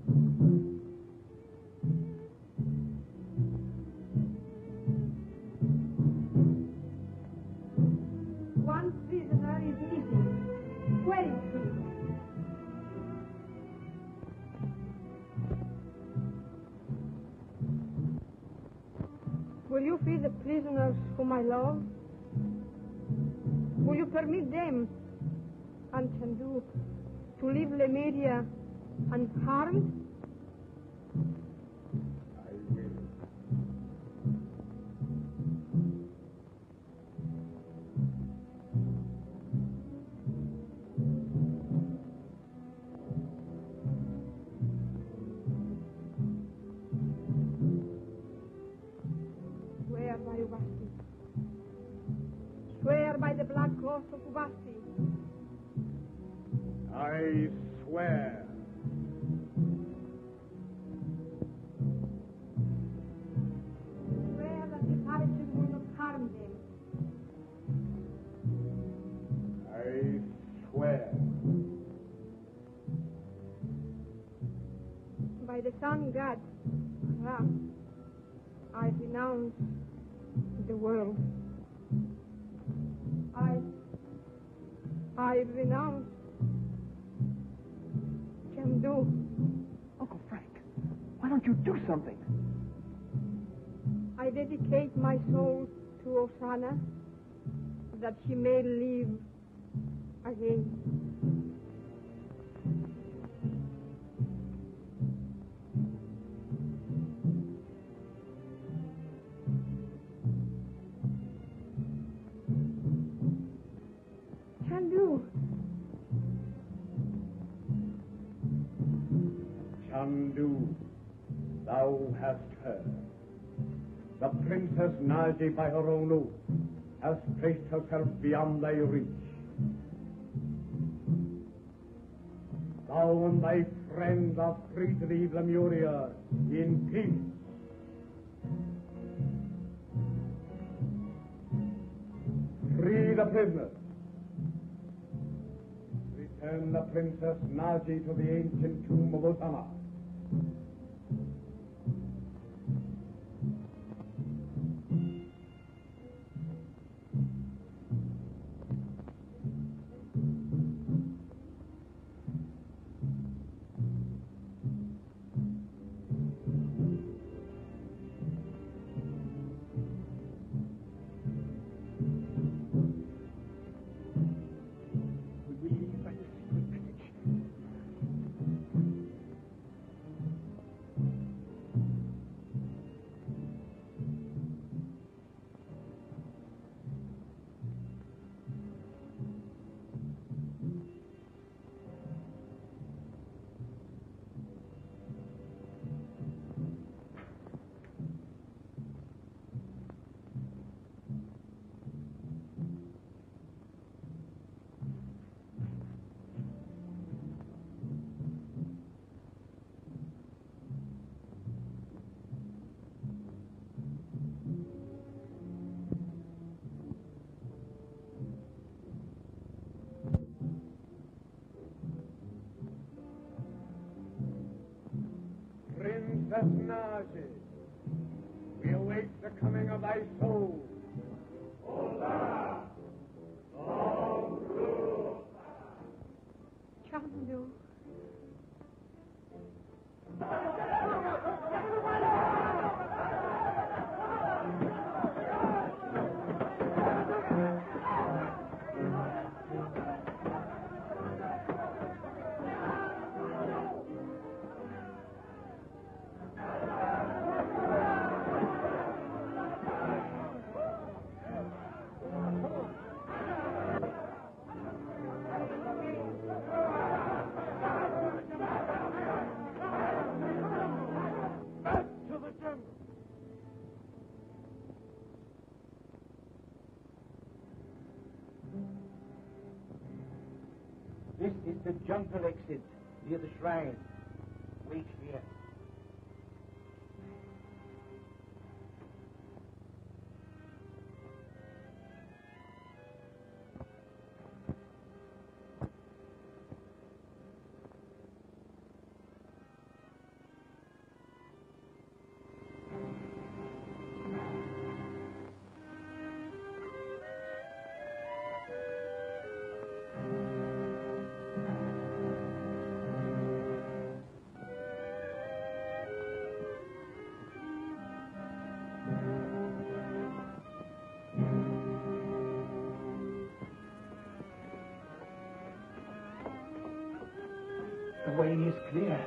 One prisoner is missing. Where is he? Will you free the prisoners whom I love? Will you permit them and Chandu to leave Lemuria unharmed? I will. Swear by Ubasti. Swear by the black cross of Ubasti. I swear. Swear that the parachute will not harm them. I swear. By the sun god, Ra, I renounce the world. I, I renounce Chandu. Uncle Frank, why don't you do something? I dedicate my soul to Osana, that she may live again. Chandu. Chandu, thou hast heard. The Princess Naji, by her own oath, has placed herself beyond thy reach. Thou and thy friends are free to leave Lemuria in peace. Free the prisoners. Return the Princess Naji to the ancient tomb of Osama. personages. We await the coming of thy soul. Chandu. This is the jungle exit near the shrine. Wait here. The way is clear.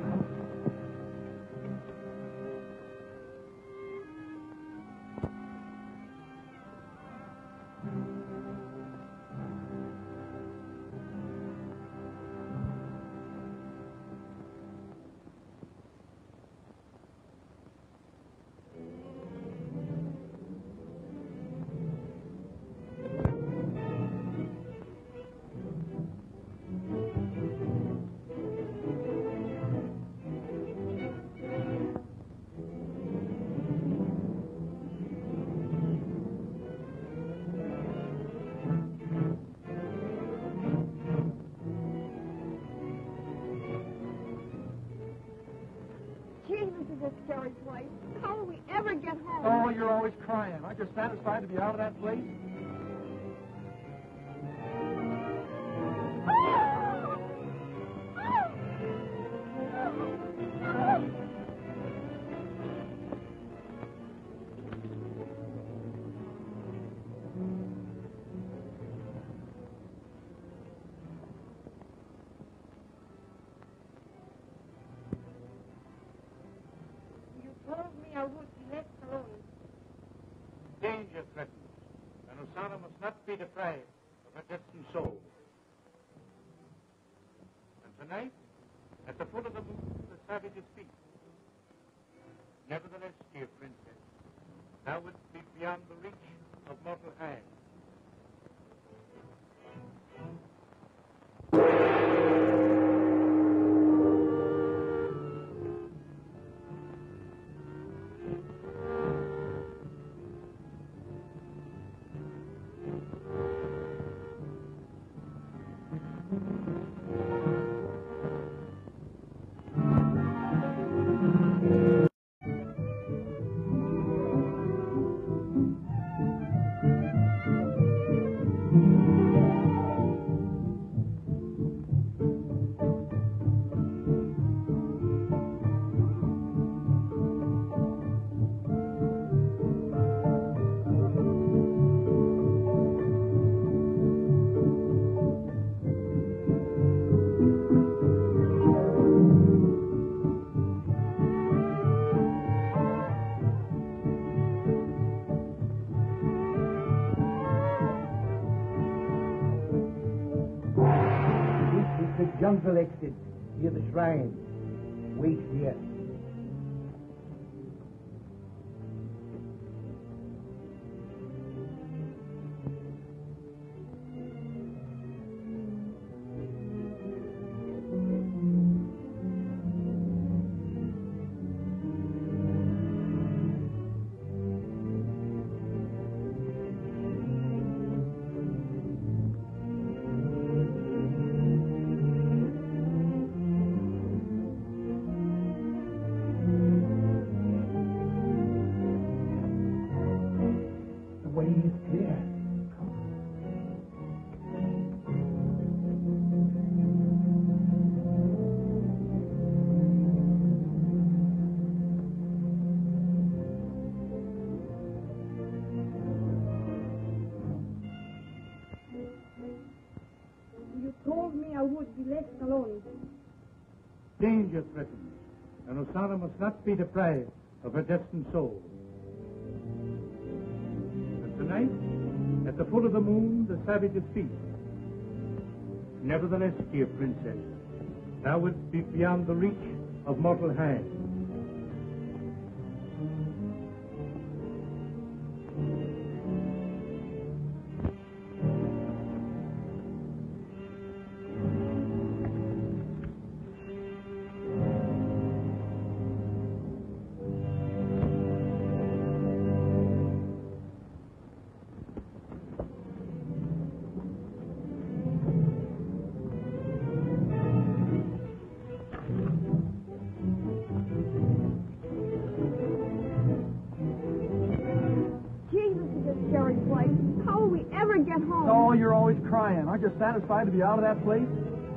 Scary place. How will we ever get home? Oh, you're always crying. Aren't you satisfied to be out of that place? Danger threatens, and Osana must not be deprived of her destined soul. And tonight, at the foot of the moon, the savages speak. Nevertheless, dear princess, thou wilt be beyond the reach of mortal hand. Jungle exit near the shrine. Wait here. danger threatens, and Osana must not be deprived of her destined soul. And tonight, at the full of the moon, the savages feast. Nevertheless, dear princess, thou wouldst be beyond the reach of mortal hand. Oh, you're always crying. Aren't you satisfied to be out of that place?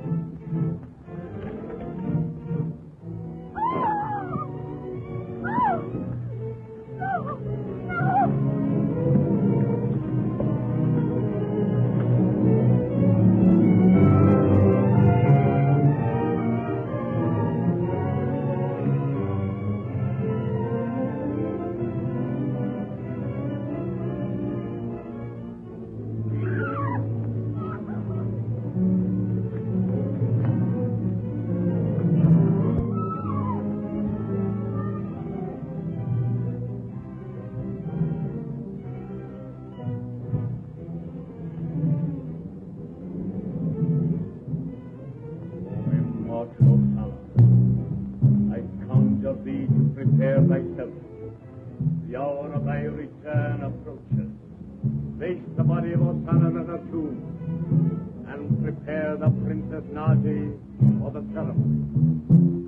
The hour of thy return approaches. Place the body of Osana in her tomb, and prepare the Princess Naji for the ceremony.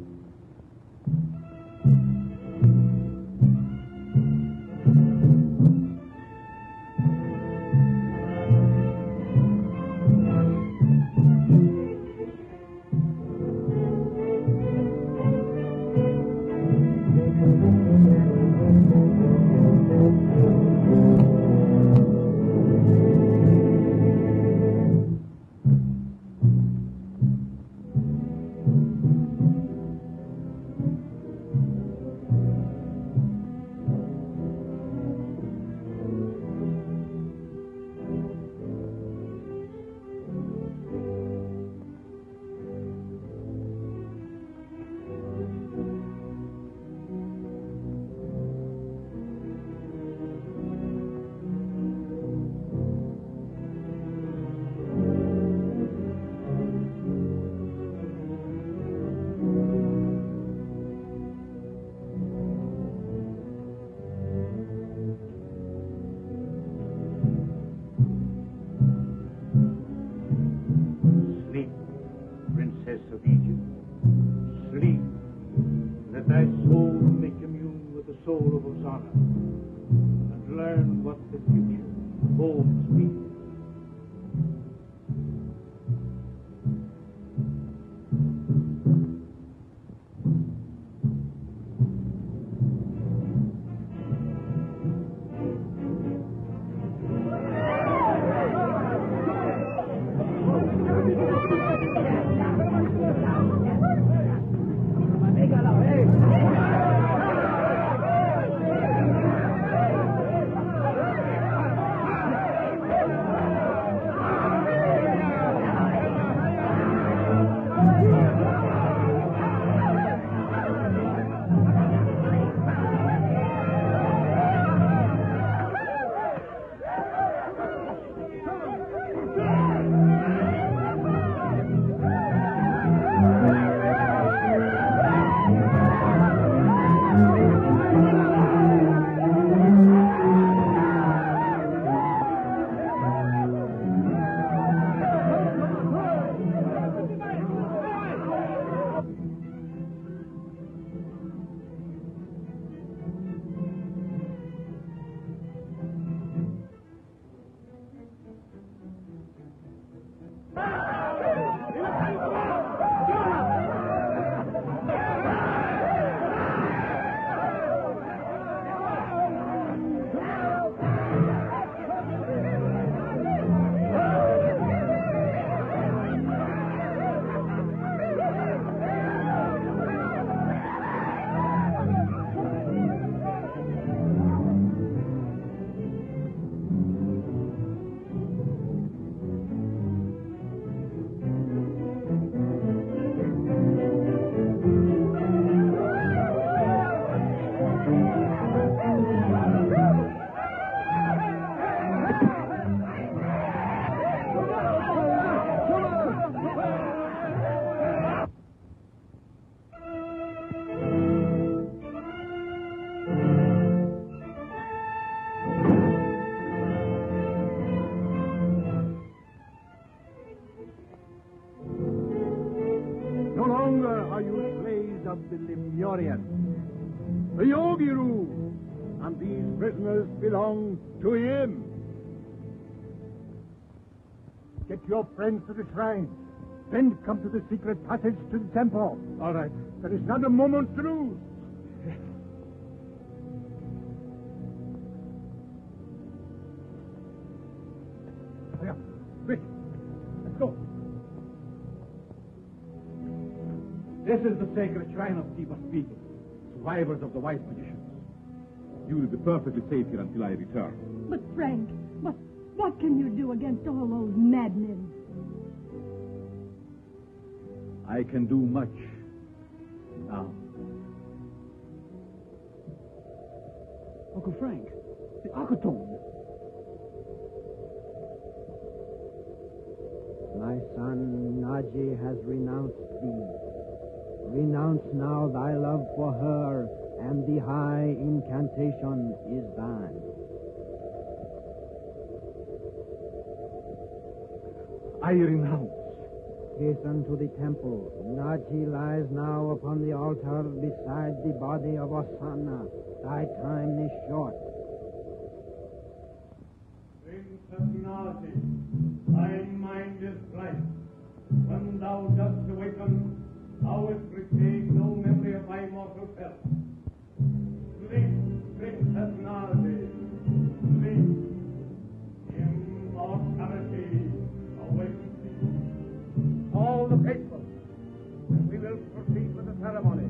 And learn what the future holds me. Lemurian. The Yogi rule, and these prisoners belong to him. Get your friends to the shrine. Then come to the secret passage to the temple. All right. There is not a moment to lose. Hurry up. Quick. Let's go. This is the sacred shrine of Tiba's people, survivors of the wise magicians. You will be perfectly safe here until I return. But, Frank, what, what can you do against all those madmen? I can do much now. Uncle Frank, the Akatone. My son Naji has renounced thee. Renounce now thy love for her, and the high incantation is thine. I renounce. Hasten to the temple. Naji lies now upon the altar beside the body of Osana. Thy time is short. Prince of Naji, thy mind is bright. When thou dost awaken, thou wilt retain no memory of thy mortal self. Sleep, Prince of Naji, sleep. Immortality awakens thee. All the faithful, and we will proceed with the ceremony.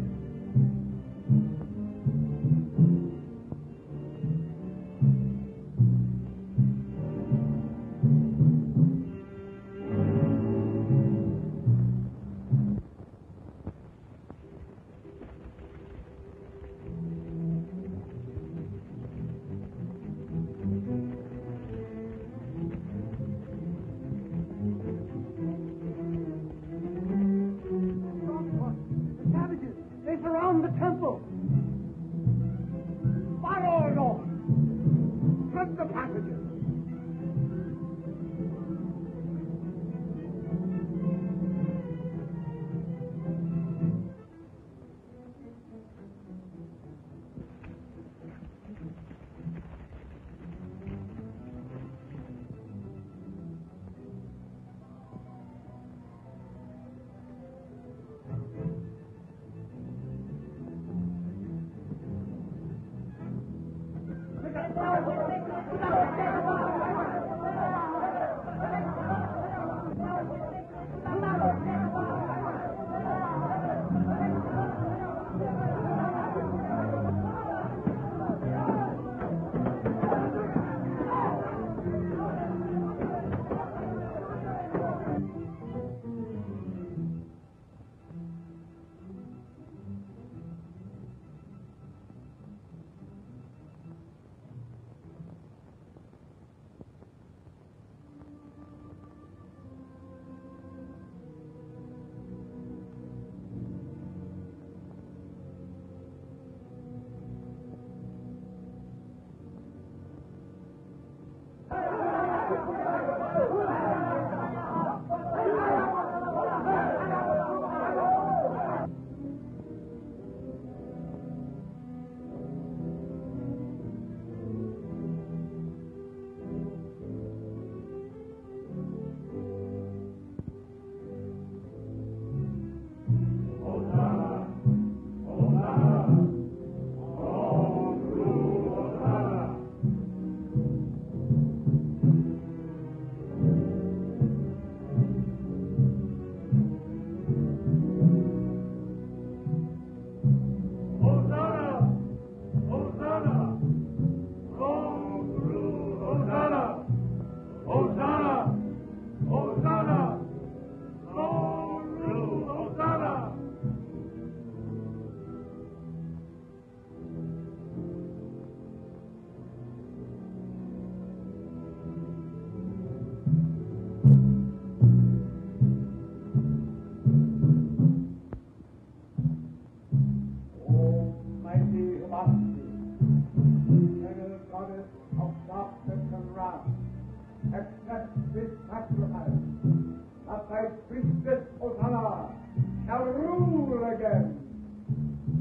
Accept this sacrifice, that thy priestess Hosanna shall rule again.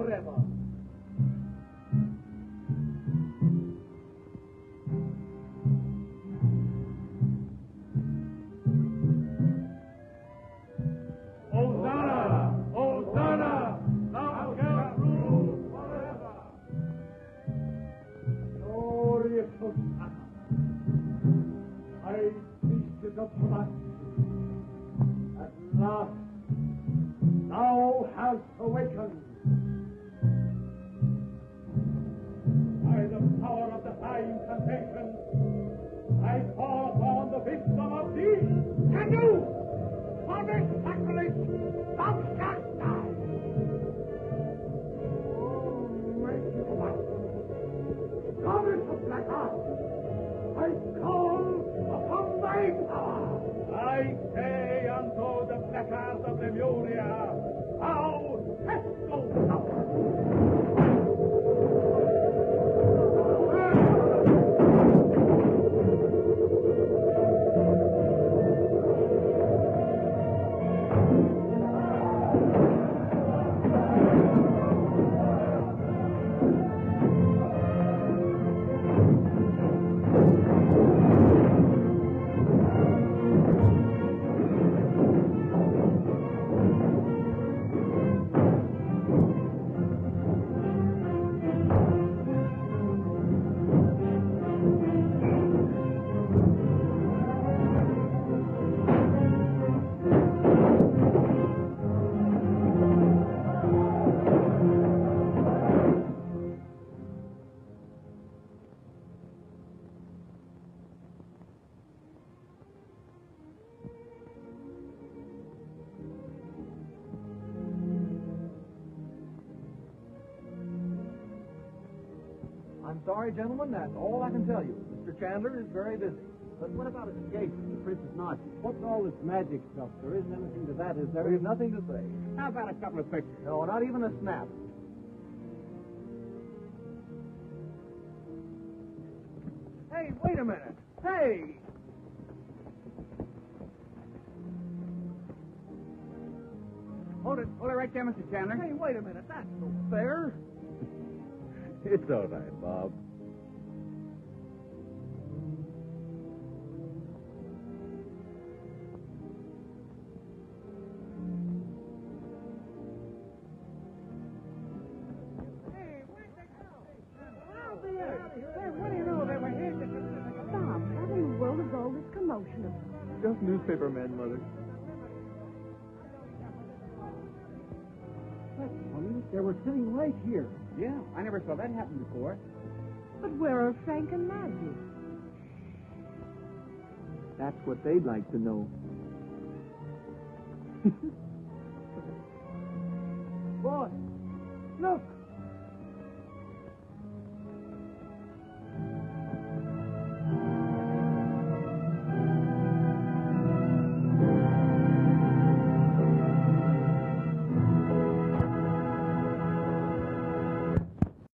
forever. Hosanna! Hosanna! Thou shalt rule forever! Glorious Hosanna! High priestess of Basti, at last thou hast awakened. By the power of the high incantation, I call upon the wisdom of thee, Chandu! For this sacrilege, thou shalt die! Oh, mighty one, goddess of black art, I call upon thy power! I say unto the black art of Lemuria, thou hast no power! I'm sorry, gentlemen, that's all I can tell you. Mister Chandler is very busy. But what about escape from the Princess Nazi? What's all this magic stuff? There isn't anything to that, is there? There is nothing to say. How about a couple of pictures? No, not even a snap. Hey, wait a minute. Hey! Hold it. Hold it right there, Mister Chandler. Hey, wait a minute. That's no fair. It's all right, Bob. Just newspaper men, Mother. That's funny. They were sitting right here. Yeah, I never saw that happen before. But where are Frank and Maggie? That's what they'd like to know.